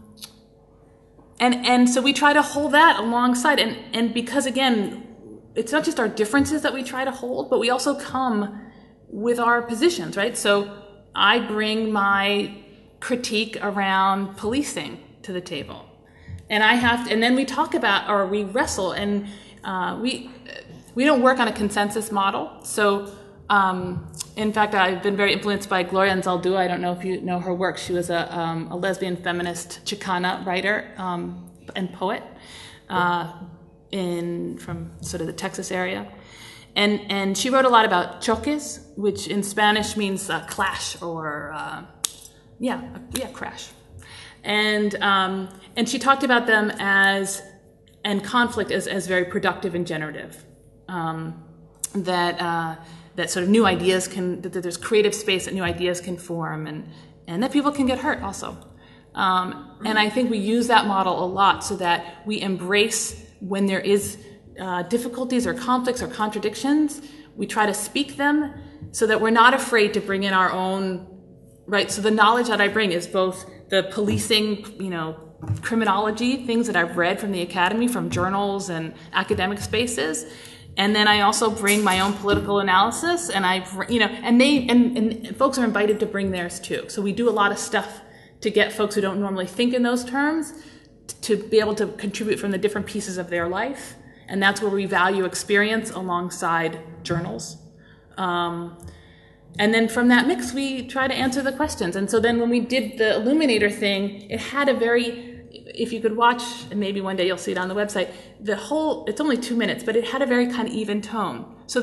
and and so we try to hold that alongside, and and because again, it's not just our differences that we try to hold, but we also come with our positions, right? So I bring my critique around policing to the table, and I have to, and then we talk about, or we wrestle, and uh, we we don't work on a consensus model, so. Um, In fact, I've been very influenced by Gloria Anzaldúa. I don't know if you know her work. She was a, um, a lesbian feminist Chicana writer um, and poet uh, in from sort of the Texas area. And, and she wrote a lot about choques, which in Spanish means uh, clash or, uh, yeah, yeah, crash. And, um, and she talked about them as, and conflict as, as very productive and generative. Um, that... Uh, that sort of new ideas can, that there's creative space that new ideas can form, and, and that people can get hurt also. Um, and I think we use that model a lot so that we embrace when there is uh, difficulties or conflicts or contradictions, we try to speak them so that we're not afraid to bring in our own, right? So the knowledge that I bring is both the policing, you know, criminology, things that I've read from the academy, from journals and academic spaces. And then I also bring my own political analysis, and I, you know, and they, and, and folks are invited to bring theirs too. So we do a lot of stuff to get folks who don't normally think in those terms to be able to contribute from the different pieces of their life. And that's where we value experience alongside journals. Um, and then from that mix, we try to answer the questions. And so then when we did the Illuminator thing, it had a very, if you could watch, and maybe one day you'll see it on the website, the whole, it's only two minutes, but it had a very kind of even tone. So the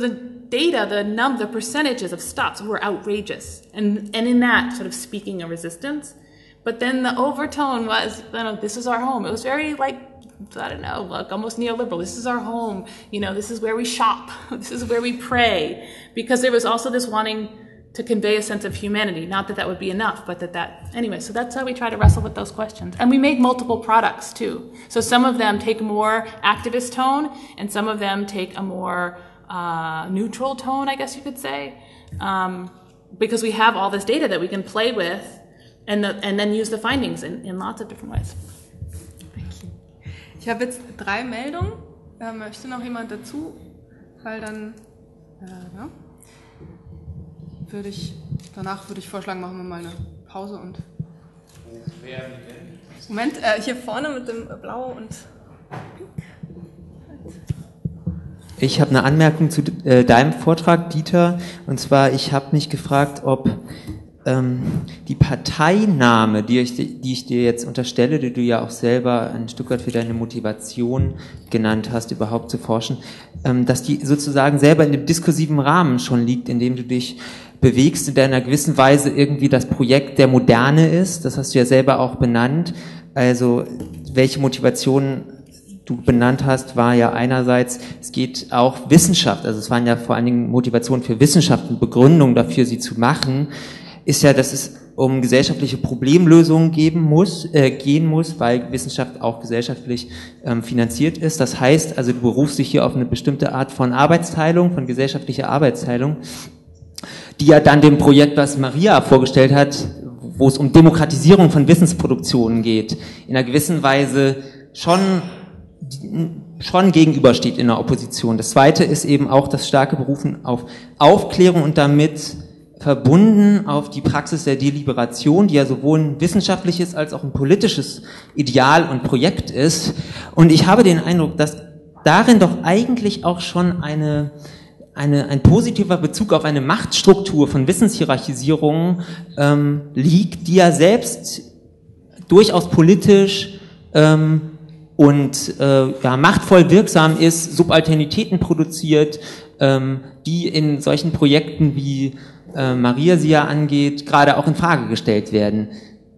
data, the num, the percentages of stops were outrageous, and and in that sort of speaking a resistance. But then the overtone was, you know, this is our home. It was very like, I don't know, like almost neoliberal. This is our home. You know, this is where we shop. This is where we pray. Because there was also this wanting to convey a sense of humanity. Not that that would be enough, but that that, anyway, so that's how we try to wrestle with those questions. And we make multiple products too. So some of them take a more activist tone, and some of them take a more uh, neutral tone, I guess you could say. Um, because we have all this data that we can play with and, the, and then use the findings in, in lots of different ways. Ich habe jetzt drei Meldungen. Äh, möchte noch jemand dazu? Weil dann äh, ja, würde ich, danach würde ich vorschlagen, machen wir mal eine Pause und. Moment, äh, hier vorne mit dem Blau und. Ich habe eine Anmerkung zu äh, deinem Vortrag, Dieter. Und zwar, ich habe mich gefragt, ob ähm, die Parteinahme, die ich, die ich dir jetzt unterstelle, die du ja auch selber ein Stück weit für deine Motivation genannt hast, überhaupt zu forschen, ähm, dass die sozusagen selber in dem diskursiven Rahmen schon liegt, in dem du dich bewegst, in der in einer gewissen Weise irgendwie das Projekt der Moderne ist. Das hast du ja selber auch benannt. Also welche Motivationen du benannt hast, war ja einerseits, es geht auch Wissenschaft, also es waren ja vor allen Dingen Motivationen für Wissenschaft und Begründung dafür, sie zu machen, ist ja, dass es um gesellschaftliche Problemlösungen geben muss, äh, gehen muss, weil Wissenschaft auch gesellschaftlich ähm, finanziert ist. Das heißt, also du berufst dich hier auf eine bestimmte Art von Arbeitsteilung, von gesellschaftlicher Arbeitsteilung, die ja dann dem Projekt, was Maria vorgestellt hat, wo es um Demokratisierung von Wissensproduktionen geht, in einer gewissen Weise schon schon gegenübersteht in der Opposition. Das Zweite ist eben auch das starke Berufen auf Aufklärung und damit verbunden auf die Praxis der Deliberation, die ja sowohl ein wissenschaftliches als auch ein politisches Ideal und Projekt ist. Und ich habe den Eindruck, dass darin doch eigentlich auch schon eine, eine, ein positiver Bezug auf eine Machtstruktur von Wissenshierarchisierung ähm, liegt, die ja selbst durchaus politisch ähm, und äh, ja, machtvoll wirksam ist, Subalternitäten produziert, ähm, die in solchen Projekten wie äh, Maria sie ja angeht, gerade auch in Frage gestellt werden.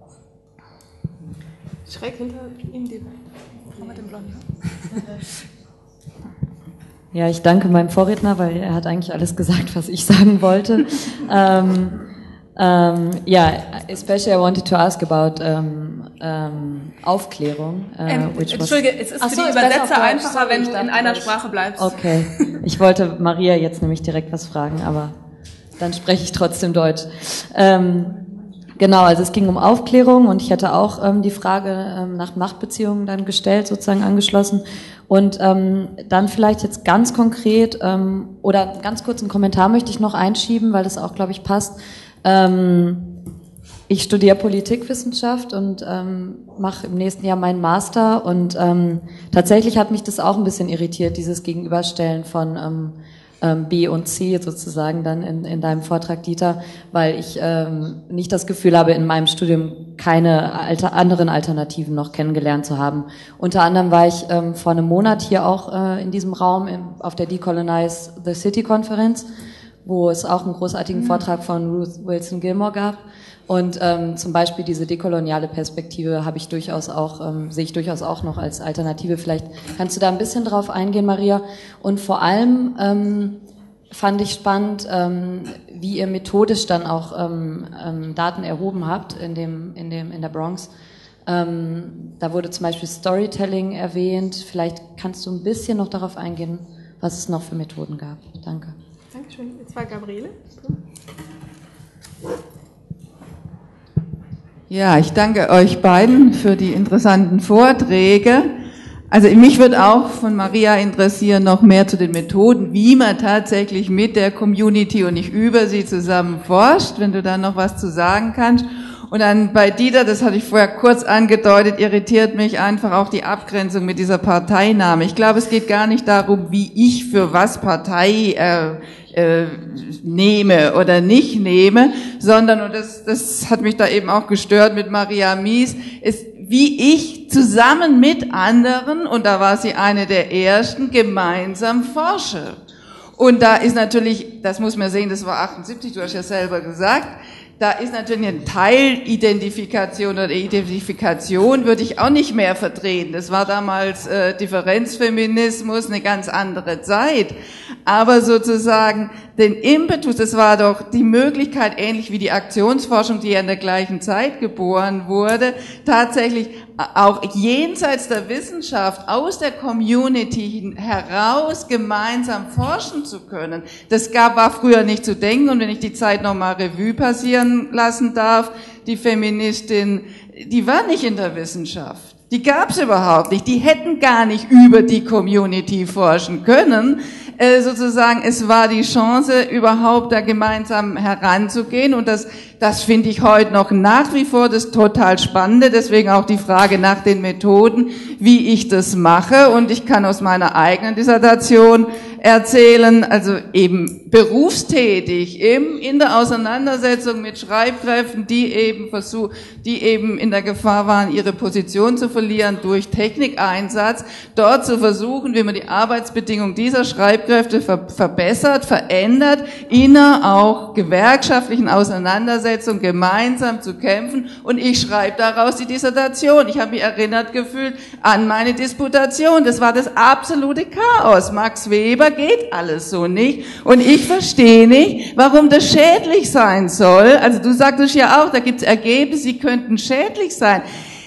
Schräg hinter ihm die Frau mit dem blonden Haar. Ja, ich danke meinem Vorredner, weil er hat eigentlich alles gesagt, was ich sagen wollte. um, um, yeah, especially I wanted to ask about um, um, Aufklärung. Uh, ähm, which Entschuldige, was, es ist Ach für so, die ist besser Übersetzer auf Deutsch. einfacher, Sorry, wenn ich du dachte in einer Deutsch. Sprache bleibst. Okay, ich wollte Maria jetzt nämlich direkt was fragen, aber dann spreche ich trotzdem Deutsch. Ähm, genau, also es ging um Aufklärung und ich hätte auch ähm, die Frage ähm, nach Machtbeziehungen dann gestellt, sozusagen angeschlossen. Und ähm, dann vielleicht jetzt ganz konkret ähm, oder einen ganz kurzen Kommentar möchte ich noch einschieben, weil das auch, glaube ich, passt. Ähm, ich studiere Politikwissenschaft und ähm, mache im nächsten Jahr meinen Master und ähm, tatsächlich hat mich das auch ein bisschen irritiert, dieses Gegenüberstellen von ähm, B und C sozusagen dann in, in deinem Vortrag, Dieter, weil ich ähm, nicht das Gefühl habe, in meinem Studium keine alter, anderen Alternativen noch kennengelernt zu haben. Unter anderem war ich ähm, vor einem Monat hier auch äh, in diesem Raum im, auf der Decolonize the City Konferenz, wo es auch einen großartigen Vortrag von Ruth Wilson Gilmore gab. Und ähm, zum Beispiel diese dekoloniale Perspektive habe ich durchaus auch, ähm, sehe ich durchaus auch noch als Alternative. Vielleicht kannst du da ein bisschen drauf eingehen, Maria. Und vor allem ähm, fand ich spannend, ähm, wie ihr methodisch dann auch ähm, ähm, Daten erhoben habt in dem, in dem, in der Bronx. Ähm, da wurde zum Beispiel Storytelling erwähnt. Vielleicht kannst du ein bisschen noch darauf eingehen, was es noch für Methoden gab. Danke. Dankeschön. Jetzt war Gabriele. Ja, ich danke euch beiden für die interessanten Vorträge. Also mich würde auch von Maria interessieren, noch mehr zu den Methoden, wie man tatsächlich mit der Community und nicht über sie zusammen forscht, wenn du da noch was zu sagen kannst. Und dann bei Dieter, das hatte ich vorher kurz angedeutet, irritiert mich einfach auch die Abgrenzung mit dieser Parteinahme. Ich glaube, es geht gar nicht darum, wie ich für was Partei äh, äh, nehme oder nicht nehme, sondern, und das, das hat mich da eben auch gestört mit Maria Mies, ist, wie ich zusammen mit anderen, und da war sie eine der ersten, gemeinsam forsche. Und da ist natürlich, das muss man sehen, das war achtundsiebzig, du hast ja selber gesagt, da ist natürlich eine Teilidentifikation oder Identifikation würde ich auch nicht mehr vertreten. Das war damals äh, Differenzfeminismus, eine ganz andere Zeit. Aber sozusagen den Impetus, das war doch die Möglichkeit, ähnlich wie die Aktionsforschung, die ja in der gleichen Zeit geboren wurde, tatsächlich auch jenseits der Wissenschaft, aus der Community heraus gemeinsam forschen zu können. Das gab, war früher nicht zu denken. Und wenn ich die Zeit nochmal Revue passieren lassen darf, die Feministin, die war nicht in der Wissenschaft. Die gab es überhaupt nicht. Die hätten gar nicht über die Community forschen können. Äh, sozusagen, es war die Chance, überhaupt da gemeinsam heranzugehen. Und das, das finde ich heute noch nach wie vor das total Spannende. Deswegen auch die Frage nach den Methoden, wie ich das mache. Und ich kann aus meiner eigenen Dissertation erzählen, also eben berufstätig, eben in der Auseinandersetzung mit Schreibkräften, die eben versuch, die eben in der Gefahr waren, ihre Position zu verlieren durch Technikeinsatz, dort zu versuchen, wie man die Arbeitsbedingungen dieser Schreibkräfte ver verbessert, verändert, in einer auch gewerkschaftlichen Auseinandersetzung gemeinsam zu kämpfen. Und ich schreibe daraus die Dissertation. Ich habe mich erinnert gefühlt an meine Disputation. Das war das absolute Chaos. Max Weber, geht alles so nicht. Und ich verstehe nicht, warum das schädlich sein soll. Also du sagtest ja auch, da gibt es Ergebnisse, die könnten schädlich sein.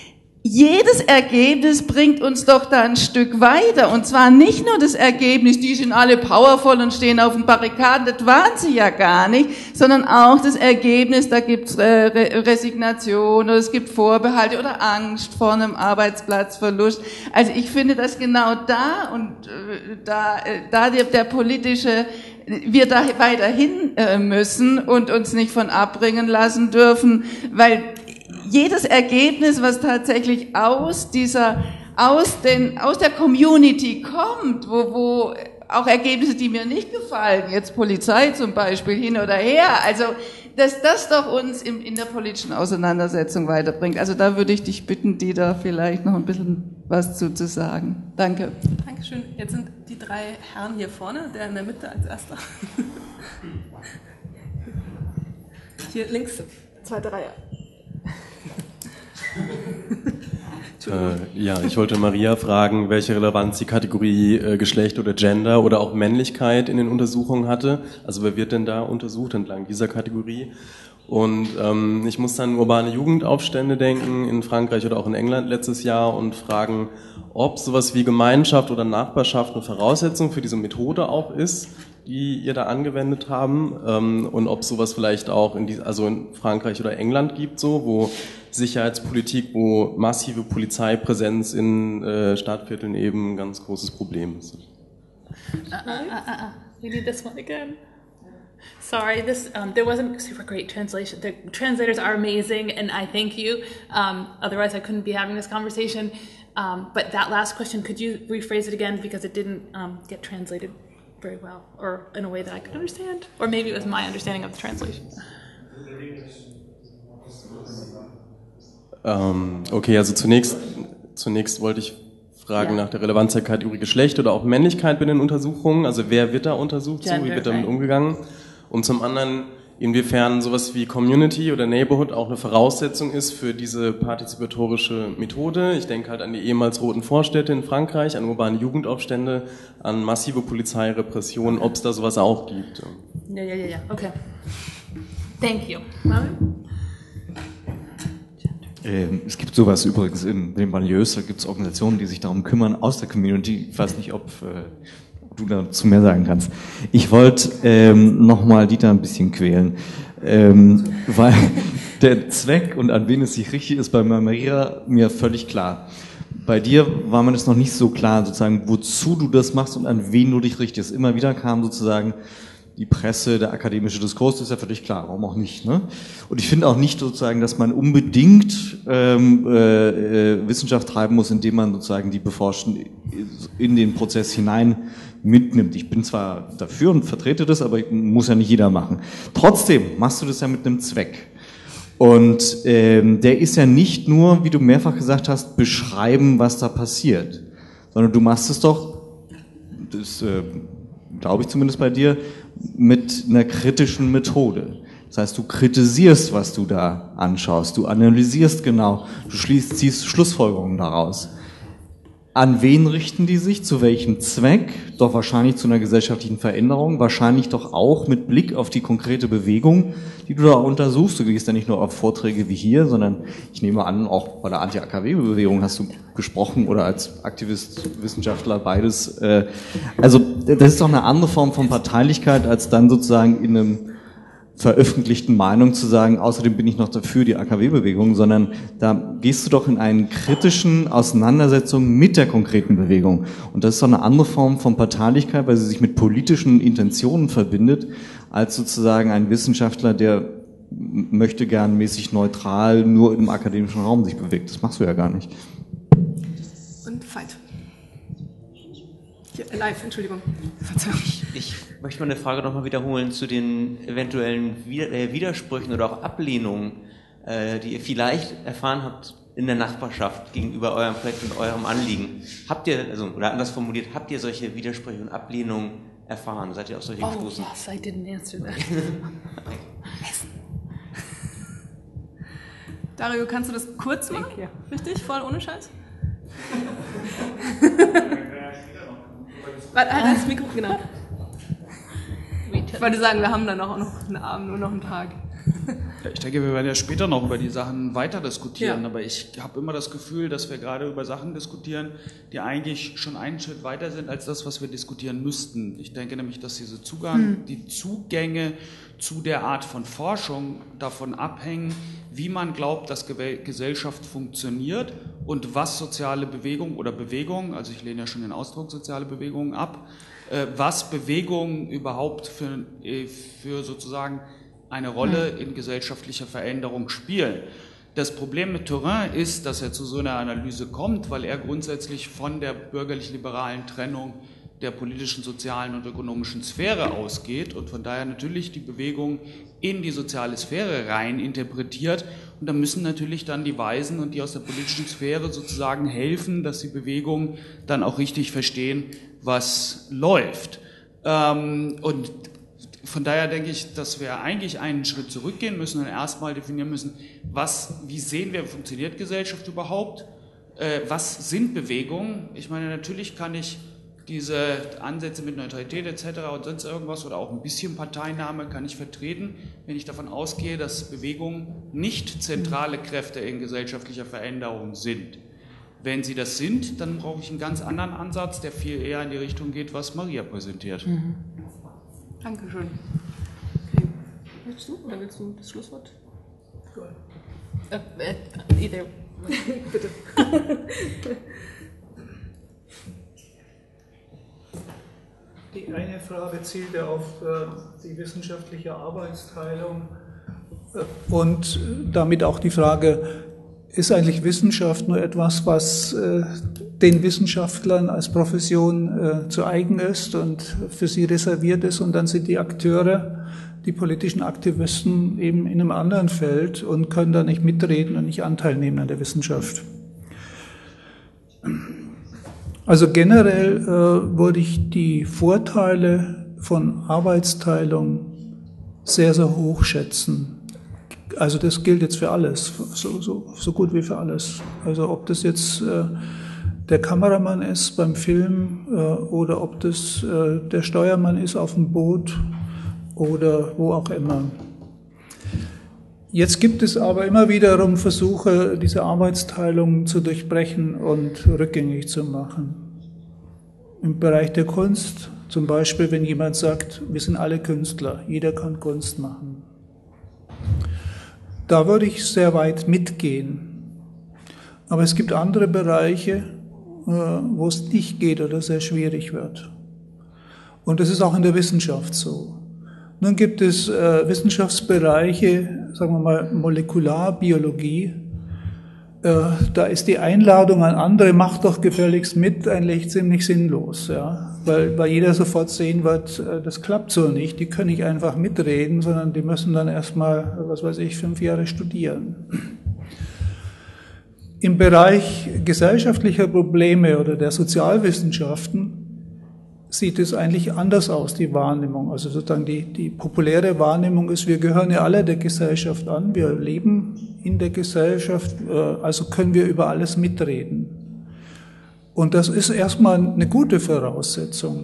Jedes Ergebnis bringt uns doch da ein Stück weiter. Und zwar nicht nur das Ergebnis, die sind alle powervoll und stehen auf den Barrikaden, das waren sie ja gar nicht, sondern auch das Ergebnis, da gibt es äh, Re Resignation oder es gibt Vorbehalte oder Angst vor einem Arbeitsplatzverlust. Also ich finde, dass genau da und äh, da, äh, da der, der politische, wir da weiterhin äh, müssen und uns nicht von abbringen lassen dürfen, weil jedes Ergebnis, was tatsächlich aus dieser, aus den, aus der Community kommt, wo, wo auch Ergebnisse, die mir nicht gefallen, jetzt Polizei zum Beispiel hin oder her, also, dass das doch uns in, in der politischen Auseinandersetzung weiterbringt. Also da würde ich dich bitten, die da vielleicht noch ein bisschen was zu, zu sagen. Danke. Dankeschön. Jetzt sind die drei Herren hier vorne, der in der Mitte als erster. Hier links, zweite Reihe. Äh, ja, ich wollte Maria fragen, welche Relevanz die Kategorie äh, Geschlecht oder Gender oder auch Männlichkeit in den Untersuchungen hatte. Also wer wird denn da untersucht entlang dieser Kategorie? Und ähm, ich muss an urbane Jugendaufstände denken, in Frankreich oder auch in England letztes Jahr und fragen, ob sowas wie Gemeinschaft oder Nachbarschaft eine Voraussetzung für diese Methode auch ist, die ihr da angewendet haben, ähm, und ob sowas vielleicht auch in, die, also in Frankreich oder England gibt, so, wo Sicherheitspolitik, wo massive Polizeipräsenz in äh, Stadtvierteln eben ein ganz großes Problem ist. Uh, uh, uh, uh. We need this one again. Sorry, this um, there wasn't super great translation. The translators are amazing, and I thank you. Um, otherwise, I couldn't be having this conversation. Um, but that last question, could you rephrase it again because it didn't um, get translated very well, or in a way that I could understand, or maybe it was my understanding of the translation. Ähm, okay, also zunächst, zunächst wollte ich fragen ja. nach der Relevanz der Kategorie Geschlecht oder auch Männlichkeit bei den Untersuchungen. Also wer wird da untersucht, Gender, so, wie wird damit right. umgegangen? Und zum anderen, inwiefern sowas wie Community oder Neighborhood auch eine Voraussetzung ist für diese partizipatorische Methode. Ich denke halt an die ehemals roten Vorstädte in Frankreich, an urbane Jugendaufstände, an massive Polizeirepression, ob es da sowas auch gibt. Ja, ja, ja, ja, okay. Thank you. Marvin? Es gibt sowas übrigens in den Banlieues, da gibt es Organisationen, die sich darum kümmern, aus der Community. Ich weiß nicht, ob äh, du dazu mehr sagen kannst. Ich wollte ähm, nochmal Dieter ein bisschen quälen, ähm, weil der Zweck und an wen es sich richtig ist bei Maria mir völlig klar. Bei dir war man es noch nicht so klar, sozusagen, wozu du das machst und an wen du dich richtest. Immer wieder kam sozusagen die Presse, der akademische Diskurs, das ist ja völlig klar, warum auch nicht, ne? Und ich finde auch nicht sozusagen, dass man unbedingt ähm, äh, Wissenschaft treiben muss, indem man sozusagen die Beforschten in den Prozess hinein mitnimmt. Ich bin zwar dafür und vertrete das, aber muss ja nicht jeder machen. Trotzdem machst du das ja mit einem Zweck. Und ähm, der ist ja nicht nur, wie du mehrfach gesagt hast, beschreiben, was da passiert, sondern du machst es doch, das äh, glaube ich zumindest bei dir, mit einer kritischen Methode. Das heißt, du kritisierst, was du da anschaust, du analysierst genau, du schließt, ziehst Schlussfolgerungen daraus. An wen richten die sich, zu welchem Zweck? Doch wahrscheinlich zu einer gesellschaftlichen Veränderung, wahrscheinlich doch auch mit Blick auf die konkrete Bewegung, die du da untersuchst. Du gehst ja nicht nur auf Vorträge wie hier, sondern ich nehme an, auch bei der Anti-A K W-Bewegung hast du gesprochen oder als Aktivist, Wissenschaftler, beides. Also das ist doch eine andere Form von Parteilichkeit, als dann sozusagen in einem veröffentlichten Meinung zu sagen, außerdem bin ich noch dafür die A K W-Bewegung, sondern da gehst du doch in einen kritischen Auseinandersetzung mit der konkreten Bewegung. Und das ist doch eine andere Form von Parteilichkeit, weil sie sich mit politischen Intentionen verbindet, als sozusagen ein Wissenschaftler, der möchte gern mäßig neutral nur im akademischen Raum sich bewegt. Das machst du ja gar nicht. Und Veit. Hier, live, Entschuldigung. Verzeihung. Ich, ich möchte mal eine Frage nochmal wiederholen zu den eventuellen Widersprüchen oder auch Ablehnungen, äh, die ihr vielleicht erfahren habt in der Nachbarschaft gegenüber eurem Projekt und eurem Anliegen. Habt ihr, also, oder anders formuliert, habt ihr solche Widersprüche und Ablehnungen erfahren? Seid ihr auf solche gestoßen? Oh, yes, I didn't answer that. Dario, kannst du das kurz machen? Ja. Richtig? Voll ohne Scheiß? Warte, halt das Mikro, genau. Ich wollte sagen, wir haben dann auch noch einen Abend, nur noch einen Tag. Ja, ich denke, wir werden ja später noch über die Sachen weiter diskutieren, Ja. aber ich habe immer das Gefühl, dass wir gerade über Sachen diskutieren, die eigentlich schon einen Schritt weiter sind als das, was wir diskutieren müssten. Ich denke nämlich, dass diese Zugang, Hm. die Zugänge zu der Art von Forschung davon abhängen, wie man glaubt, dass Ge- Gesellschaft funktioniert und was soziale Bewegung oder Bewegung, also ich lehne ja schon den Ausdruck soziale Bewegungen ab, äh, was Bewegungen überhaupt für, äh, für sozusagen eine Rolle in gesellschaftlicher Veränderung spielen. Das Problem mit Turin ist, dass er zu so einer Analyse kommt, weil er grundsätzlich von der bürgerlich-liberalen Trennung der politischen, sozialen und ökonomischen Sphäre ausgeht und von daher natürlich die Bewegung in die soziale Sphäre rein interpretiert. Und da müssen natürlich dann die Weisen und die aus der politischen Sphäre sozusagen helfen, dass die Bewegung dann auch richtig verstehen, was läuft. Ähm, und von daher denke ich, dass wir eigentlich einen Schritt zurückgehen müssen und erstmal definieren müssen, was, wie sehen wir, funktioniert Gesellschaft überhaupt? Äh, was sind Bewegungen? Ich meine, natürlich kann ich diese Ansätze mit Neutralität et cetera und sonst irgendwas oder auch ein bisschen Parteinahme kann ich vertreten, wenn ich davon ausgehe, dass Bewegungen nicht zentrale Kräfte in gesellschaftlicher Veränderung sind. Wenn sie das sind, dann brauche ich einen ganz anderen Ansatz, der viel eher in die Richtung geht, was Maria präsentiert. Mhm. Dankeschön. Okay. Willst du oder willst du das Schlusswort? Äh, äh, either. Bitte. Die eine Frage zielte auf äh, die wissenschaftliche Arbeitsteilung äh, und damit auch die Frage, ist eigentlich Wissenschaft nur etwas, was äh, den Wissenschaftlern als Profession äh, zu eigen ist und für sie reserviert ist und dann sind die Akteure, die politischen Aktivisten eben in einem anderen Feld und können da nicht mitreden und nicht Anteil nehmen an der Wissenschaft. Also generell äh, würde ich die Vorteile von Arbeitsteilung sehr, sehr hoch schätzen. Also das gilt jetzt für alles, so, so, so gut wie für alles. Also ob das jetzt äh, der Kameramann ist beim Film äh, oder ob das äh, der Steuermann ist auf dem Boot oder wo auch immer. Jetzt gibt es aber immer wiederum Versuche, diese Arbeitsteilung zu durchbrechen und rückgängig zu machen. Im Bereich der Kunst, zum Beispiel, wenn jemand sagt, wir sind alle Künstler, jeder kann Kunst machen. Da würde ich sehr weit mitgehen. Aber es gibt andere Bereiche, wo es nicht geht oder sehr schwierig wird. Und das ist auch in der Wissenschaft so. Nun gibt es äh, Wissenschaftsbereiche, sagen wir mal Molekularbiologie. Äh, da ist die Einladung an andere, macht doch gefälligst mit, eigentlich ziemlich sinnlos, ja, weil, weil jeder sofort sehen wird, äh, das klappt so nicht. Die können nicht einfach mitreden, sondern die müssen dann erstmal, was weiß ich, fünf Jahre studieren. Im Bereich gesellschaftlicher Probleme oder der Sozialwissenschaften sieht es eigentlich anders aus, die Wahrnehmung. Also sozusagen die, die populäre Wahrnehmung ist, wir gehören ja alle der Gesellschaft an, wir leben in der Gesellschaft, also können wir über alles mitreden. Und das ist erstmal eine gute Voraussetzung.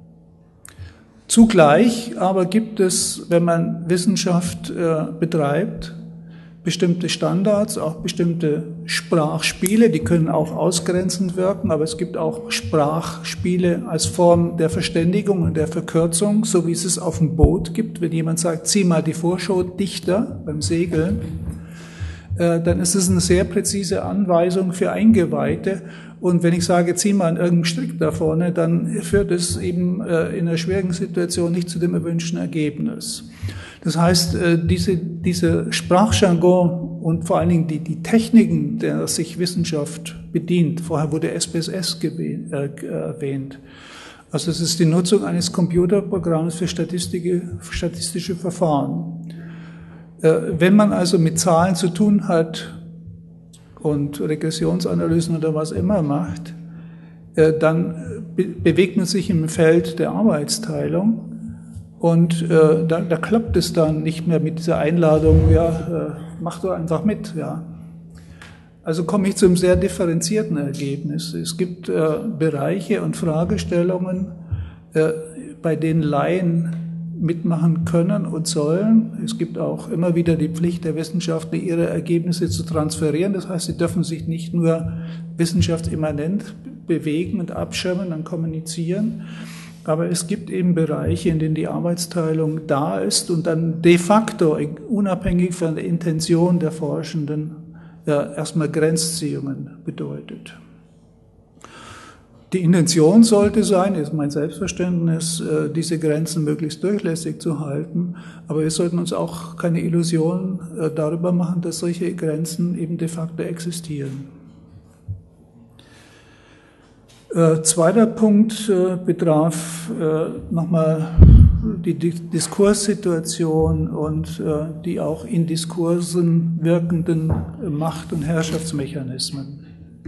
Zugleich aber gibt es, wenn man Wissenschaft äh, betreibt, bestimmte Standards, auch bestimmte Sprachspiele, die können auch ausgrenzend wirken, aber es gibt auch Sprachspiele als Form der Verständigung und der Verkürzung, so wie es es auf dem Boot gibt. Wenn jemand sagt, zieh mal die Vorschau dichter beim Segeln, äh, dann ist es eine sehr präzise Anweisung für Eingeweihte. Und wenn ich sage, zieh mal an irgendeinem Strick da vorne, dann führt es eben äh, in einer schwierigen Situation nicht zu dem erwünschten Ergebnis. Das heißt, diese, diese Sprachjargon und vor allen Dingen die, die Techniken, der sich Wissenschaft bedient, vorher wurde S P S S erwähnt, also es ist die Nutzung eines Computerprogramms für statistische Verfahren. Wenn man also mit Zahlen zu tun hat und Regressionsanalysen oder was immer macht, dann bewegt man sich im Feld der Arbeitsteilung. Und äh, da, da klappt es dann nicht mehr mit dieser Einladung, ja, äh, mach doch einfach mit, ja. Also komme ich zu einem sehr differenzierten Ergebnis. Es gibt äh, Bereiche und Fragestellungen, äh, bei denen Laien mitmachen können und sollen. Es gibt auch immer wieder die Pflicht der Wissenschaftler, ihre Ergebnisse zu transferieren. Das heißt, sie dürfen sich nicht nur wissenschaftsimmanent bewegen und abschirmen und kommunizieren. Aber es gibt eben Bereiche, in denen die Arbeitsteilung da ist und dann de facto, unabhängig von der Intention der Forschenden, ja, erstmal Grenzziehungen bedeutet. Die Intention sollte sein, ist mein Selbstverständnis, diese Grenzen möglichst durchlässig zu halten, aber wir sollten uns auch keine Illusionen darüber machen, dass solche Grenzen eben de facto existieren. Äh, zweiter Punkt äh, betraf äh, nochmal die Di- Diskurssituation und äh, die auch in Diskursen wirkenden Macht- und Herrschaftsmechanismen.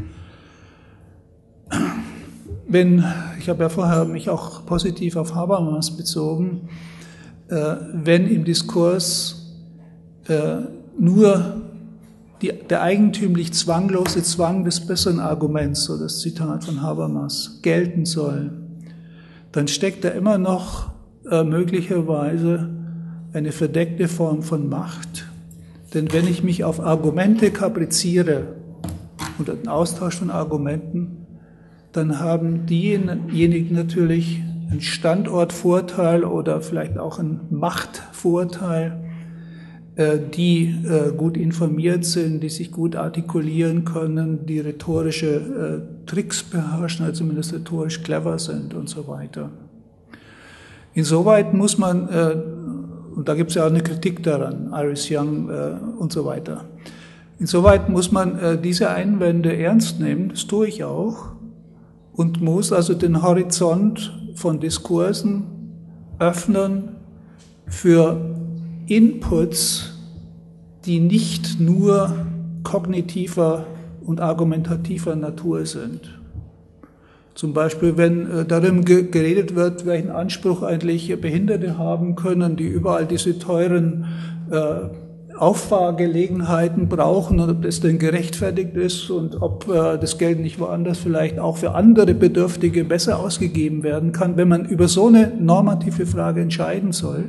Wenn, ich habe ja vorher mich auch positiv auf Habermas bezogen, äh, wenn im Diskurs äh, nur Die, der eigentümlich zwanglose Zwang des besseren Arguments, so das Zitat von Habermas, gelten soll, dann steckt da immer noch äh, möglicherweise eine verdeckte Form von Macht. Denn wenn ich mich auf Argumente kapriziere und einen Austausch von Argumenten, dann haben diejenigen natürlich einen Standortvorteil oder vielleicht auch einen Machtvorteil, die äh, gut informiert sind, die sich gut artikulieren können, die rhetorische äh, Tricks beherrschen, also zumindest rhetorisch clever sind und so weiter. Insoweit muss man, äh, und da gibt es ja auch eine Kritik daran, Iris Young äh, und so weiter, insoweit muss man äh, diese Einwände ernst nehmen, das tue ich auch, und muss also den Horizont von Diskursen öffnen für Inputs, die nicht nur kognitiver und argumentativer Natur sind. Zum Beispiel, wenn äh, darum ge- geredet wird, welchen Anspruch eigentlich Behinderte haben können, die überall diese teuren äh, Auffahrgelegenheiten brauchen und ob das denn gerechtfertigt ist und ob äh, das Geld nicht woanders vielleicht auch für andere Bedürftige besser ausgegeben werden kann, wenn man über so eine normative Frage entscheiden soll,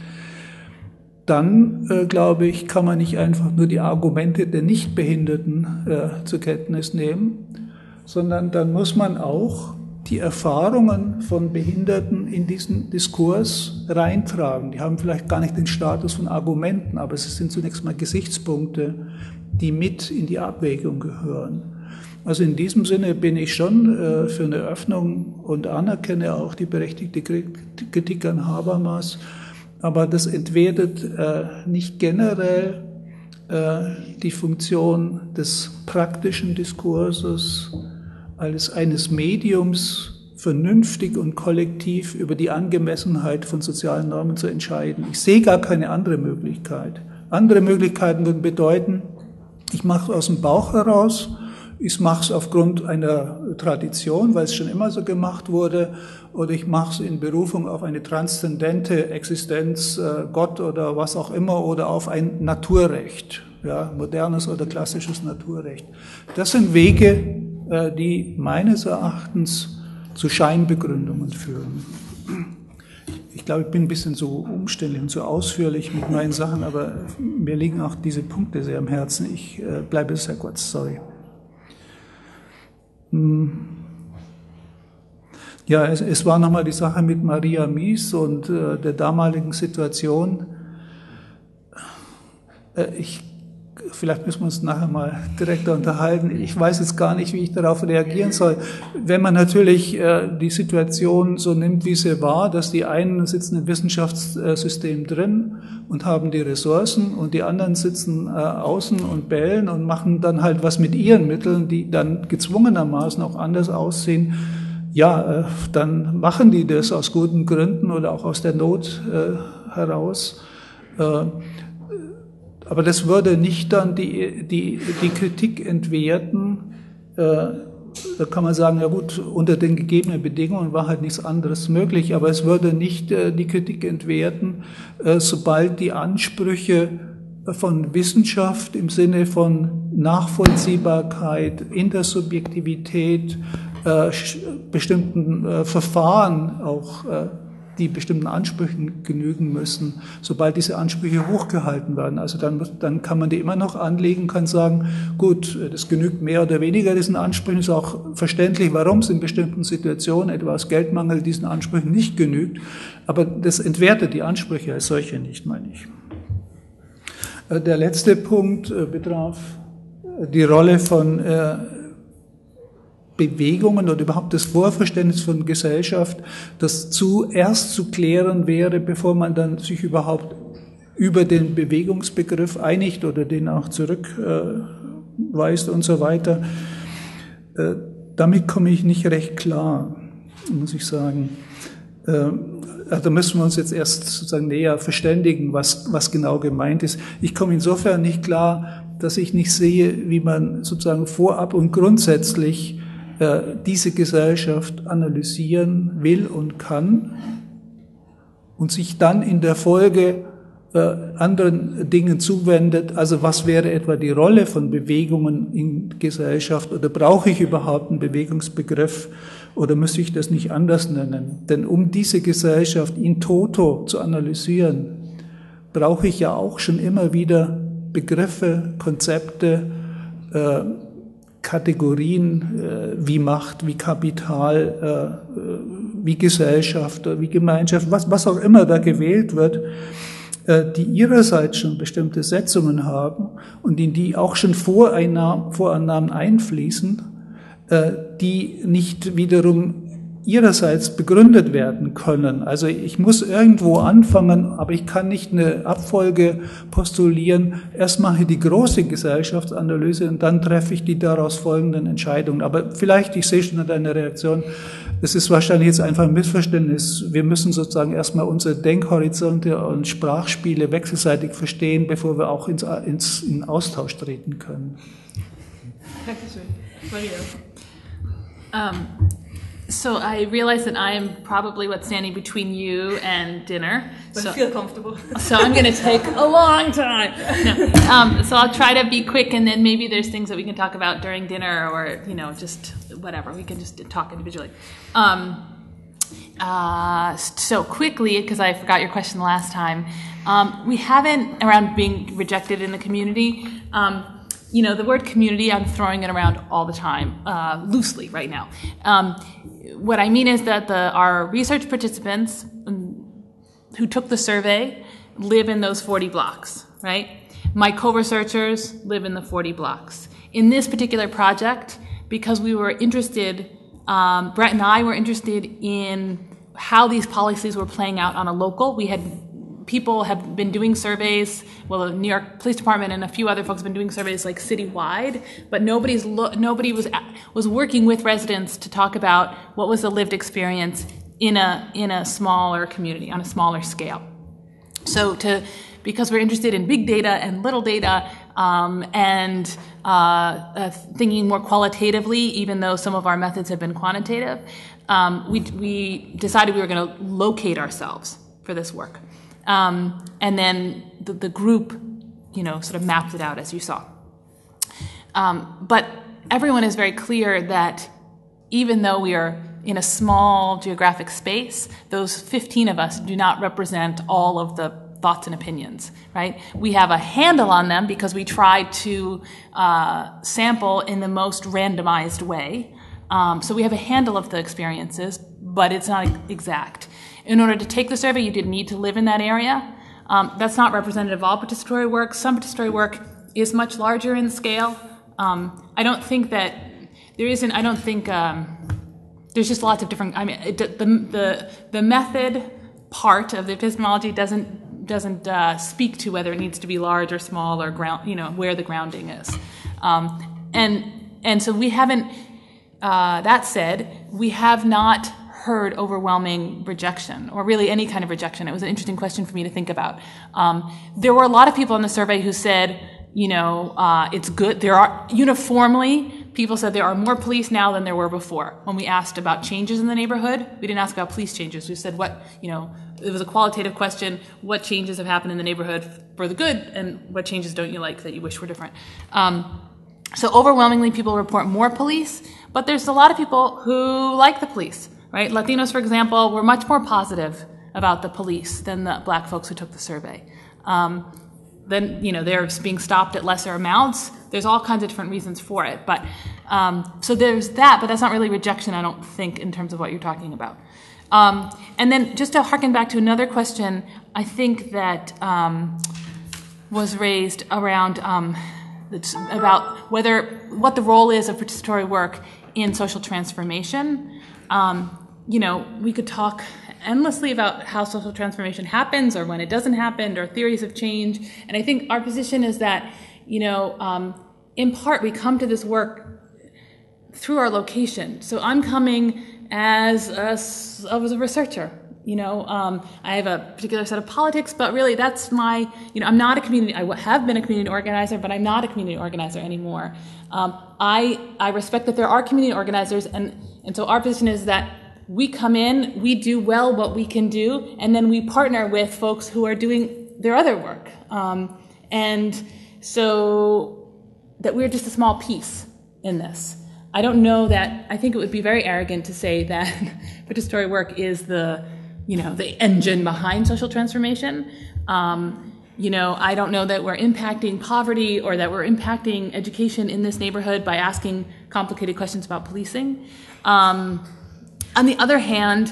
dann, äh, glaube ich, kann man nicht einfach nur die Argumente der Nichtbehinderten äh, zur Kenntnis nehmen, sondern dann muss man auch die Erfahrungen von Behinderten in diesen Diskurs reintragen. Die haben vielleicht gar nicht den Status von Argumenten, aber es sind zunächst mal Gesichtspunkte, die mit in die Abwägung gehören. Also in diesem Sinne bin ich schon äh, für eine Öffnung und anerkenne auch die berechtigte Kritik an Habermas. Aber das entwertet äh, nicht generell äh, die Funktion des praktischen Diskurses als eines Mediums, vernünftig und kollektiv über die Angemessenheit von sozialen Normen zu entscheiden. Ich sehe gar keine andere Möglichkeit. Andere Möglichkeiten würden bedeuten, ich mache aus dem Bauch heraus ich mache es aufgrund einer Tradition, weil es schon immer so gemacht wurde, oder ich mache es in Berufung auf eine transzendente Existenz, äh, Gott oder was auch immer, oder auf ein Naturrecht, ja, modernes oder klassisches Naturrecht. Das sind Wege, äh, die meines Erachtens zu Scheinbegründungen führen. Ich glaube, ich bin ein bisschen so umständlich und so ausführlich mit meinen Sachen, aber mir liegen auch diese Punkte sehr am Herzen. Ich äh, bleibe sehr kurz, sorry. Ja, es, es war nochmal die Sache mit Maria Mies und äh, der damaligen Situation. Äh, ich, vielleicht müssen wir uns nachher mal direkter unterhalten. Ich weiß jetzt gar nicht, wie ich darauf reagieren soll. Wenn man natürlich äh, die Situation so nimmt, wie sie war, dass die einen sitzen im Wissenschaftssystem drin und haben die Ressourcen und die anderen sitzen äh, außen und bellen und machen dann halt was mit ihren Mitteln, die dann gezwungenermaßen auch anders aussehen. Ja, äh, dann machen die das aus guten Gründen oder auch aus der Not äh, heraus. Äh, aber das würde nicht dann die, die, die Kritik entwerten. Äh, da kann man sagen, ja gut, unter den gegebenen Bedingungen war halt nichts anderes möglich, aber es würde nicht äh, die Kritik entwerten, äh, sobald die Ansprüche von Wissenschaft im Sinne von Nachvollziehbarkeit, Intersubjektivität, äh, bestimmten äh, Verfahren auch, äh, die bestimmten Ansprüchen genügen müssen, sobald diese Ansprüche hochgehalten werden. Also dann, dann kann man die immer noch anlegen, kann sagen, gut, das genügt mehr oder weniger diesen Ansprüchen, ist auch verständlich, warum es in bestimmten Situationen, etwa aus Geldmangel, diesen Ansprüchen nicht genügt, aber das entwertet die Ansprüche als solche nicht, meine ich. Der letzte Punkt betraf die Rolle von Bewegungen oder überhaupt das Vorverständnis von Gesellschaft, das zuerst zu klären wäre, bevor man dann sich überhaupt über den Bewegungsbegriff einigt oder den auch zurückweist und so weiter. Äh, damit komme ich nicht recht klar, muss ich sagen. Äh, also da müssen wir uns jetzt erst sozusagen näher verständigen, was, was genau gemeint ist. Ich komme insofern nicht klar, dass ich nicht sehe, wie man sozusagen vorab und grundsätzlich diese Gesellschaft analysieren will und kann und sich dann in der Folge äh, anderen Dingen zuwendet. Also was wäre etwa die Rolle von Bewegungen in Gesellschaft oder brauche ich überhaupt einen Bewegungsbegriff oder müsste ich das nicht anders nennen? Denn um diese Gesellschaft in toto zu analysieren, brauche ich ja auch schon immer wieder Begriffe, Konzepte, äh, Kategorien äh, wie Macht, wie Kapital, äh, wie Gesellschaft, wie Gemeinschaft, was, was auch immer da gewählt wird, äh, die ihrerseits schon bestimmte Setzungen haben und in die auch schon Voreinnahmen, Vorannahmen einfließen, äh, die nicht wiederum ihrerseits begründet werden können. Also ich muss irgendwo anfangen, aber ich kann nicht eine Abfolge postulieren. Erst mache ich die große Gesellschaftsanalyse und dann treffe ich die daraus folgenden Entscheidungen. Aber vielleicht, ich sehe schon an deiner Reaktion, es ist wahrscheinlich jetzt einfach ein Missverständnis. Wir müssen sozusagen erstmal unsere Denkhorizonte und Sprachspiele wechselseitig verstehen, bevor wir auch ins, ins, in Austausch treten können. Dankeschön. Maria. Um, So I realize that I'm probably what's standing between you and dinner. But so, feel comfortable. So I'm going to take a long time. No. Um, so I'll try to be quick, and then maybe there's things that we can talk about during dinner, or you know, just whatever. We can just talk individually. Um, uh, so quickly, because I forgot your question the last time. Um, we haven't around being rejected in the community. Um, You know, the word community, I'm throwing it around all the time, uh, loosely right now. Um, what I mean is that the, our research participants who took the survey live in those forty blocks, right? My co-researchers live in the forty blocks. In this particular project, because we were interested, um, Brett and I were interested in how these policies were playing out on a local. We had people have been doing surveys, well, the New York Police Department and a few other folks have been doing surveys like citywide, but nobody's lo- nobody was was working with residents to talk about what was the lived experience in a in a smaller community, on a smaller scale. So to because we're interested in big data and little data, um, and uh, uh, thinking more qualitatively, even though some of our methods have been quantitative, um, we, we decided we were going to locate ourselves for this work. Um, and then the, the group, you know, sort of mapped it out, as you saw. Um, but everyone is very clear that even though we are in a small geographic space, those fifteen of us do not represent all of the thoughts and opinions, right? We have a handle on them because we try to uh, sample in the most randomized way. Um, so we have a handle of the experiences, but it's not exact. In order to take the survey, you did need to live in that area. Um, that's not representative of all participatory work. Some participatory work is much larger in scale. Um, I don't think that there isn't, I don't think, um, there's just lots of different, I mean, it, the, the, the method part of the epistemology doesn't, doesn't uh, speak to whether it needs to be large or small or ground, you know, where the grounding is. Um, and, and so we haven't, uh, that said, we have not heard overwhelming rejection, or really any kind of rejection. It was an interesting question for me to think about. Um, there were a lot of people in the survey who said, you know, uh, it's good. There are, uniformly, people said there are more police now than there were before. When we asked about changes in the neighborhood, we didn't ask about police changes. We said what, you know, it was a qualitative question, what changes have happened in the neighborhood for the good, and what changes don't you like that you wish were different? Um, so overwhelmingly, people report more police, but there's a lot of people who like the police. Right? Latinos, for example, were much more positive about the police than the black folks who took the survey. Um, then, you know, they're being stopped at lesser amounts. There's all kinds of different reasons for it. But um, so there's that, but that's not really rejection, I don't think, in terms of what you're talking about. Um, and then just to harken back to another question, I think that um, was raised around um, about whether what the role is of participatory work in social transformation. Um, you know, we could talk endlessly about how social transformation happens or when it doesn't happen or theories of change. And I think our position is that, you know, um, in part we come to this work through our location. So I'm coming as a, as a researcher. You know, um, I have a particular set of politics, but really that's my, you know, I'm not a community, I have been a community organizer, but I'm not a community organizer anymore. Um, I, I respect that there are community organizers, and, and so our position is that we come in, we do well what we can do, and then we partner with folks who are doing their other work. Um, and so that we're just a small piece in this. I don't know that, I think it would be very arrogant to say that participatory work is the, you know, the engine behind social transformation. Um, you know, I don't know that we're impacting poverty or that we're impacting education in this neighborhood by asking complicated questions about policing. Um, on the other hand,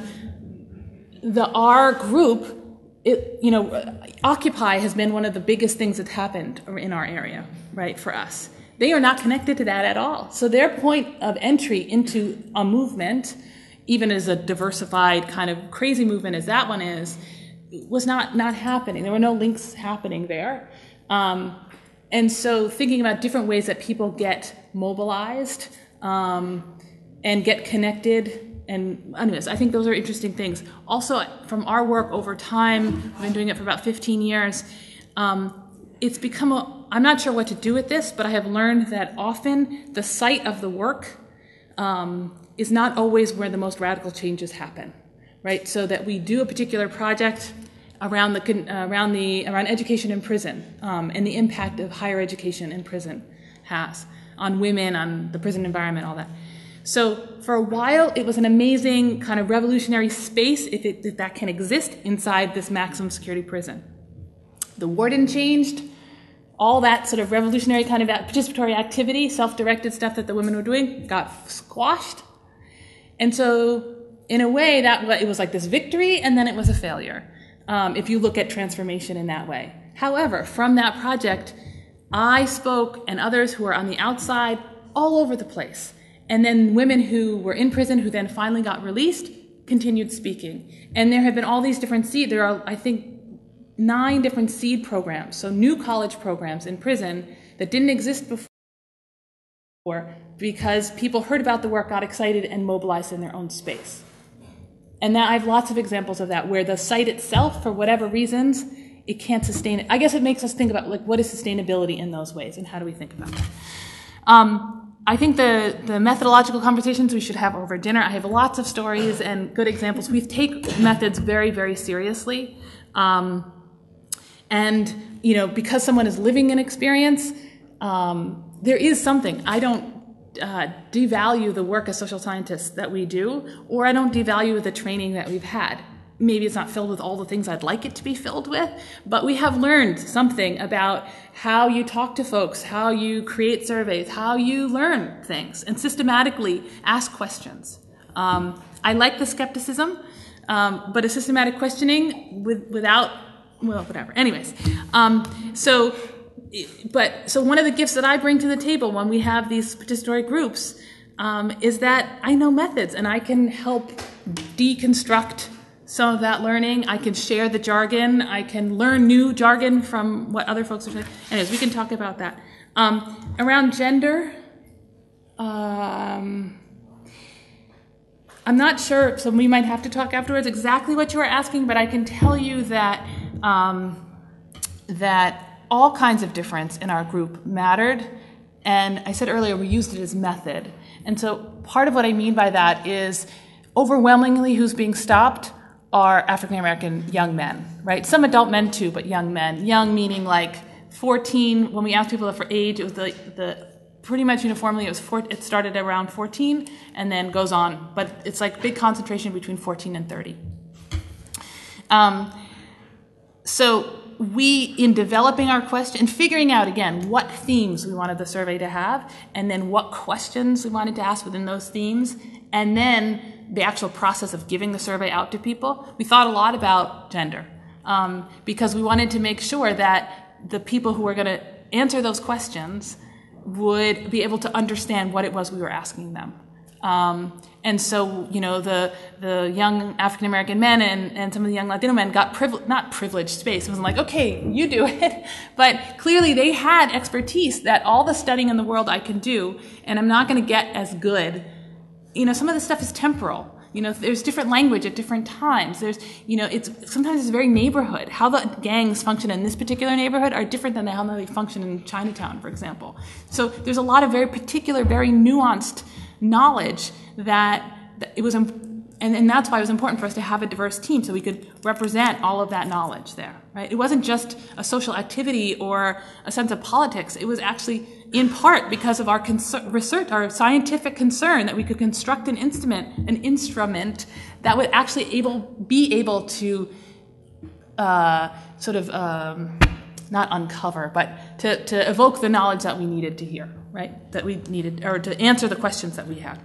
the our group, it, you know, Occupy has been one of the biggest things that's happened in our area, right, for us. They are not connected to that at all. So their point of entry into a movement, even as a diversified kind of crazy movement as that one is, was not, not happening. There were no links happening there. Um, and so thinking about different ways that people get mobilized um, and get connected, and anyways, I think those are interesting things. Also, from our work over time, I've been doing it for about fifteen years, um, it's become a, I'm not sure what to do with this, but I have learned that often the site of the work um, is not always where the most radical changes happen, right? So that we do a particular project around the uh, around the around education in prison um, and the impact of higher education in prison has on women, on the prison environment, all that. So for a while, it was an amazing kind of revolutionary space if, it, if that can exist inside this maximum security prison. The warden changed. All that sort of revolutionary kind of participatory activity, self-directed stuff that the women were doing, got squashed. And so, in a way, that it was like this victory, and then it was a failure, um, if you look at transformation in that way. However, from that project, I spoke, and others who were on the outside, all over the place. And then women who were in prison, who then finally got released, continued speaking. And there have been all these different seeds. There are, I think, nine different seed programs, so new college programs in prison that didn't exist before because people heard about the work, got excited, and mobilized in their own space. And that, I have lots of examples of that, where the site itself, for whatever reasons, it can't sustain it. I guess it makes us think about, like, what is sustainability in those ways, and how do we think about that? Um, I think the, the methodological conversations we should have over dinner, I have lots of stories and good examples. We take methods very, very seriously. Um, and, you know, because someone is living an experience, um, there is something. I don't uh, devalue the work as social scientists that we do, or I don't devalue the training that we've had. Maybe it's not filled with all the things I'd like it to be filled with, but we have learned something about how you talk to folks, how you create surveys, how you learn things, and systematically ask questions. Um, I like the skepticism, um, but a systematic questioning with, without, well, whatever. Anyways, um, so, but so one of the gifts that I bring to the table when we have these participatory groups um, is that I know methods, and I can help deconstruct some of that learning. I can share the jargon. I can learn new jargon from what other folks are saying. Anyways, we can talk about that. Um, around gender, um, I'm not sure, so we might have to talk afterwards exactly what you were asking, but I can tell you that um, that all kinds of difference in our group mattered. And I said earlier, we used it as method. And so part of what I mean by that is overwhelmingly who's being stopped are African-American young men, right? Some adult men too, but young men. Young meaning like fourteen. When we asked people for age, it was the, the pretty much uniformly, it was four, it started around fourteen and then goes on. But it's like big concentration between fourteen and thirty. Um, so we, in developing our question, and figuring out, again, what themes we wanted the survey to have, and then what questions we wanted to ask within those themes, and then the actual process of giving the survey out to people, we thought a lot about gender um, because we wanted to make sure that the people who were going to answer those questions would be able to understand what it was we were asking them. Um, and so, you know, the the young African-American men and, and some of the young Latino men got privileged, not privileged space. It wasn't like, okay, you do it. But clearly they had expertise that all the studying in the world I can do, and I'm not going to get as good. You know, some of this stuff is temporal. You know, there's different language at different times. There's, you know, it's sometimes it's very neighborhood. How the gangs function in this particular neighborhood are different than how they function in Chinatown, for example. So there's a lot of very particular, very nuanced knowledge that, that it was, and, and that's why it was important for us to have a diverse team so we could represent all of that knowledge there, right? It wasn't just a social activity or a sense of politics. It was actually in part because of our research, our scientific concern that we could construct an instrument, an instrument that would actually able be able to uh, sort of um, not uncover, but to, to evoke the knowledge that we needed to hear, right? That we needed, or to answer the questions that we had.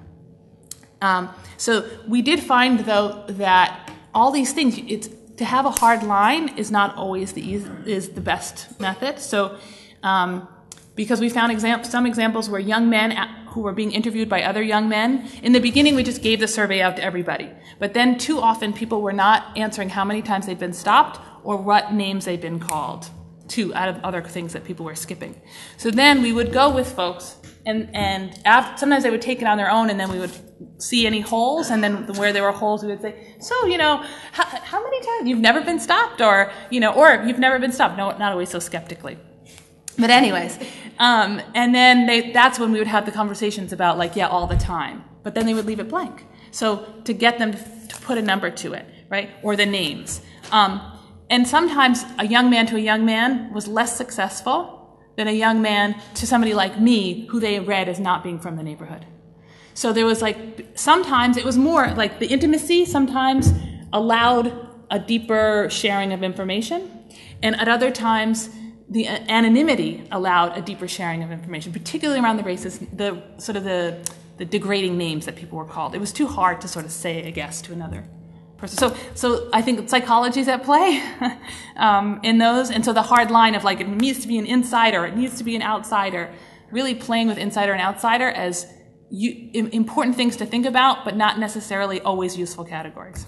Um, so we did find, though, that all these things, it's to have a hard line is not always the easy, is the best method. So. Um, Because we found exam- some examples where young men who were being interviewed by other young men, in the beginning we just gave the survey out to everybody. But then too often people were not answering how many times they'd been stopped or what names they'd been called, too, out of other things that people were skipping. So then we would go with folks, and, and after, sometimes they would take it on their own, and then we would see any holes, and then where there were holes we would say, so, you know, how, how many times? You've never been stopped? Or, you know, or you've never been stopped. No, not always so skeptically. But anyways, um, and then they, that's when we would have the conversations about, like, yeah, all the time. But then they would leave it blank. So to get them to, to put a number to it, right, or the names. Um, and sometimes a young man to a young man was less successful than a young man to somebody like me who they read as not being from the neighborhood. So there was, like, sometimes it was more like the intimacy sometimes allowed a deeper sharing of information. And at other times, the anonymity allowed a deeper sharing of information, particularly around the races, the sort of the, the degrading names that people were called. It was too hard to sort of say, I guess, to another person. So, so I think psychology is at play um, in those. And so the hard line of, like, it needs to be an insider, it needs to be an outsider, really playing with insider and outsider as you, important things to think about, but not necessarily always useful categories.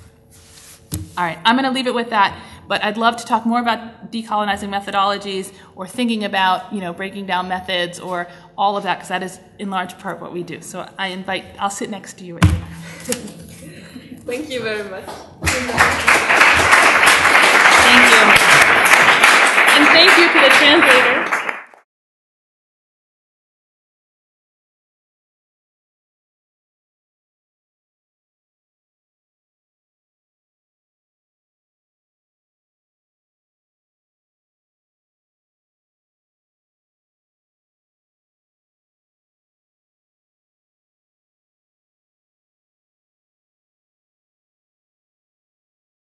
All right, I'm going to leave it with that, but I'd love to talk more about decolonizing methodologies or thinking about, you know, breaking down methods or all of that, because that is in large part what we do. So I invite, I'll sit next to you. Thank you very much. Thank you. thank you to the translator.